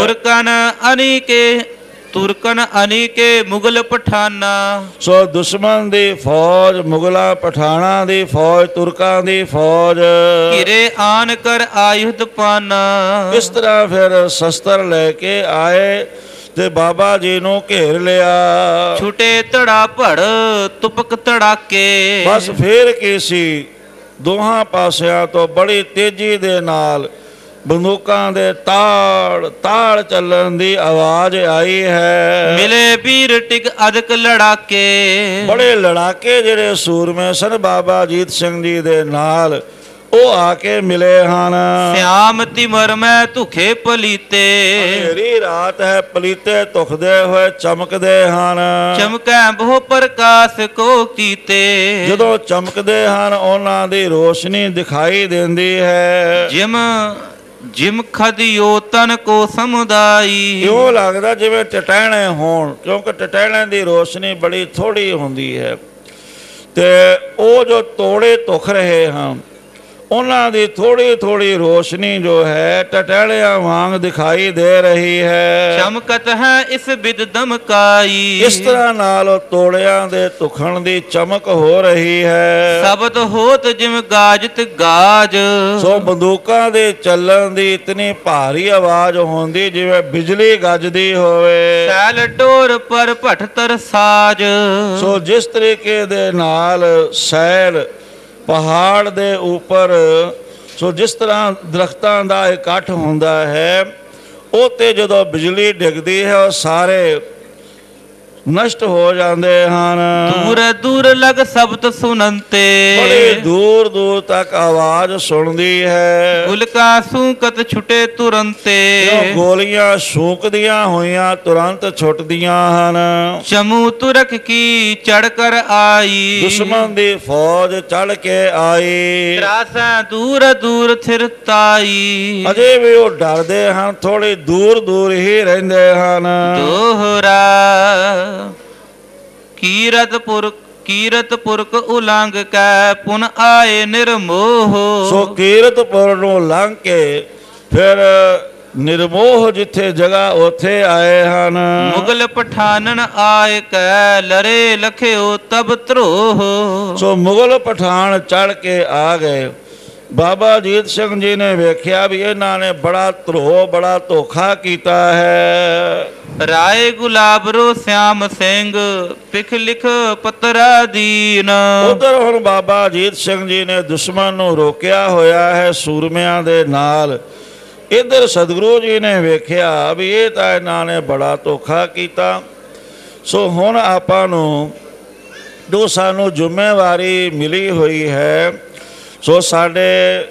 ਤੁਰਕਨ ਅਨੀਕੇ ਮੁਗਲ ਪਠਾਨਾ, ਸੋ ਦੁਸ਼ਮਣ ਦੀ ਫੌਜ, ਮੁਗਲਾਂ ਪਠਾਣਾ ਦੀ ਫੌਜ, ਤੁਰਕਾਂ ਦੀ ਫੌਜ ਘਿਰੇ ਆਨ ਕਰ ਆਯੁਧ ਪਾਨਾ। ਇਸ ਤਰ੍ਹਾਂ ਫਿਰ ਸ਼ਸਤਰ ਲੈ ਕੇ ਆਏ ਤੇ ਬਾਬਾ ਜੀ ਨੂੰ ਘੇਰ ਲਿਆ। ਛੁਟੇ ਧੜਾ ਭੜ ਤੁਪਕ ਧੜਾਕੇ, ਬਸ ਫੇਰ ਕੀ ਸੀ, ਦੋਹਾਂ ਪਾਸਿਆਂ ਤੋਂ ਬੜੀ ਤੇਜ਼ੀ ਦੇ ਨਾਲ ਬੰਦੂਕਾਂ ਦੇ ਤਾੜ ਚੱਲਣ ਦੀ ਆਵਾਜ਼ ਆਈ ਹੈ। ਮਿਲੇ ਵੀਰ ਟਿਕ ਅਦਕ ਲੜਾਕੇ, ਬੜੇ ਲੜਾਕੇ ਜਿਹੜੇ ਸੂਰਮੇ ਸਨ ਬਾਬਾ ਅਜੀਤ ਸਿੰਘ ਜੀ ਦੇ ਨਾਲ, ਉਹ ਆ ਕੇ ਮਿਲੇ ਹਨ। ਸਿਆਮ ਤਿਮਰ ਮੈਂ ਧੁਖੇ ਪਲੀਤੇ, ਹਨੇਰੀ ਰਾਤ ਹੈ, ਪਲੀਤੇ ਧੁਖਦੇ ਹੋਏ ਚਮਕਦੇ ਹਨ। ਚਮਕੈ ਬਹੁ ਪ੍ਰਕਾਸ਼ ਕੋ ਕੀਤੇ, ਜਦੋਂ ਚਮਕਦੇ ਹਨ ਉਹਨਾਂ ਦੀ ਰੋਸ਼ਨੀ ਦਿਖਾਈ ਦਿੰਦੀ ਹੈ। ਜਿਮ ਖਦਿਓ ਤਨ ਕੋ ਸਮੁਦਾਈ, ਇਉਂ ਲੱਗਦਾ ਜਿਵੇਂ ਟਟਹਿਣੇ ਹੋਣ, ਕਿਉਂਕਿ ਟਟਹਿਣੇ ਦੀ ਰੋਸ਼ਨੀ ਬੜੀ ਥੋੜੀ ਹੁੰਦੀ ਹੈ ਤੇ ਉਹ ਜੋ ਤੋੜੇ ਧੁਖ ਰਹੇ ਹਨ ਉਹਨਾਂ ਦੀ ਥੋੜੀ ਥੋੜੀ ਰੋਸ਼ਨੀ ਜੋ ਹੈ ਟਟਹਿਣਿਆਂ ਵਾਂਗ ਦਿਖਾਈ ਦੇ ਰਹੀ ਹੈ। ਚਮਕਤ ਹੈ ਇਸ ਬਿਦ ਦਮਕਾਈ, ਇਸ ਤਰ੍ਹਾਂ ਨਾਲ ਉਹ ਤੋੜਿਆਂ ਦੇ ਧੁਖਣ ਦੀ ਚਮਕ ਹੋ ਰਹੀ ਹੈ। ਸ਼ਬਦ ਹੋਤ ਜਿਵੇਂ ਗਾਜਤ ਗਾਜ, ਸੋ ਬੰਦੂਕਾਂ ਦੇ ਚੱਲਣ ਦੀ ਇਤਨੀ ਭਾਰੀ ਆਵਾਜ਼ ਹੁੰਦੀ ਜਿਵੇਂ ਬਿਜਲੀ ਗੱਜਦੀ ਹੋਵੇ। ਸੈਲ ਡੋਰ ਪਰ ਭਟਤਰ ਸਾਜ, ਸੋ ਜਿਸ ਤਰੀਕੇ ਦੇ ਨਾਲ ਸੈਲ ਪਹਾੜ ਦੇ ਉੱਪਰ, ਸੋ ਜਿਸ ਤਰ੍ਹਾਂ ਦਰਖਤਾਂ ਦਾ ਇਕੱਠ ਹੁੰਦਾ ਹੈ, ਉਹ ਤੇ ਜਦੋਂ ਬਿਜਲੀ ਡਿੱਗਦੀ ਹੈ ਉਹ ਸਾਰੇ ਨਸ਼ਟ ਹੋ ਜਾਂਦੇ ਹਨ। ਦੂਰ ਦੂਰ ਲਗ ਸ਼ਬਦ ਸੁਨੰਤੇ, ਬੜੇ ਦੂਰ ਦੂਰ ਤੱਕ ਆਵਾਜ਼ ਸੁਣਦੀ ਹੈ। ਗੁਲਕਾ ਸੂਕਤ ਛੁਟੇ ਤੁਰੰਤੇ, ਗੋਲੀਆਂ ਸੂਕਦੀਆਂ ਹੋਈਆਂ ਤੁਰੰਤ ਛੁੱਟਦੀਆਂ ਹਨ। ਚਮੂ ਤੁਰਕ ਕੀ ਚੜ ਕਰ ਆਈ, ਦੁਸ਼ਮਣ ਦੀ ਫੌਜ ਚੜ ਕੇ ਆਈ। ਤਰਾਸਾ ਦੂਰ ਦੂਰ ਥਿਰਤਾਈ, ਅਜੇ ਵੀ ਉਹ ਡਰਦੇ ਹਨ, ਥੋੜੀ ਦੂਰ ਦੂਰ ਹੀ ਰਹਿੰਦੇ ਹਨ। ਦੋਹਰਾ ਕੀਰਤਪੁਰਕ ਉਲੰਘ ਕੈ ਪੁਨ ਆਏ ਨਿਰਮੋਹ, ਸੋ ਕੀਰਤਪੁਰ ਨੂੰ ਲੰਘ ਕੇ ਫਿਰ ਨਿਰਮੋਹ ਜਿੱਥੇ ਜਗ੍ਹਾ ਉੱਥੇ ਆਏ ਹਨ। ਮੁਗਲ ਪਠਾਨਨ ਆਏ ਕੈ ਲਰੇ ਲਖਿਓ ਤਬ ਧਰੋਹ, ਸੋ ਮੁਗਲ ਪਠਾਨ ਚੜ ਕੇ ਆ ਗਏ। ਬਾਬਾ ਅਜੀਤ ਸਿੰਘ ਜੀ ਨੇ ਵੇਖਿਆ ਵੀ ਇਹਨਾਂ ਨੇ ਬੜਾ ਧਰੋਹ, ਬੜਾ ਧੋਖਾ ਕੀਤਾ ਹੈ। ਰਾਏ ਗੁਲਾਬਰੋ ਸਿਆਮ ਸਿੰਘ ਪਿਖ ਲਿਖ ਪਤਰਾ ਦੀਨ, ਉਧਰ ਹੁਣ ਬਾਬਾ ਅਜੀਤ ਸਿੰਘ ਜੀ ਨੇ ਦੁਸ਼ਮਣ ਨੂੰ ਰੋਕਿਆ ਹੋਇਆ ਹੈ ਸੂਰਮਿਆਂ ਦੇ ਨਾਲ। ਇੱਧਰ ਸਤਿਗੁਰੂ ਜੀ ਨੇ ਵੇਖਿਆ ਵੀ ਇਹ ਤਾਂ ਇਹਨਾਂ ਨੇ ਬੜਾ ਧੋਖਾ ਕੀਤਾ। ਸੋ ਹੁਣ ਆਪਾਂ ਨੂੰ ਜੋ ਸਾਨੂੰ ਜ਼ਿੰਮੇਵਾਰੀ ਮਿਲੀ ਹੋਈ ਹੈ, ਸੋ ਸਾਡੇ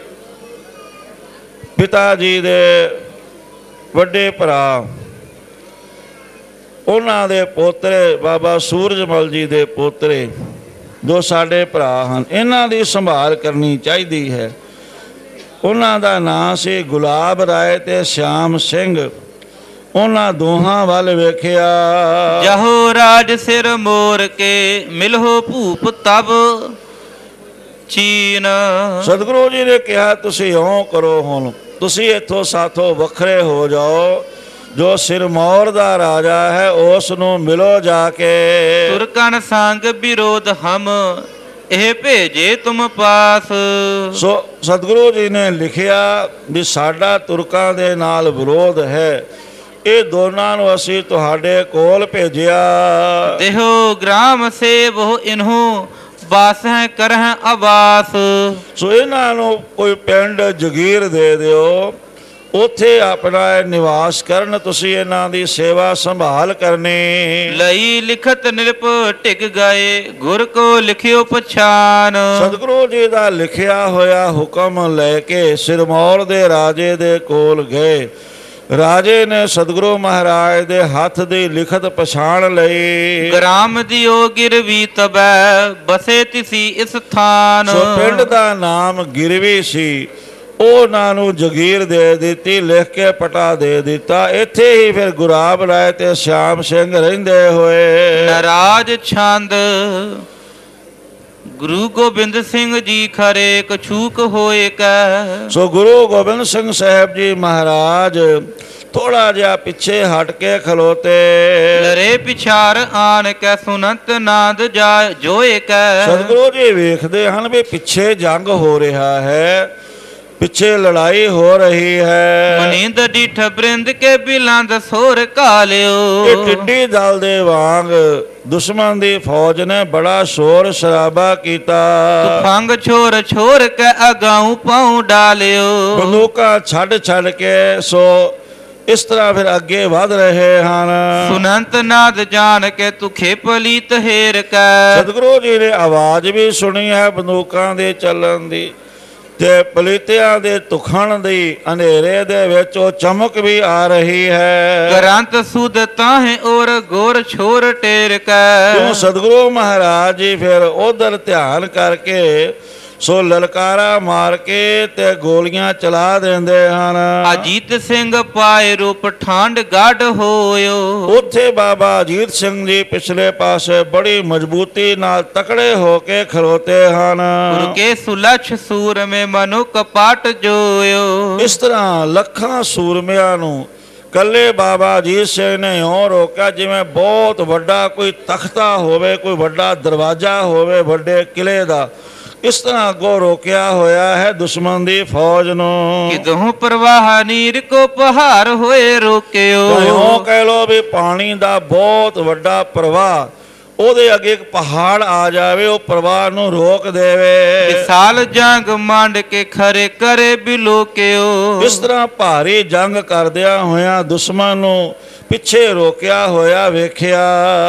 ਪਿਤਾ ਜੀ ਦੇ ਵੱਡੇ ਭਰਾ, ਉਹਨਾਂ ਦੇ ਪੋਤਰੇ ਬਾਬਾ ਸੂਰਜਮਲ ਜੀ ਦੇ ਪੋਤਰੇ ਜੋ ਸਾਡੇ ਭਰਾ ਹਨ, ਇਹਨਾਂ ਦੀ ਸੰਭਾਲ ਕਰਨੀ ਚਾਹੀਦੀ ਹੈ। ਉਹਨਾਂ ਦਾ ਨਾਂ ਸੀ ਗੁਲਾਬ ਰਾਏ ਤੇ ਸ਼ਿਆਮ ਸਿੰਘ। ਉਹਨਾਂ ਦੋਹਾਂ ਵੱਲ ਵੇਖਿਆ, ਜਹੋ ਰਾਜ ਸਿਰ ਮੋਰ ਕੇ ਮਿਲੋ ਭੂਪ ਤਬ ਚੀਨ। ਸਤਿਗੁਰੂ ਜੀ ਨੇ ਕਿਹਾ ਤੁਸੀਂ ਇਉਂ ਕਰੋ, ਹੁਣ ਤੁਸੀਂ ਇੱਥੋਂ ਸਾਥੋਂ ਵੱਖਰੇ ਹੋ ਜਾਓ। ਜੋ ਸਿਰਮੌਰ ਦਾ ਰਾਜਾ ਹੈ ਉਸ ਨੂੰ ਮਿਲੋ ਜਾ ਕੇ। ਤੁਰਕਨ ਸੰਗ ਵਿਰੋਧ ਹਮ ਇਹ ਭੇਜੇ ਤੁਮ ਪਾਸ। ਸੋ ਸਤਿਗੁਰੂ ਜੀ ਨੇ ਲਿਖਿਆ ਵੀ ਸਾਡਾ ਤੁਰਕਾਂ ਦੇ ਨਾਲ ਵਿਰੋਧ ਹੈ, ਇਹ ਦੋਨਾਂ ਨੂੰ ਅਸੀਂ ਤੁਹਾਡੇ ਕੋਲ ਭੇਜਿਆ। ਤਿਹੋ ਗ੍ਰਾਮ ਸੇਵੋ ਇਨਹੂ ਬਾਸ ਹੈ ਕਰਹਿ ਆਵਾਸ। ਸੋ ਇਹਨਾਂ ਨੂੰ ਕੋਈ ਪਿੰਡ ਜਗੀਰ ਦੇ ਦਿਓ, ਉੱਥੇ ਆਪਣਾ ਇਹ ਨਿਵਾਸ ਕਰਨ, ਤੁਸੀਂ ਇਹਨਾਂ ਦੀ ਸੇਵਾ ਸੰਭਾਲ ਕਰਨੀ। ਲਈ ਲਿਖਤ ਨਿਰਪ ਟਿਕ ਗਏ ਗੁਰ ਕੋ ਲਿਖਿਓ ਪਛਾਨ। ਸਤਿਗੁਰੂ ਜੀ ਦਾ ਲਿਖਿਆ ਹੋਇਆ ਹੁਕਮ ਲੈ ਕੇ ਸਿਰਮੌਰ ਦੇ ਰਾਜੇ ਦੇ ਕੋਲ ਗਏ। ਰਾਜੇ ਨੇ ਸਤਿਗੁਰੂ ਮਹਾਰਾਜ ਦੇ ਹੱਥ ਦੀ ਲਿਖਤ ਪਛਾਣ ਲਈ। ਗ੍ਰਾਮ ਦਿਓ ਗਿਰਵੀ ਤਬੈ ਬਸੇ ਤਿਸੀ ਇਸ ਥਾਨ। ਸੋ ਪਿੰਡ ਦਾ ਨਾਮ ਗਿਰਵੀ ਸੀ, ਉਹਨਾਂ ਨੂੰ ਜਗੀਰ ਦੇ ਦਿੱਤੀ, ਲਿਖ ਕੇ ਪਟਾ ਦੇ ਦਿੱਤਾ। ਇੱਥੇ ਹੀ ਫਿਰ ਗੁਰਾਬ ਰਾਏ ਤੇ ਸ਼ਾਮ ਸਿੰਘ ਰਹਿੰਦੇ ਹੋਏ। ਨਰਾਜ ਛੰਦ ਗੁਰੂ ਗੋਬਿੰਦ ਸਿੰਘ ਜੀ ਖਰੇ ਕਛੂਕ ਹੋਏ ਕੈ। ਸੋ ਗੁਰੂ ਗੋਬਿੰਦ ਸਿੰਘ ਸਾਹਿਬ ਜੀ ਮਹਾਰਾਜ ਥੋੜਾ ਜਿਹਾ ਪਿੱਛੇ ਹਟ ਕੇ ਖਲੋਤੇ। ਲਰੇ ਪਿਛਾਰ ਆਣ ਕੈ ਸੁਨੰਤ ਨਾਦ ਜਾ ਜੋਏ ਕੈ। ਸਤਿਗੁਰੂ ਜੀ ਵੇਖਦੇ ਹਨ ਵੀ ਪਿੱਛੇ ਜੰਗ ਹੋ ਰਿਹਾ ਹੈ, ਪਿੱਛੇ ਲੜਾਈ ਹੋ ਰਹੀ ਹੈ। ਮਨਿੰਦ ਡਿਠ ਬ੍ਰਿੰਦ ਕੇ ਬਿਲੰਦ ਸੋਰ ਕਾਲਿਓ। ਇਹ ਟਿੱਡੀ ਦਲ ਦੇ ਵਾਂਗ ਦੁਸ਼ਮਣ ਦੀ ਫੌਜ ਨੇ ਬੜਾ ਸ਼ੋਰ ਸ਼ਰਾਬਾ ਕੀਤਾ। ਤੁਫੰਗ ਛੋਰ ਛੋਰ ਕੇ ਅਗਾਉ ਪਾਉ ਡਾਲਿਓ। ਬੰਦੂਕਾਂ ਛੱਡ ਛੱਡ ਕੇ ਸੋ ਇਸ ਤਰ੍ਹਾਂ ਫਿਰ ਅੱਗੇ ਵਧ ਰਹੇ ਹਨ। ਸੁਨੰਤ ਨਾਦ ਜਾਣ ਕੇ ਤੁਖੇ ਪਲੀਤ ਹੇਰ ਕੈ। ਸਤਿਗੁਰੂ ਜੀ ਨੇ ਆਵਾਜ਼ ਵੀ ਸੁਣੀ ਹੈ ਬੰਦੂਕਾਂ ਦੇ ਚੱਲਣ ਦੀ, ਤੇ ਪਲੀਤਿਆਂ ਦੇ ਤੁਖਣ ਦੀ, ਹਨੇਰੇ ਦੇ ਵਿੱਚ ਉਹ ਚਮਕ ਵੀ ਆ ਰਹੀ ਹੈ। ਗ੍ਰੰਥ ਸੁਧ ਤਾਹੇ ਔਰ ਗੋਰ ਛੋਰ ਟੇਰ ਕੈ। ਕਿਉਂ ਸਤਿਗੁਰੂ ਮਹਾਰਾਜ ਜੀ ਫਿਰ ਉਧਰ ਧਿਆਨ ਕਰਕੇ ਸੋ ਲਲਕਾਰਾ ਮਾਰ ਕੇ ਤੇ ਗੋਲੀਆਂ ਚਲਾ ਦਿੰਦੇ ਹਨ। ਅਜੀਤ ਸਿੰਘ ਪਾਏ ਰੂਪ ਠਾਂਡ ਗੱਡ ਹੋਇਓ। ਉੱਥੇ ਬਾਬਾ ਅਜੀਤ ਸਿੰਘ ਜੀ ਪਿਛਲੇ ਪਾਸੇ ਬੜੀ ਮਜ਼ਬੂਤੀ ਨਾਲ ਤਕੜੇ ਹੋ ਕੇ ਖਲੋਤੇ ਹਨ। ਗੁਰ ਕੇ ਸੁਲਛ ਸੂਰਮੇ ਮਨੁ ਕਪਾਟ ਜੋਇਓ। ਇਸ ਤਰ੍ਹਾਂ ਲੱਖਾਂ ਸੂਰਮਿਆਂ ਨੂੰ ਕੱਲੇ ਬਾਬਾ ਅਜੀਤ ਸਿੰਘ ਨੇ ਇਉਂ ਰੋਕਿਆ ਜਿਵੇਂ ਬਹੁਤ ਵੱਡਾ ਕੋਈ ਤਖਤਾ ਹੋਵੇ, ਕੋਈ ਵੱਡਾ ਦਰਵਾਜ਼ਾ ਹੋਵੇ ਵੱਡੇ ਕਿਲੇ ਦਾ। ਇਸ ਤਰ੍ਹਾਂ ਅੱਗੋਂ ਰੋਕਿਆ ਹੋਇਆ ਹੈ ਦੁਸ਼ਮਣ ਦੀ ਫੌਜ ਨੂੰ। ਕਿਦਹੁ ਪ੍ਰਵਾਹ ਨੀਰ ਕੋ ਪਹਾੜ ਹੋਏ ਰੋਕਿਓ। ਇਉਂ ਕਹਿ ਲੋ ਵੀ ਪਾਣੀ ਦਾ ਬਹੁਤ ਵੱਡਾ ਪ੍ਰਵਾਹ, ਉਹਦੇ ਅੱਗੇ ਇੱਕ ਪਹਾੜ ਆ ਜਾਵੇ, ਉਹ ਪ੍ਰਵਾਹ ਨੂੰ ਰੋਕ ਦੇਵੇ। ਵਿਸਾਲ ਜੰਗ ਮੰਡ ਕੇ ਖਰੇ ਕਰੇ ਬਿਲੋਕਿਓ। ਇਸ ਤਰ੍ਹਾਂ ਭਾਰੀ ਜੰਗ ਕਰਦਿਆਂ ਹੋਇਆਂ ਦੁਸ਼ਮਣ ਨੂੰ ਪਿੱਛੇ ਰੋਕਿਆ ਹੋਇਆ ਵੇਖਿਆ।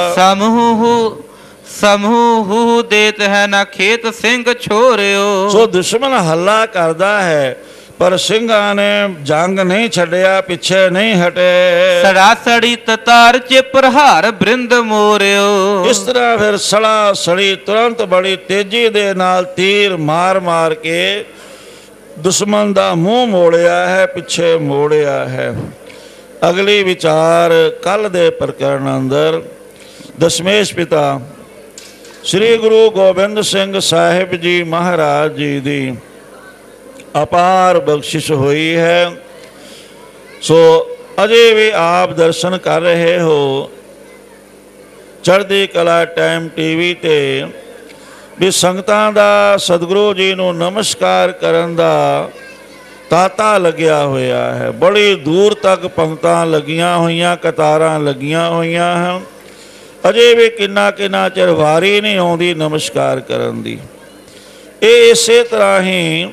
ਸਮੂਹ ਦੇਤ ਹੈ ਨਾ ਖੇਤ ਸਿੰਘ ਛੋਰਿਓ। ਸੋ ਦੁਸ਼ਮਣ ਹੱਲਾ ਕਰਦਾ ਹੈ ਪਰ ਸਿੰਘਾਂ ਨੇ ਜੰਗ ਨਹੀਂ ਛੱਡਿਆ, ਪਿੱਛੇ ਨਹੀਂ ਹਟੇ। ਸੜਾਸੜੀ ਤਤਾਰ ਚ ਪ੍ਰਹਾਰ ਬ੍ਰਿੰਦ ਮੋਰਿਓ। ਇਸ ਤਰ੍ਹਾਂ ਫਿਰ ਸੜਾ ਸੜੀ ਤੁਰੰਤ ਬੜੀ ਤੇਜ਼ੀ ਦੇ ਨਾਲ ਤੀਰ ਮਾਰ ਮਾਰ ਕੇ ਦੁਸ਼ਮਣ ਦਾ ਮੂੰਹ ਮੋੜਿਆ ਹੈ, ਪਿੱਛੇ ਮੋੜਿਆ ਹੈ। ਅਗਲੀ ਵਿਚਾਰ ਕੱਲ ਦੇ ਪ੍ਰਕਰਨ ਅੰਦਰ ਦਸ਼ਮੇਸ਼ ਪਿਤਾ ਸ੍ਰੀ ਗੁਰੂ ਗੋਬਿੰਦ ਸਿੰਘ ਸਾਹਿਬ ਜੀ ਮਹਾਰਾਜ ਜੀ ਦੀ ਅਪਾਰ ਬਖਸ਼ਿਸ਼ ਹੋਈ ਹੈ। ਸੋ ਅਜੇ ਵੀ ਆਪ ਦਰਸ਼ਨ ਕਰ ਰਹੇ ਹੋ ਚੜ੍ਹਦੀ ਕਲਾ ਟਾਈਮ ਟੀਵੀ ਤੇ ਵੀ ਸੰਗਤਾਂ ਦਾ ਸਤਿਗੁਰੂ ਜੀ ਨੂੰ ਨਮਸਕਾਰ ਕਰਨ ਦਾ ਤਾਂਤਾ ਲੱਗਿਆ ਹੋਇਆ ਹੈ। ਬੜੀ ਦੂਰ ਤੱਕ ਪੰਕਤਾਂ ਲੱਗੀਆਂ ਹੋਈਆਂ, ਕਤਾਰਾਂ ਲੱਗੀਆਂ ਹੋਈਆਂ ਹਨ। ਅਜੇ ਵੀ ਕਿੰਨਾ ਕਿੰਨਾ ਚਿਰ ਵਾਰੀ ਨਹੀਂ ਆਉਂਦੀ ਨਮਸਕਾਰ ਕਰਨ ਦੀ। ਇਹ ਇਸੇ ਤਰ੍ਹਾਂ ਹੀ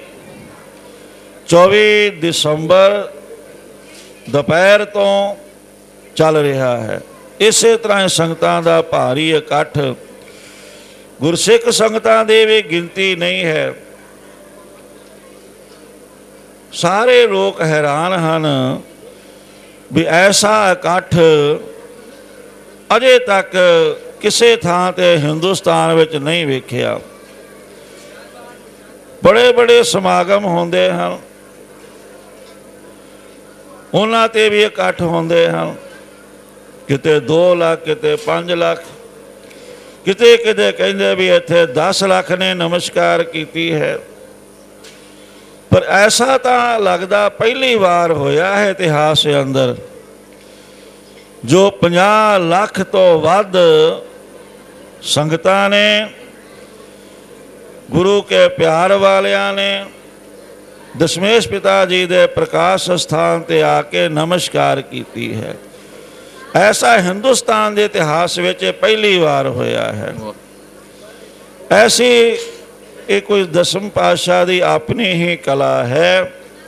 24 ਦਸੰਬਰ ਦੁਪਹਿਰ ਤੋਂ ਚੱਲ ਰਿਹਾ ਹੈ। ਇਸੇ ਤਰ੍ਹਾਂ ਸੰਗਤਾਂ ਦਾ ਭਾਰੀ ਇਕੱਠ, ਗੁਰਸਿੱਖ ਸੰਗਤਾਂ ਦੀ ਵੀ ਗਿਣਤੀ ਨਹੀਂ ਹੈ। ਸਾਰੇ ਲੋਕ ਹੈਰਾਨ ਹਨ ਵੀ ਐਸਾ ਇਕੱਠ ਅਜੇ ਤੱਕ ਕਿਸੇ ਥਾਂ ਤੇ ਹਿੰਦੁਸਤਾਨ ਵਿੱਚ ਨਹੀਂ ਵੇਖਿਆ। ਬੜੇ ਬੜੇ ਸਮਾਗਮ ਹੁੰਦੇ ਹਨ, ਉਹਨਾਂ ਤੇ ਵੀ ਇਕੱਠ ਹੁੰਦੇ ਹਨ, ਕਿਤੇ 2 ਲੱਖ, ਕਿਤੇ 5 ਲੱਖ, ਕਿਤੇ ਕਿਤੇ ਕਹਿੰਦੇ ਵੀ ਇੱਥੇ 10 ਲੱਖ ਨੇ ਨਮਸਕਾਰ ਕੀਤੀ ਹੈ। ਪਰ ਐਸਾ ਤਾਂ ਲੱਗਦਾ ਪਹਿਲੀ ਵਾਰ ਹੋਇਆ ਹੈ ਇਤਿਹਾਸ ਦੇ ਅੰਦਰ ਜੋ 50 ਲੱਖ ਤੋਂ ਵੱਧ ਸੰਗਤਾਂ ਨੇ ਗੁਰੂ ਕੇ ਪਿਆਰ ਵਾਲਿਆਂ ਨੇ ਦਸ਼ਮੇਸ਼ ਪਿਤਾ ਜੀ ਦੇ ਪ੍ਰਕਾਸ਼ ਸਥਾਨ ਤੇ ਆ ਕੇ ਨਮਸਕਾਰ ਕੀਤੀ ਹੈ। ਐਸਾ ਹਿੰਦੁਸਤਾਨ ਦੇ ਇਤਿਹਾਸ ਵਿੱਚ ਪਹਿਲੀ ਵਾਰ ਹੋਇਆ ਹੈ। ਐਸੀ ਇਹ ਕੋਈ ਦਸਮ ਪਾਤਸ਼ਾਹ ਦੀ ਆਪਣੀ ਹੀ ਕਲਾ ਹੈ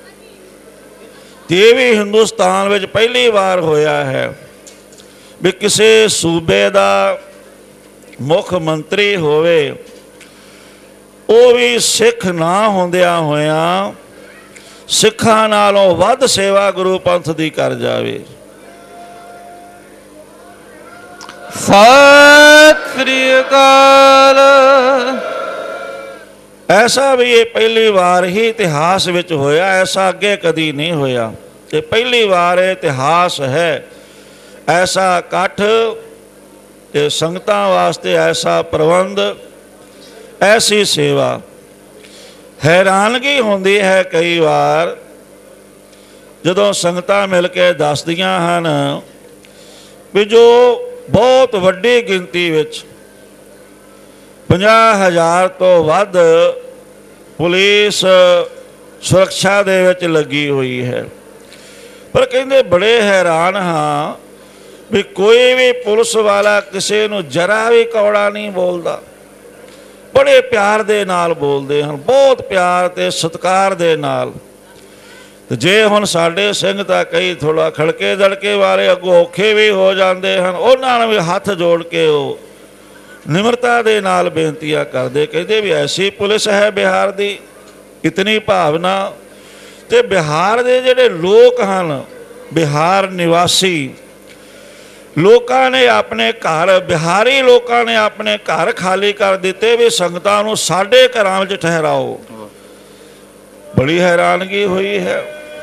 ਤੇ ਇਹ ਵੀ ਹਿੰਦੁਸਤਾਨ ਵਿੱਚ ਪਹਿਲੀ ਵਾਰ ਹੋਇਆ ਹੈ ਵੀ ਕਿਸੇ ਸੂਬੇ ਦਾ ਮੁੱਖ ਮੰਤਰੀ ਹੋਵੇ, ਉਹ ਵੀ ਸਿੱਖ ਨਾ ਹੁੰਦਿਆਂ ਹੋਇਆਂ ਸਿੱਖਾਂ ਨਾਲੋਂ ਵੱਧ ਸੇਵਾ ਗੁਰੂ ਪੰਥ ਦੀ ਕਰ ਜਾਵੇ। ਸਤਿ ਸ੍ਰੀ ਅਕਾਲ। ਐਸਾ ਵੀ ਇਹ ਪਹਿਲੀ ਵਾਰ ਹੀ ਇਤਿਹਾਸ ਵਿੱਚ ਹੋਇਆ, ਐਸਾ ਅੱਗੇ ਕਦੀ ਨਹੀਂ ਹੋਇਆ। ਇਹ ਪਹਿਲੀ ਵਾਰ ਇਤਿਹਾਸ ਹੈ। ਐਸਾ ਇਕੱਠ ਤੇ ਸੰਗਤਾਂ ਵਾਸਤੇ ਐਸਾ ਪ੍ਰਬੰਧ, ਐਸੀ ਸੇਵਾ। ਹੈਰਾਨਗੀ ਹੁੰਦੀ ਹੈ ਕਈ ਵਾਰ ਜਦੋਂ ਸੰਗਤਾਂ ਮਿਲ ਕੇ ਦੱਸਦੀਆਂ ਹਨ ਵੀ ਜੋ ਬਹੁਤ ਵੱਡੀ ਗਿਣਤੀ ਵਿੱਚ 50,000 ਤੋਂ ਵੱਧ ਪੁਲਿਸ ਸੁਰੱਖਿਆ ਦੇ ਵਿੱਚ ਲੱਗੀ ਹੋਈ ਹੈ, ਪਰ ਕਹਿੰਦੇ ਬੜੇ ਹੈਰਾਨ ਹਾਂ ਵੀ ਕੋਈ ਵੀ ਪੁਲਿਸ ਵਾਲਾ ਕਿਸੇ ਨੂੰ ਜਰਾ ਵੀ ਕੌੜਾ ਨਹੀਂ ਬੋਲਦਾ। ਬੜੇ ਪਿਆਰ ਦੇ ਨਾਲ ਬੋਲਦੇ ਹਨ, ਬਹੁਤ ਪਿਆਰ ਤੇ ਸਤਿਕਾਰ ਦੇ ਨਾਲ। ਤੇ ਜੇ ਹੁਣ ਸਾਡੇ ਸਿੰਘ ਤਾਂ ਕਈ ਥੋੜ੍ਹਾ ਖੜਕੇ ਦੜਕੇ ਵਾਲੇ ਅੱਗੋਂ ਔਖੇ ਵੀ ਹੋ ਜਾਂਦੇ ਹਨ, ਉਹਨਾਂ ਨੂੰ ਵੀ ਹੱਥ ਜੋੜ ਕੇ ਉਹ ਨਿਮਰਤਾ ਦੇ ਨਾਲ ਬੇਨਤੀਆਂ ਕਰਦੇ, ਕਹਿੰਦੇ ਵੀ ਐਸੀ ਪੁਲਿਸ ਹੈ ਬਿਹਾਰ ਦੀ, ਇਤਨੀ ਭਾਵਨਾ। ਤੇ ਬਿਹਾਰ ਦੇ ਜਿਹੜੇ ਲੋਕ ਹਨ, ਬਿਹਾਰ ਨਿਵਾਸੀ ਲੋਕਾਂ ਨੇ ਆਪਣੇ ਘਰ, ਬਿਹਾਰੀ ਲੋਕਾਂ ਨੇ ਆਪਣੇ ਘਰ ਖਾਲੀ ਕਰ ਦਿੱਤੇ ਵੀ ਸੰਗਤਾਂ ਨੂੰ ਸਾਡੇ ਘਰਾਂ ਵਿੱਚ ਠਹਿਰਾਓ। ਬੜੀ ਹੈਰਾਨਗੀ ਹੋਈ ਹੈ।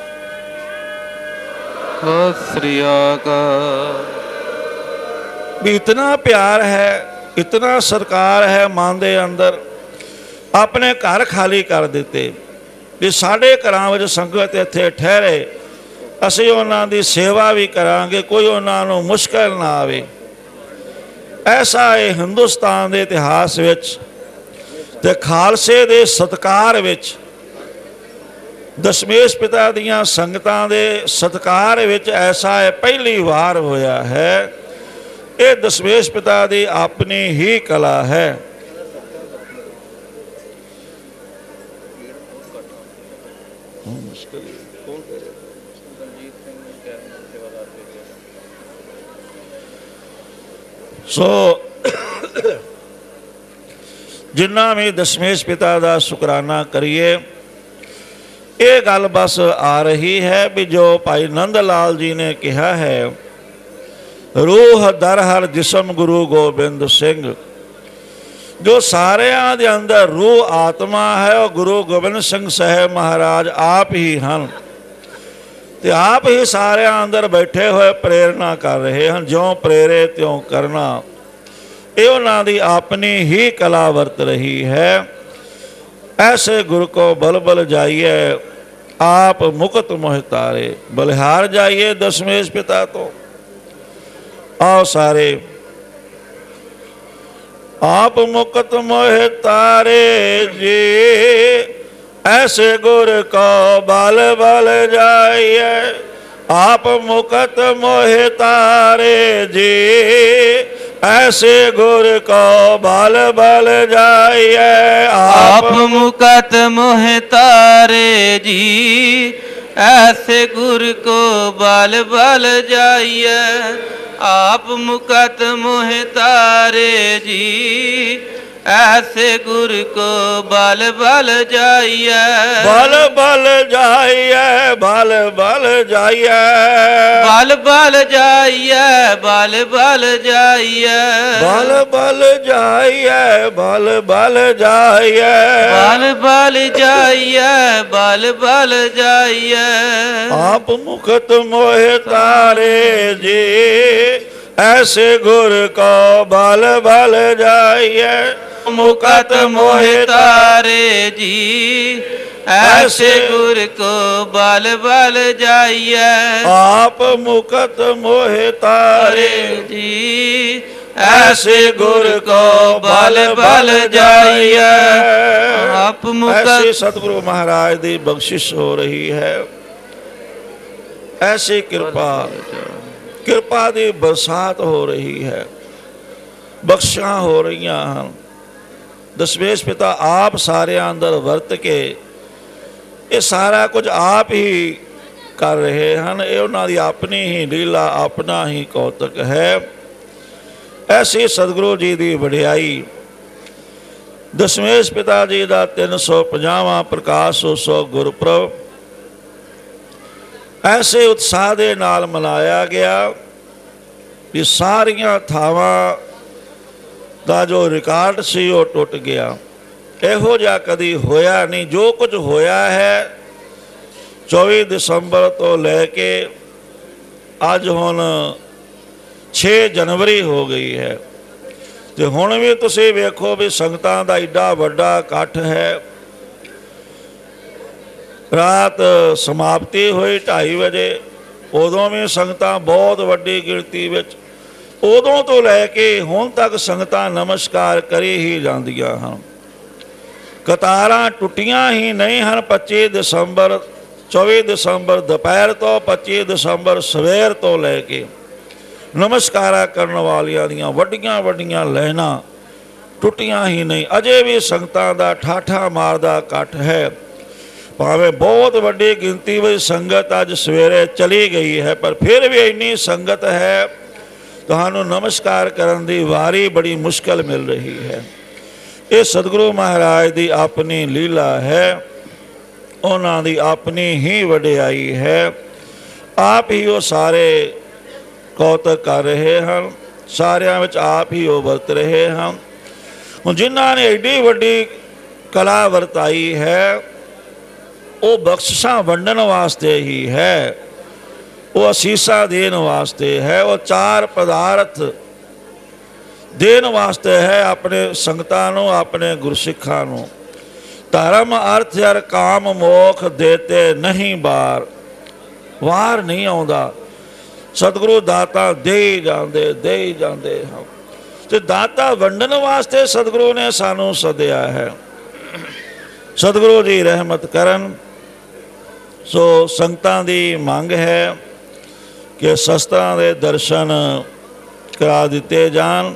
ਸਤਿ ਸ੍ਰੀ ਅਕਾਲ। ਵੀ ਇਤਨਾ ਪਿਆਰ ਹੈ, ਇਤਨਾ ਸਤਿਕਾਰ ਹੈ ਮਨ ਦੇ ਅੰਦਰ, ਆਪਣੇ ਘਰ ਖਾਲੀ ਕਰ ਦਿੱਤੇ ਵੀ ਸਾਡੇ ਘਰਾਂ ਵਿੱਚ ਸੰਗਤ ਇੱਥੇ ਠਹਿਰੇ, ਅਸੀਂ ਉਹਨਾਂ ਦੀ ਸੇਵਾ ਵੀ ਕਰਾਂਗੇ, ਕੋਈ ਉਹਨਾਂ ਨੂੰ ਮੁਸ਼ਕਲ ਨਾ ਆਵੇ। ਐਸਾ ਇਹ ਹਿੰਦੁਸਤਾਨ ਦੇ ਇਤਿਹਾਸ ਵਿੱਚ ਤੇ ਖਾਲਸੇ ਦੇ ਸਤਿਕਾਰ ਵਿੱਚ, ਦਸ਼ਮੇਸ਼ ਪਿਤਾ ਦੀਆਂ ਸੰਗਤਾਂ ਦੇ ਸਤਿਕਾਰ ਵਿੱਚ ਐਸਾ ਇਹ ਪਹਿਲੀ ਵਾਰ ਹੋਇਆ ਹੈ। ਇਹ ਦਸ਼ਮੇਸ਼ ਪਿਤਾ ਦੀ ਆਪਣੀ ਹੀ ਕਲਾ ਹੈ। ਸੋ ਜਿੰਨਾ ਵੀ ਦਸ਼ਮੇਸ਼ ਪਿਤਾ ਦਾ ਸ਼ੁਕਰਾਨਾ ਕਰੀਏ। ਇਹ ਗੱਲ ਬਸ ਆ ਰਹੀ ਹੈ ਵੀ ਜੋ ਭਾਈ ਨੰਦ ਲਾਲ ਜੀ ਨੇ ਕਿਹਾ ਹੈ, ਰੂਹ ਦਰ ਹਰ ਜਿਸਮ ਗੁਰੂ ਗੋਬਿੰਦ ਸਿੰਘ। ਜੋ ਸਾਰਿਆਂ ਦੇ ਅੰਦਰ ਰੂਹ ਆਤਮਾ ਹੈ ਉਹ ਗੁਰੂ ਗੋਬਿੰਦ ਸਿੰਘ ਸਾਹਿਬ ਮਹਾਰਾਜ ਆਪ ਹੀ ਹਨ ਤੇ ਆਪ ਹੀ ਸਾਰਿਆਂ ਅੰਦਰ ਬੈਠੇ ਹੋਏ ਪ੍ਰੇਰਨਾ ਕਰ ਰਹੇ ਹਨ। ਜਿਉਂ ਪ੍ਰੇਰੇ ਤਿਉਂ ਕਰਨਾ, ਇਹ ਉਹਨਾਂ ਦੀ ਆਪਣੀ ਹੀ ਕਲਾ ਵਰਤ ਰਹੀ ਹੈ। ਐਸੇ ਗੁਰ ਕੋ ਬਲ ਬਲ ਜਾਈਏ, ਆਪ ਮੁਕਤ ਮੋਹਿ ਤਾਰੇ। ਬਲਿਹਾਰ ਜਾਈਏ ਦਸ਼ਮੇਸ਼ ਪਿਤਾ ਤੋਂ। आओ सारे। आप मुकत मोह तारे जी, ऐसे गुर को बल बल जाइए। आप मुकत मोह तारे जी, ऐसे गुर को बल बल जाइए। आप मुकत मोह तारे जी, ऐसे गुर को बल बल जाइए। आप मुकत मोह तारे जी, ऐसे गुर को बल बल जाइए। बल बल जाइए, बल बल जाइए, बल बल जाइए, बल बल जाइए, बल बल जाइए, बल बल जाइए, बल बल जाइए, बल बल जाइए। आप मुकत मोह तारे जी, ऐसे गुर को बल बल जाइए। मुकत मोह तारे जी, ऐसे गुर को बल बल जाइए। आप मुकत मोह तारे जी, ऐसे गुर को बल बल जाइए। आप ऐसी सतगुरु महाराज की बख्शिश हो रही है, ऐसी कृपा कृपा की बरसात हो रही है, बख्शिशां हो रही हैं। दशमेश पिता आप सारे अंदर वरत के ये सारा कुछ आप ही कर रहे हैं। ये उन्होंने अपनी ही लीला, अपना ही कौतक है। ऐसी सतगुरु जी की वडियाई, दशमेश पिता जी का 350वां प्रकाश उत्सव गुरपुरब ऐसे उत्साह के नाल मनाया गया कि सारियां थावां दा जो रिकॉर्ड सी वो टुट गया। इहो जिहा कदी होया नहीं। जो कुछ होया है 24 दिसंबर तो लैके अज हुण 6 जनवरी हो गई है, तो हुण भी तुसीं वेखो भी संगतां दा एडा वड्डा इकट्ठ है। रात समाप्ति हुई 2:30 बजे, उदों भी संगतां बहुत वड्डी गिणती विच, उदों तो लैके हुण तक संगतां नमस्कार करी ही जांदियां हन। कतारां टुटियां ही नहीं हैं। 25 दिसंबर 24 दिसंबर दोपहर तो 25 दिसंबर सवेर तो लैके नमस्कारा करने वालियां दियां वड्डियां वड्डियां लाइनां टुटियां ही नहीं। अजे भी संगतां दा ठाठा मारदा इकट्ठ है। भावें बहुत वड्डी गिनती में संगत अज सवेरे चली गई है, पर फिर भी इन्नी संगत है, तुहानू नमस्कार करन दी वारी बड़ी मुश्किल मिल रही है। ये सतगुरु महाराज की अपनी लीला है, उन्हां दी अपनी ही वडियाई है। आप ही वो सारे कौतक कर रहे हैं, सारियां विच आप ही वो वरत रहे हैं। हुण जिन्हां ने एडी वड्डी कला वरताई है, वो बख्शिशां वंडन वास्ते ही है, वो असीसा देन वास्ते है, वो 4 पदार्थ देन वास्ते है अपने संगतां नूं, अपने गुरसिखां नूं। धर्म अर्थ अर काम मोख देते नहीं बार, वार नहीं आउंदा। सतगुरु दाता दे ही जांदे हैं। ते दाता वंडन वास्ते सतगुरु ने सानू सदिया है। सतगुरु जी रहमत करन। सो संगतां दी मंग है कि शस्त्रां दे दर्शन करा दिते जान।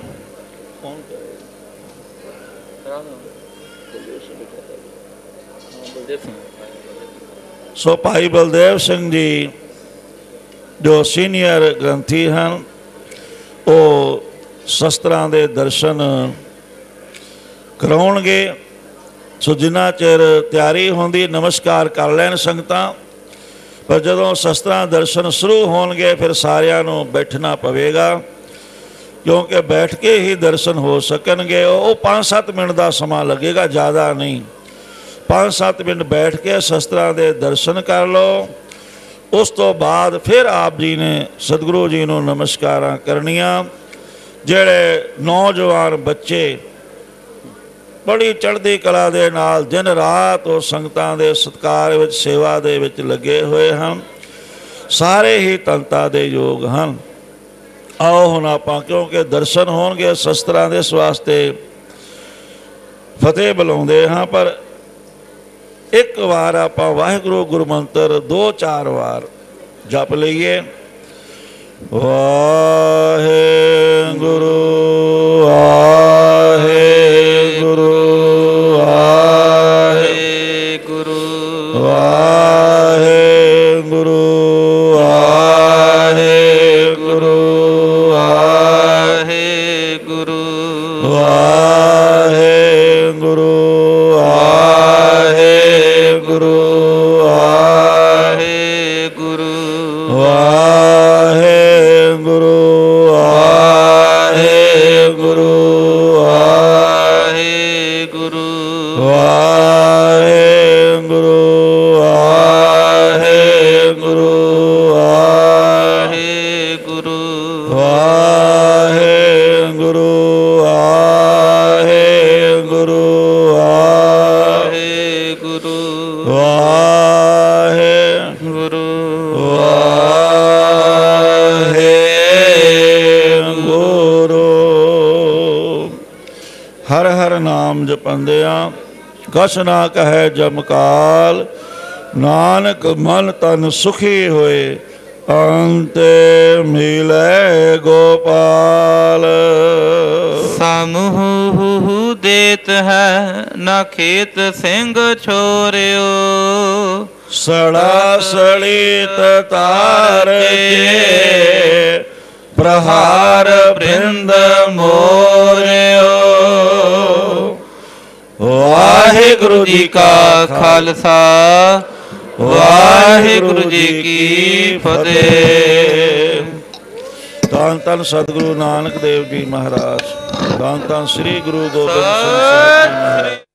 सो भाई बलदेव सिंह जी जो सीनियर ग्रंथी हैं, वो शस्त्रां दे दर्शन कराउणगे। सो जिन्ना चिर तैयारी होंदी नमस्कार कर लैन संगतां, पर जदों शस्त्रां दर्शन शुरू होणगे फिर सारियां नूं बैठना पवेगा, क्योंकि बैठ के ही दर्शन हो सकणगे। वो 5-7 मिनट का समा लगेगा, ज़्यादा नहीं। 5-7 मिनट बैठ के शस्त्रां दे दर्शन कर लो। उस तो बाद फिर आप जी ने सतगुरु जी नूं नमस्कारां करनियां। जिहड़े नौजवान बच्चे बड़ी चढ़दी कला दे नाल दिन रात वो संगतां दे सत्कार विच सेवा दे विच लगे हुए हैं, सारे ही तनता दे योग हैं। आओ हुण आपां, क्योंकि दर्शन होणगे शस्त्रां दे, इस वास्ते फतेह बुलाउंदे हां, पर एक बार आप वाहिगुरु गुरु मंत्र 2-4 बार जप लीए। वाहिगुरु वाहिगुरु वाहिगुरु वाहिगुरु वाहिगुरु वाहिगुरु वाहिगुरु गुरु आहे गुरु वाहे गुरु आहे गुरु आहे गुरु वाहे गुरु आहे गुरु आहे गुरु वाहे गुरु आहे गुरु आहे गुरु वाहे गुरु वाहे गुरु ਹਰ ਹਰ ਨਾਮ ਜਪੰਦਿਆਂ ਕਛ ਨਾ ਕਹੈ ਜਮਕਾਲ, ਨਾਨਕ ਮਨ ਤਨ ਸੁਖੀ ਹੋਏ ਅੰਤੇ ਮਿਲੈ ਗੋਪਾਲ। ਸਮੂਹ ਦੇਤ ਹੈ ਨਾ ਖੇਤ ਸਿੰਘ ਛੋਰਿਓ, ਸੜਾ ਸੜੀਤ ਤਾਰ ਕੇ ਪ੍ਰਹਾਰ ਬ੍ਰਿੰਦ ਮੋਰਿਓ। ਵਾਹਿਗੁਰੂ ਜੀ ਕਾ ਖਾਲਸਾ, ਵਾਹਿਗੁਰੂ ਜੀ ਕੀ ਫਤਿਹ। ਧੰਨ ਧੰਨ ਸਤਿਗੁਰੂ ਨਾਨਕ ਦੇਵ ਜੀ ਮਹਾਰਾਜ, ਧੰਨ ਧੰਨ ਸ੍ਰੀ ਗੁਰੂ ਗੋਬਿੰਦ ਸਿੰਘ ਸਾਹਿਬ ਜੀ ਮਹਾਰਾਜ।